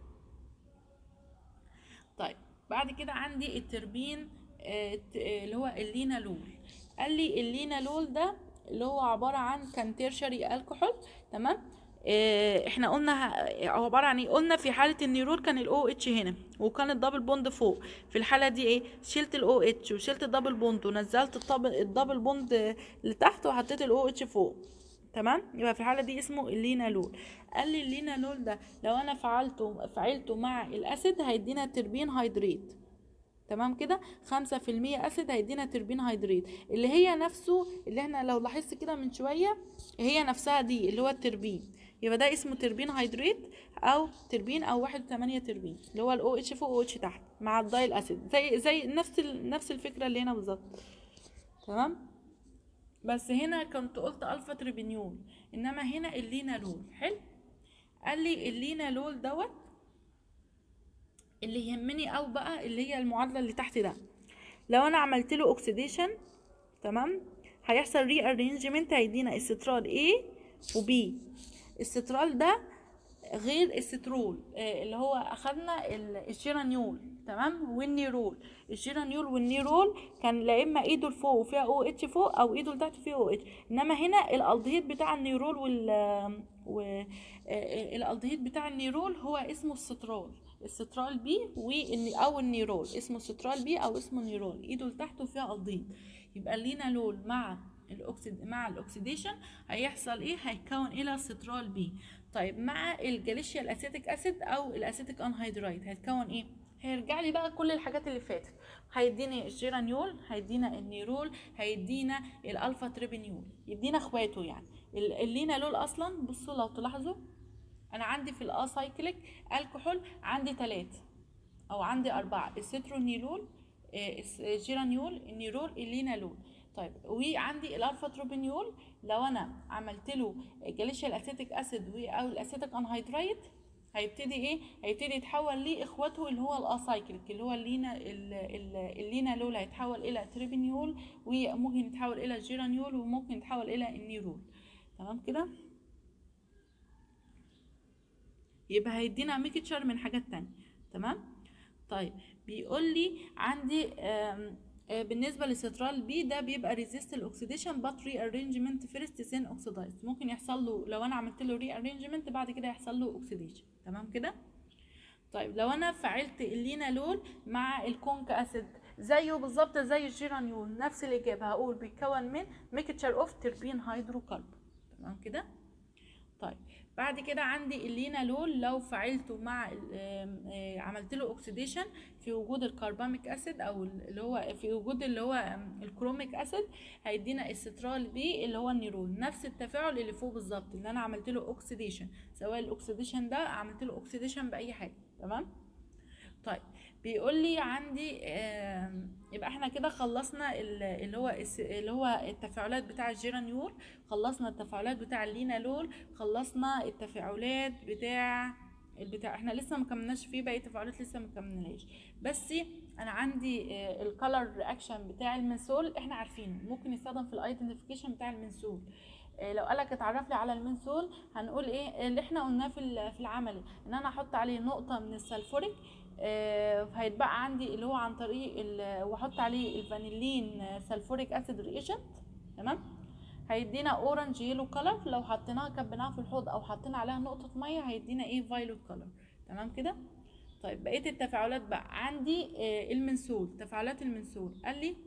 طيب بعد كده عندي التربين اللي هو اللينالول. قال لي اللينالول ده اللي هو عباره عن كان تيرشري الكحول. تمام. احنا قلنا عباره عن ايه؟ قلنا في حاله النيرول كان الاو اتش هنا وكان الدبل بوند فوق. في الحاله دي ايه؟ شلت الاو اتش وشلت الدبل بوند ونزلت الدبل بوند لتحت وحطيت الاو اتش فوق. تمام. يبقى في الحاله دي اسمه اللينالول. قال لي اللينالول ده لو انا فعلته مع الاسيد هيدينا تربين هيدريت. تمام كده. 5% اسيد هيدينا تربين هيدريت، اللي هي نفسه اللي احنا لو لاحظت كده من شويه هي نفسها دي اللي هو التربين. يبقى ده اسمه تربين هيدريت او تربين او 1.8 تربين، اللي هو الاو اتش فوق او اتش تحت مع الدايل اسيد، زي نفس الفكره اللي هنا بالظبط. تمام. بس هنا كنت قلت الفا تربينيول، انما هنا اللينالول. حلو. قال لي اللينالول دوت اللي يهمني او بقى اللي هي المعادله اللي تحت ده، لو انا عملت له اوكسيديشن تمام هيحصل ري ارينجمنت، هيدينا استرال A و B. السترال ده غير السترول اللي هو اخدنا الجيرانيول. تمام. والنيرول، الجيرانيول والنيرول كان لا اما ايده لفوق وفيها او اتش فوق او ايده لتحت فيها او اتش، انما هنا الالدهيد بتاع النيرول الالدهيد بتاع النيرول هو اسمه السترال بي او النيرول اسمه سترال بي او اسمه نيرول، ايده لتحت وفيها الدهيد. يبقى اللينالول مع الاكسيديشن هيحصل ايه؟ هيتكون الى سترال بي. طيب مع الجليشيا الاسيتيك اسيد او الاسيتيك انهيدرايد هيتكون ايه؟ هيرجع لي بقى كل الحاجات اللي فاتت، هيدينا الجيرانيول، هيدينا النيرول، هيدينا الالفا تريبينيول، يدينا اخواته يعني. اللينالول اصلا بصوا لو تلاحظوا انا عندي في الاسايكليك الكحول عندي 3 او عندي 4، السترونيلول، الجيرانيول، النيرول، اللينالول. طيب وعندي الالفا تروبينيول لو انا عملت له جليشيال اسيتيك اسيد او الاسيتيك انهيدرايد هيبتدي ايه؟ هيبتدي يتحول لاخوته اللي هو الاسايكليك اللي هو اللينالول هيتحول الى تريبينيول، وممكن يتحول الى جيرانيول، وممكن يتحول الى النيرول. تمام كده. يبقى هيدينا ميكتشر من حاجات تانية. تمام. طيب بيقول لي عندي بالنسبه للسترال بي ده بيبقى ريزيست الاكسيديشن بات ري ارينجمنت فيرست سين اوكسيدايز، ممكن يحصل له لو انا عملت له ري ارينجمنت بعد كده يحصل له اوكسيديشن. تمام كده. طيب لو انا فعلت اللينالول مع الكونك اسيد زيه بالظبط زي الجيرانيول نفس الاجابه، هقول بيتكون من ميكتشر اوف تربين هيدروكربون. تمام كده. طيب بعد كده عندي اللينالول لو فعلته مع عملت له اوكسيديشن في وجود الكرباميك اسيد او اللي هو في وجود اللي هو الكروميك اسيد هيدينا السترال بي اللي هو النيرول، نفس التفاعل اللي فوق بالظبط اللي انا عملت له اوكسيديشن، سواء الاوكسيديشن ده عملت له اوكسيديشن باي حاجه. تمام. طيب بيقول لي عندي يبقى احنا كده خلصنا اللي هو التفاعلات بتاع الجيرانيول، خلصنا التفاعلات بتاع اللينالول، خلصنا التفاعلات بتاع احنا لسه ما كملناش فيه باقي التفاعلات لسه ما كملناش. بس انا عندي الكالر رياكشن بتاع المنسول احنا عارفينه ممكن يستخدم في الايدنتيفيكيشن بتاع المنسول. لو قالك اتعرف لي على المنسول هنقول ايه اللي احنا قلناه في العملي، ان انا احط عليه نقطه من السلفوريك هيتبقى عندي اللي هو عن طريق واحط عليه الفانيلين سلفوريك اسيد ريجنت. تمام. هيدينا اورنج يلو كلر، لو حطيناها كبناها في الحوض او حطينا عليها نقطه ميه هيدينا ايه فايلوت كلر. تمام كده. طيب بقيه التفاعلات بقى عندي المنسول. تفاعلات المنسول قال لي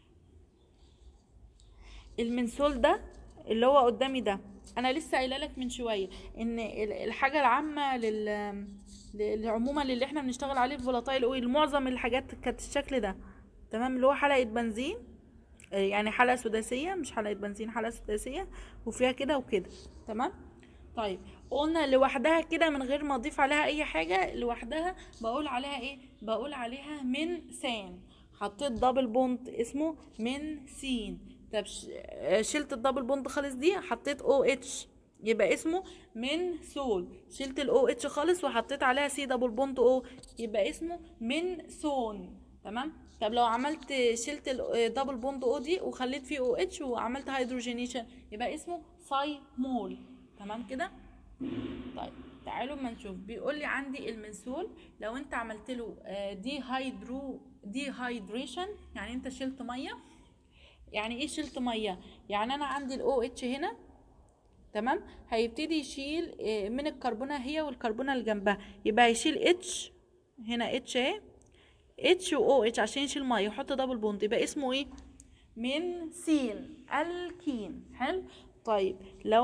المنسول ده اللي هو قدامي ده، انا لسه قايله لك من شويه ان الحاجه العامه عموما اللي احنا بنشتغل عليه الفولاتايل اويل معظم الحاجات كانت الشكل ده. تمام. اللي هو حلقه بنزين، يعني حلقه سداسيه، مش حلقه بنزين، حلقه سداسيه وفيها كده وكده. تمام. طيب قلنا لوحدها كده من غير ما اضيف عليها اي حاجه، لوحدها بقول عليها ايه؟ بقول عليها من سان. حطيت دبل بوند اسمه من سين. طب شلت الدبل بوند خالص دي، حطيت او اتش يبقى اسمه من سول. شلت الاو اتش خالص وحطيت عليها سي دبل بوند او يبقى اسمه من سون. تمام. طب لو عملت شلت الدبل بوند او دي وخليت فيه او اتش وعملت هيدروجينيشن يبقى اسمه سايمول. تمام كده. طيب تعالوا ما نشوف. بيقول لي عندي المنسول لو انت عملت له دي هايدريشن، يعني انت شلت ميه. يعني ايه شلت ميه؟ يعني انا عندي الاو اتش هنا، تمام، هيبتدي يشيل من الكربونه هي والكربونه اللي جنبها، يبقى هيشيل اتش هنا، اتش اهي، اتش واو اتش عشان يشيل ميه، يحط دبل بوند يبقى اسمه ايه؟ من سين الكين. حلو. طيب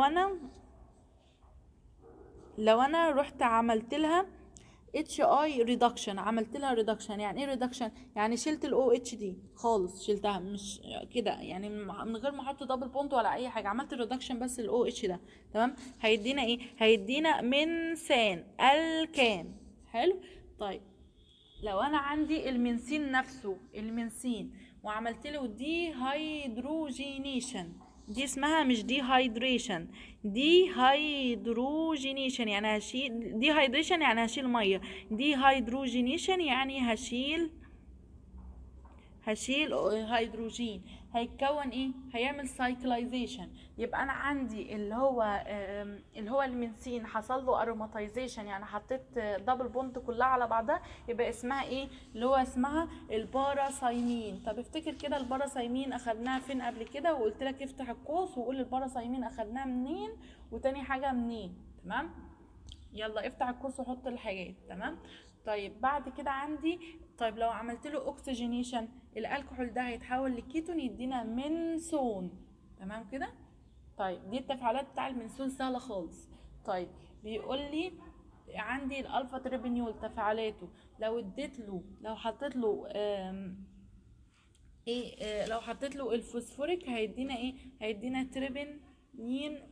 لو انا رحت عملت لها اتش اي ريدكشن، عملت لها ريدكشن. يعني ايه ريدكشن؟ يعني شلت الاو اتش دي خالص، شلتها مش كده يعني من غير ما احط دبل بوند ولا اي حاجه، عملت ريدكشن بس الاو اتش ده. تمام. هيدينا ايه؟ هيدينا منسان الكان. حلو. طيب لو انا عندي المنسين نفسه، المنسين، وعملت له دي هيدروجينيشن، دي اسمها مش دي هيدريشن، دي هيدروجينيشن يعني هشيل، دي هيدريشن يعني هشيل ميه، دي هيدروجينيشن يعني هشيل هيدروجين. هيتكون ايه؟ هيعمل سايكلايزيشن. يبقى انا عندي اللي هو المنسين حصل له اروماتيزيشن، يعني حطيت دبل بوند كلها على بعضها، يبقى اسمها ايه؟ اللي هو اسمها الباراسايمين. طب افتكر كده الباراسايمين اخدناها فين قبل كده؟ وقلت لك افتح القوس وقول الباراسايمين اخدناها منين وتاني حاجه منين. تمام. يلا افتح القوس وحط الحاجات. تمام. طيب بعد كده عندي، طيب لو عملت له اوكسجينيشن الكحول ده هيتحول لكيتون يدينا منسون. تمام كده. طيب دي التفاعلات بتاع المنسون سهله خالص. طيب بيقول لي عندي الالفا تريبينيول تفاعلاته لو اديت له، لو حطيت له لو حطيت له الفوسفوريك هيدينا ايه؟ هيدينا تريبينين،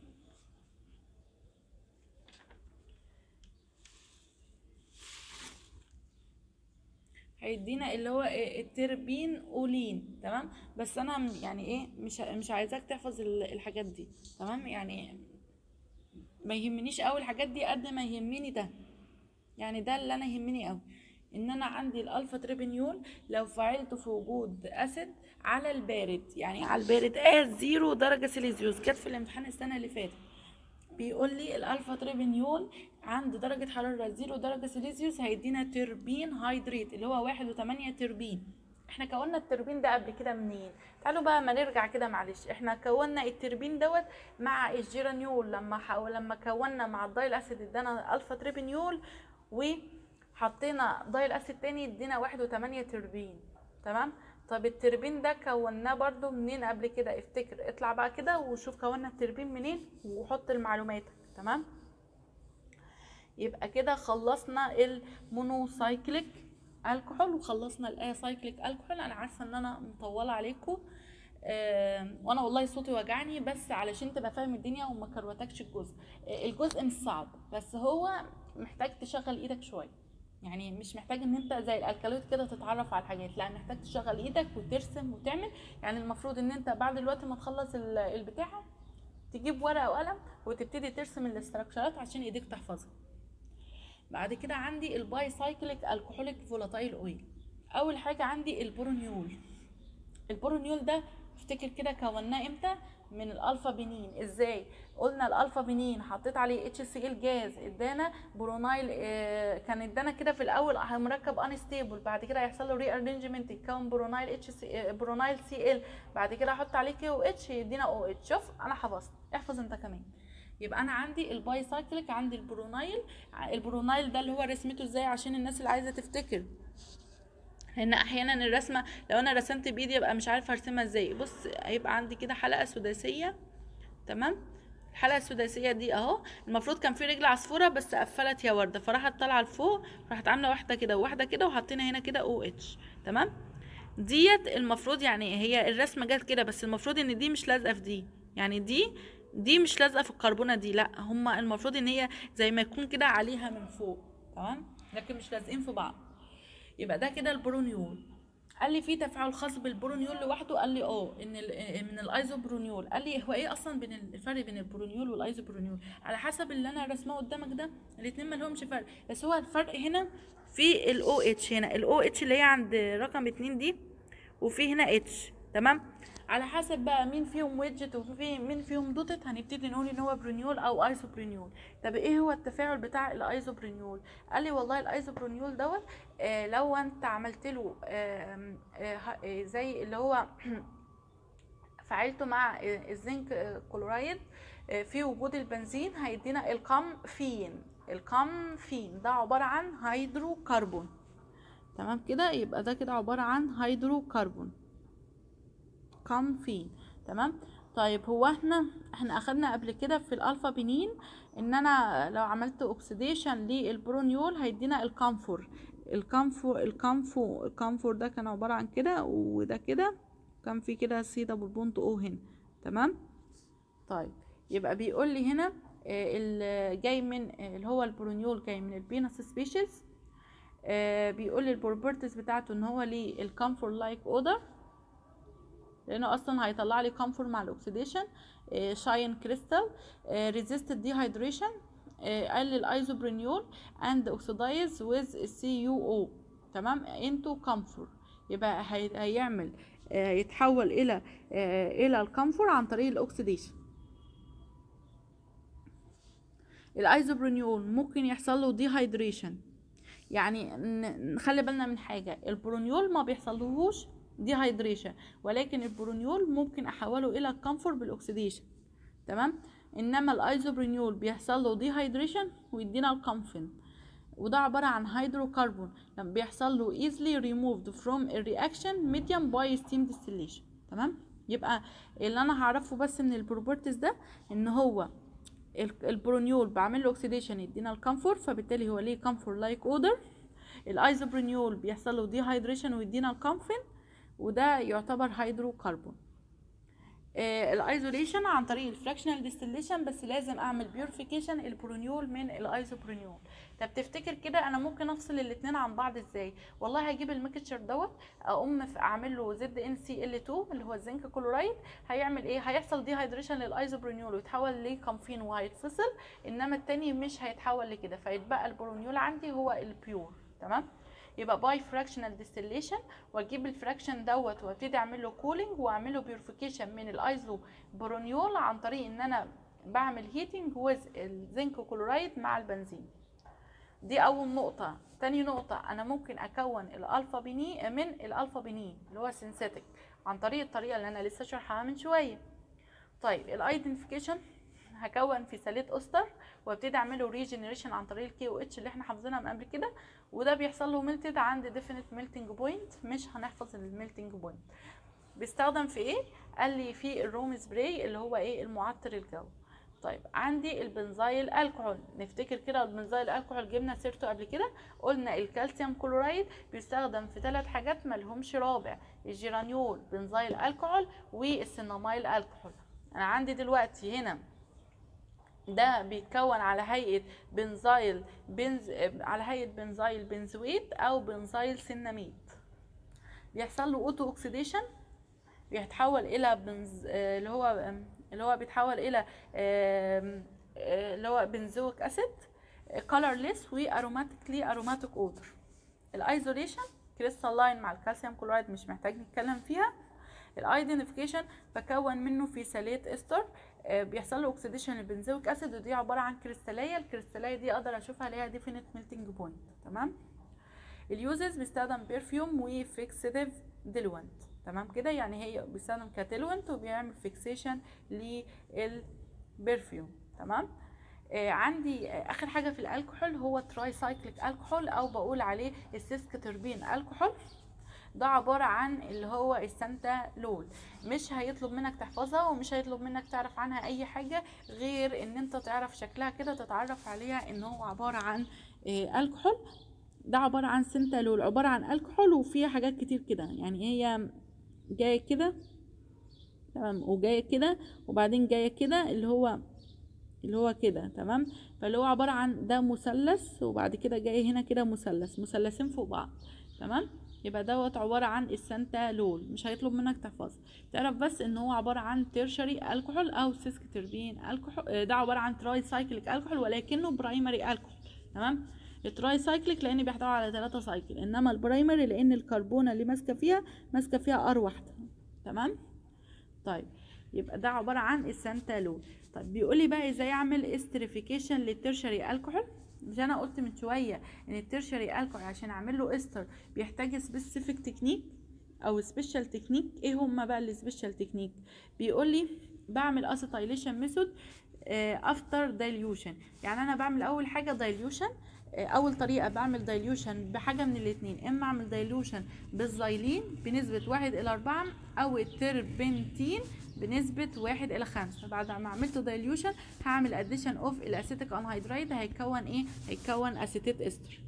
هيدينا اللي هو التربين اولين. تمام. بس انا يعني ايه، مش عايزاك تحفظ الحاجات دي. تمام. يعني ما يهمنيش قوي الحاجات دي قد ما يهمني ده، يعني ده اللي انا يهمني قوي، ان انا عندي الالفا تريبينيول لو فعلته في وجود اسيد على البارد، يعني على البارد 0 درجة سيليزيوس، جت في الامتحان السنة اللي فاتت. بيقول لي الالفا تريبينيول عند درجة حرارة 0 درجة سيليزيوس هيدينا تربين هيدريت اللي هو 1.8 تربين. احنا كونا التربين ده قبل كده منين؟ تعالوا بقى ما نرجع كده معلش. احنا كونا التربين دوت مع الجيرانيول، لما كونا مع الدايل اسيد ادانا الفا تريبينيول، وحطينا دايل اسيد تاني ادينا 1.8 تربين. تمام. طب التربين ده كوناه برضو منين قبل كده؟ افتكر، اطلع بقى كده وشوف كونا التربين منين وحط المعلومات. تمام. يبقى كده خلصنا المونوسايكليك الكحول وخلصنا الاسايكليك الكحول. انا عارفه ان انا مطوله عليكم، وانا والله صوتي وجعني، بس علشان تبقى فاهم الدنيا وما كروتكش الجزء. الجزء مش صعب، بس هو محتاج تشغل ايدك شويه. يعني مش محتاج ان انت زي الالكالويد كده تتعرف على الحاجات، لا محتاج تشغل ايدك وترسم وتعمل. يعني المفروض ان انت بعد الوقت ما تخلص البتاعه تجيب ورقه وقلم وتبتدي ترسم الاستراكشرات عشان ايديك تحفظها. بعد كده عندي الباي سايكليك الكحوليك فولاتايل اويل. اول حاجه عندي البورونيول. البورونيول ده افتكر كده كوناه امتى؟ من الالفا بنين. ازاي؟ قلنا الالفا بنين حطيت عليه اتش سي ال جاز ادانا برونايل، كان ادانا كده في الاول مركب انستيبل، بعد كده هيحصل له ري ارينجمنت يتكون برونايل اتش سي برونايل سي ال، بعد كده احط عليه كي او اتش يدينا او اتش. شوف انا حفظت، احفظ انت كمان. يبقى انا عندي الباي سايكليك، عندي البرونايل. البرونايل ده اللي هو رسمته ازاي عشان الناس اللي عايزه تفتكر، لان احيانا الرسمه لو انا رسمت بايدي ابقى مش عارفه ارسمها ازاي. بص هيبقى عندي كده حلقه سداسيه، تمام؟ الحلقه السداسيه دي اهو، المفروض كان في رجل عصفوره بس قفلت يا ورده، فراحت طالعه لفوق، راحت عامله واحده كده وواحده كده، وحطينا هنا كده او اتش، تمام؟ ديت المفروض يعني هي الرسمه جت كده، بس المفروض ان دي مش لازقه في دي، يعني دي مش لازقه في الكربونه دي، لا هما المفروض ان هي زي ما يكون كده عليها من فوق، تمام؟ لكن مش لازقين في بعض. يبقى ده كده البرونيول. قال لي في تفاعل خاص بالبرونيول لوحده، قال لي ان من الايزوبرونيول. قال لي هو ايه اصلا بين الفرق بين البرونيول والايزوبرونيول؟ على حسب اللي انا رسمه قدامك ده الاثنين ما لهمش فرق، بس هو الفرق هنا في الاو اتش. هنا الاو اتش اللي هي عند رقم 2 دي، وفي هنا اتش، تمام؟ على حسب بقى مين فيهم ويدجت وفي مين فيهم دوتت هنبتدي نقول ان هو برونيول او ايزوبرونيول. طب ايه هو التفاعل بتاع الايزوبرونيول؟ قال لي والله الايزوبرونيول دوت لو انت عملت له زي اللي هو فعلته مع الزنك كلورايد في وجود البنزين هيدينا القمفين. القمفين ده عبارة عن هيدروكربون، تمام كده؟ يبقى ده كده عبارة عن هيدروكربون قمفين، تمام؟ طيب هو احنا اخدنا قبل كده في الالفا بنين ان انا لو عملت اوكسيديشن للبرونيول هيدينا الكامفور. الكامفور ده كان عبارة عن كده وده كده، كان في كده سي دبل بونت او هنا، تمام؟ طيب يبقى بيقول لي هنا جاي من اللي هو البرونيول جاي من البينس سبيشيز. بيقول لي البروبرتيز بتاعته ان هو ليه الكامفور لايك اودر، لانه اصلا هيطلع لي كامفور مع الاكسيديشن. شاين كريستال، ريزيست ديهايدريشن، قال لي الايزوبرينيول اند اوكسيدايز ويز سي يو او، تمام؟ انتو كامفور. يبقى هيعمل يتحول الى الكامفور عن طريق الاكسيديشن. الايزوبرينيول ممكن يحصل له ديهايدريشن، يعني نخلي بالنا من حاجه، البرونيول ما بيحصلهوش ديهايدريشن، ولكن البرونيول ممكن احوله الى كامفور بالاكسيديشن، تمام؟ انما الايزوبرينيول بيحصل له ديهايدريشن ويدينا الكامفين، وده عباره عن هيدروكربون لما بيحصل له easily removed from a reaction medium by steam distillation، تمام؟ يبقى اللي انا هعرفه بس من البروبرتيز ده ان هو البرونيول بعمل له اوكسيديشن يدينا الكامفور، فبالتالي هو ليه كامفور لايك اودر. الايزوبرينيول بيحصل له ديهايدريشن ويدينا الكامفين، وده يعتبر هيدروكربون. الايزوليشن عن طريق الفراكشنال ديستيليشن، بس لازم اعمل بيورفيكيشن البرونيول من الايزوبرينيول. طب تفتكر كده انا ممكن افصل الاثنين عن بعض ازاي؟ والله هجيب الميكتشر دوت اقوم اعمل له زد ان سي ال 2 اللي هو الزنك كلورايد، هيعمل ايه؟ هيحصل ديهايدريشن للايزوبرينيول ويتحول لكامفين وهيتفصل، انما التاني مش هيتحول لكده، فيتبقى البرونيول عندي هو البيور، تمام؟ يبقى باي فراكشنال ديستيليشن، واجيب الفراكشن دوت وابتدي اعمل له كولينج واعمل له بيورفيكيشن من الايزو برونيول عن طريق ان انا بعمل هيتنج ويز الزنك كلورايد مع البنزين. دي اول نقطه. تاني نقطه، انا ممكن اكون الالفا بنين من الالفا بنين اللي هو سينثيتك عن طريق الطريقه اللي انا لسه شرحها من شويه. طيب الايدنتيفيكيشن، هكون في ساليت اوستر وابتدي اعمله ريجنريشن عن طريق الكي او اتش اللي احنا حافظينها من قبل كده، وده بيحصل له ميلتد عند ديفينيت ميلتنج بوينت، مش هنحفظ الميلتنج بوينت. بيستخدم في ايه؟ قال لي في الروم سبراي اللي هو ايه؟ المعطر الجو. طيب عندي البنزايل الكحول، نفتكر كده البنزايل الكحول جبنا سيرته قبل كده، قلنا الكالسيوم كلورايد بيستخدم في 3 حاجات مالهمش رابع، الجيرانيول، بنزايل الكحول، والسينامايل الكحول. انا عندي دلوقتي هنا ده بيتكون على هيئه على هيئه بنزايل بنزويت او بنزايل سيناميد، بيحصل له اوتو اوكسيديشن، بيتحول الى اللي هو بيتحول الى اللي هو بنزويك اسيد كولرليس واروماتيكلي اروماتيك اودر. الايزوليشن كريستالين مع الكالسيوم كلورايد مش محتاج نتكلم فيها. الايدنتيفيكيشن بكون منه فيسالات استر، بيحصل له اوكسيديشن للبنزويك اسيد، ودي عباره عن كريستاليه. الكريستاليه دي اقدر اشوفها ليها ديفينيت ميلتنج بوينت. تمام. اليوزز بيستخدم برفيوم وفيكسيتيف ديلوانت. تمام كده، يعني هي بيستخدم كديلوانت وبيعمل فيكسيشن للبرفيوم. تمام. عندي اخر حاجه في الكحول هو تراي سايكليك الكحول، او بقول عليه السيسكتربين الكحول. ده عبارة عن اللي هو السنتالول. مش هيطلب منك تحفظها، ومش هيطلب منك تعرف عنها اي حاجة غير ان انت تعرف شكلها كده، تتعرف عليها ان هو عبارة عن الكحول. ده عبارة عن سنتالول، عبارة عن الكحول وفيها حاجات كتير كده، يعني هي جاية كده تمام، وجاية كده، وبعدين جاية كده اللي هو كده. تمام. فاللي هو عبارة عن ده مثلث، وبعد كده جاي هنا كده مثلثين فوق بعض. تمام. يبقى دوت عبارة عن السنتالول. مش هيطلب منك تحفظ، تعرف بس ان هو عبارة عن تيرشري الكحول او سيسكتربين الكحول. ده عبارة عن تراي سايكليك الكحول ولكنه برايمري الكحول. تمام. التراي سايكليك لان بيحتوي على 3 سايكل، انما البرايمري لان الكربونه اللي ماسكه فيها ار واحده. تمام. طيب، يبقى ده عباره عن السنتالول. طيب بيقول لي بقى ازاي اعمل استريفيكيشن للترشري الكحول. مش انا قلت من شويه ان الترشري الكحول عشان اعمل له استر بيحتاج سبيسيفيك تكنيك او سبيشال تكنيك؟ ايه هما بقى السبيشال تكنيك؟ بيقول لي بعمل اسيتايليشن ميثود افتر دايليوشن. يعني انا بعمل اول حاجه دايليوشن. اول طريقه بعمل دايليوشن بحاجه من الاثنين، اما اعمل دايليوشن بالزايلين بنسبه 1:4 او التربنتين بنسبه 1:5. بعد ما عملته دايليوشن هعمل اديشن اوف الاسيتيك انهيدرايد، هيكون ايه؟ هيكون اسيتيت استر.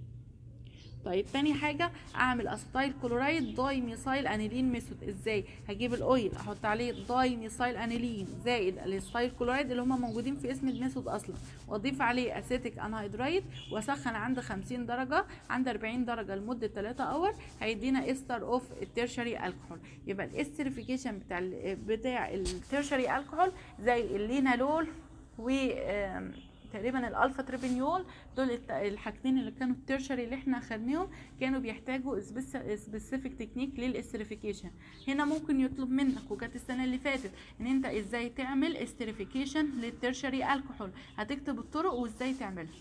طيب تاني حاجه اعمل اسيتايل كلورايد داي ميثايل انيلين ميثود. ازاي؟ هجيب الاويل احط عليه داي ميثايل انيلين زائد الاسيتايل كلورايد اللي هما موجودين في اسم الميثود اصلا، واضيف عليه اسيتيك انهيدرايد واسخن عند 50 درجه عند 40 درجه لمده 3 اور، هيدينا استر اوف التيرشري الكحول. يبقى الاستريفيكيشن بتاع التيرشري الكحول زي اللينالول و تقريبا الالفا تريبينيول. دول الحاجتين اللي كانوا التيرشري اللي احنا خدناهم كانوا بيحتاجوا سبيسيفيك تكنيك للاستريفيكيشن. هنا ممكن يطلب منك، وكانت السنه اللي فاتت، ان انت ازاي تعمل استريفيكيشن للتيرشري الكحول. هتكتب الطرق وازاي تعملها.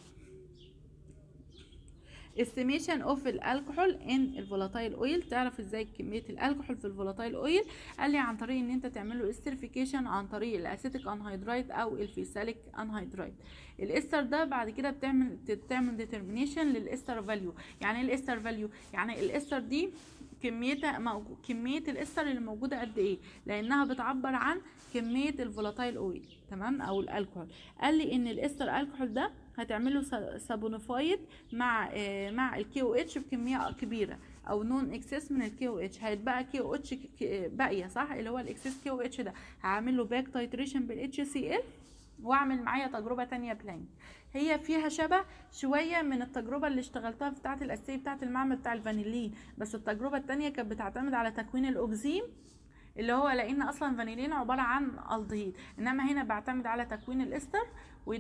estimation of الكحول in الفولاتايل اويل. تعرف ازاي كميه الكحول في الفولاتايل اويل؟ قال لي عن طريق ان انت تعمل له استريفيكيشن عن طريق الاسيتيك انهيدرايد او الفيساليك انهيدرايد. الاستر ده بعد كده بتعمل ديترمينيشن للاستر فاليو. يعني ايه الاستر فاليو؟ يعني الاستر دي كميه الاستر اللي موجوده قد ايه، لانها بتعبر عن كميه الفولاتايل اويل. تمام، او الكحول. قال لي ان الاستر الكحول ده هتعمله سابونيفايد مع الكي او اتش بكميه كبيره، او نون اكسس من الكي او اتش. هيتبقى كي او اتش باقيه، صح؟ اللي هو الاكسس كي او اتش ده هعمل له باك تايتريشن بالاتش سي ال، واعمل معايا تجربه تانية بلانك. هي فيها شبه شويه من التجربه اللي اشتغلتها بتاعه الاساسيه بتاعه المعمل بتاع الفانيلين، بس التجربه التانية كانت بتعتمد على تكوين الاوكزيم، اللي هو لان اصلا فانيلين عباره عن الدهيد، انما هنا بعتمد على تكوين الاستر.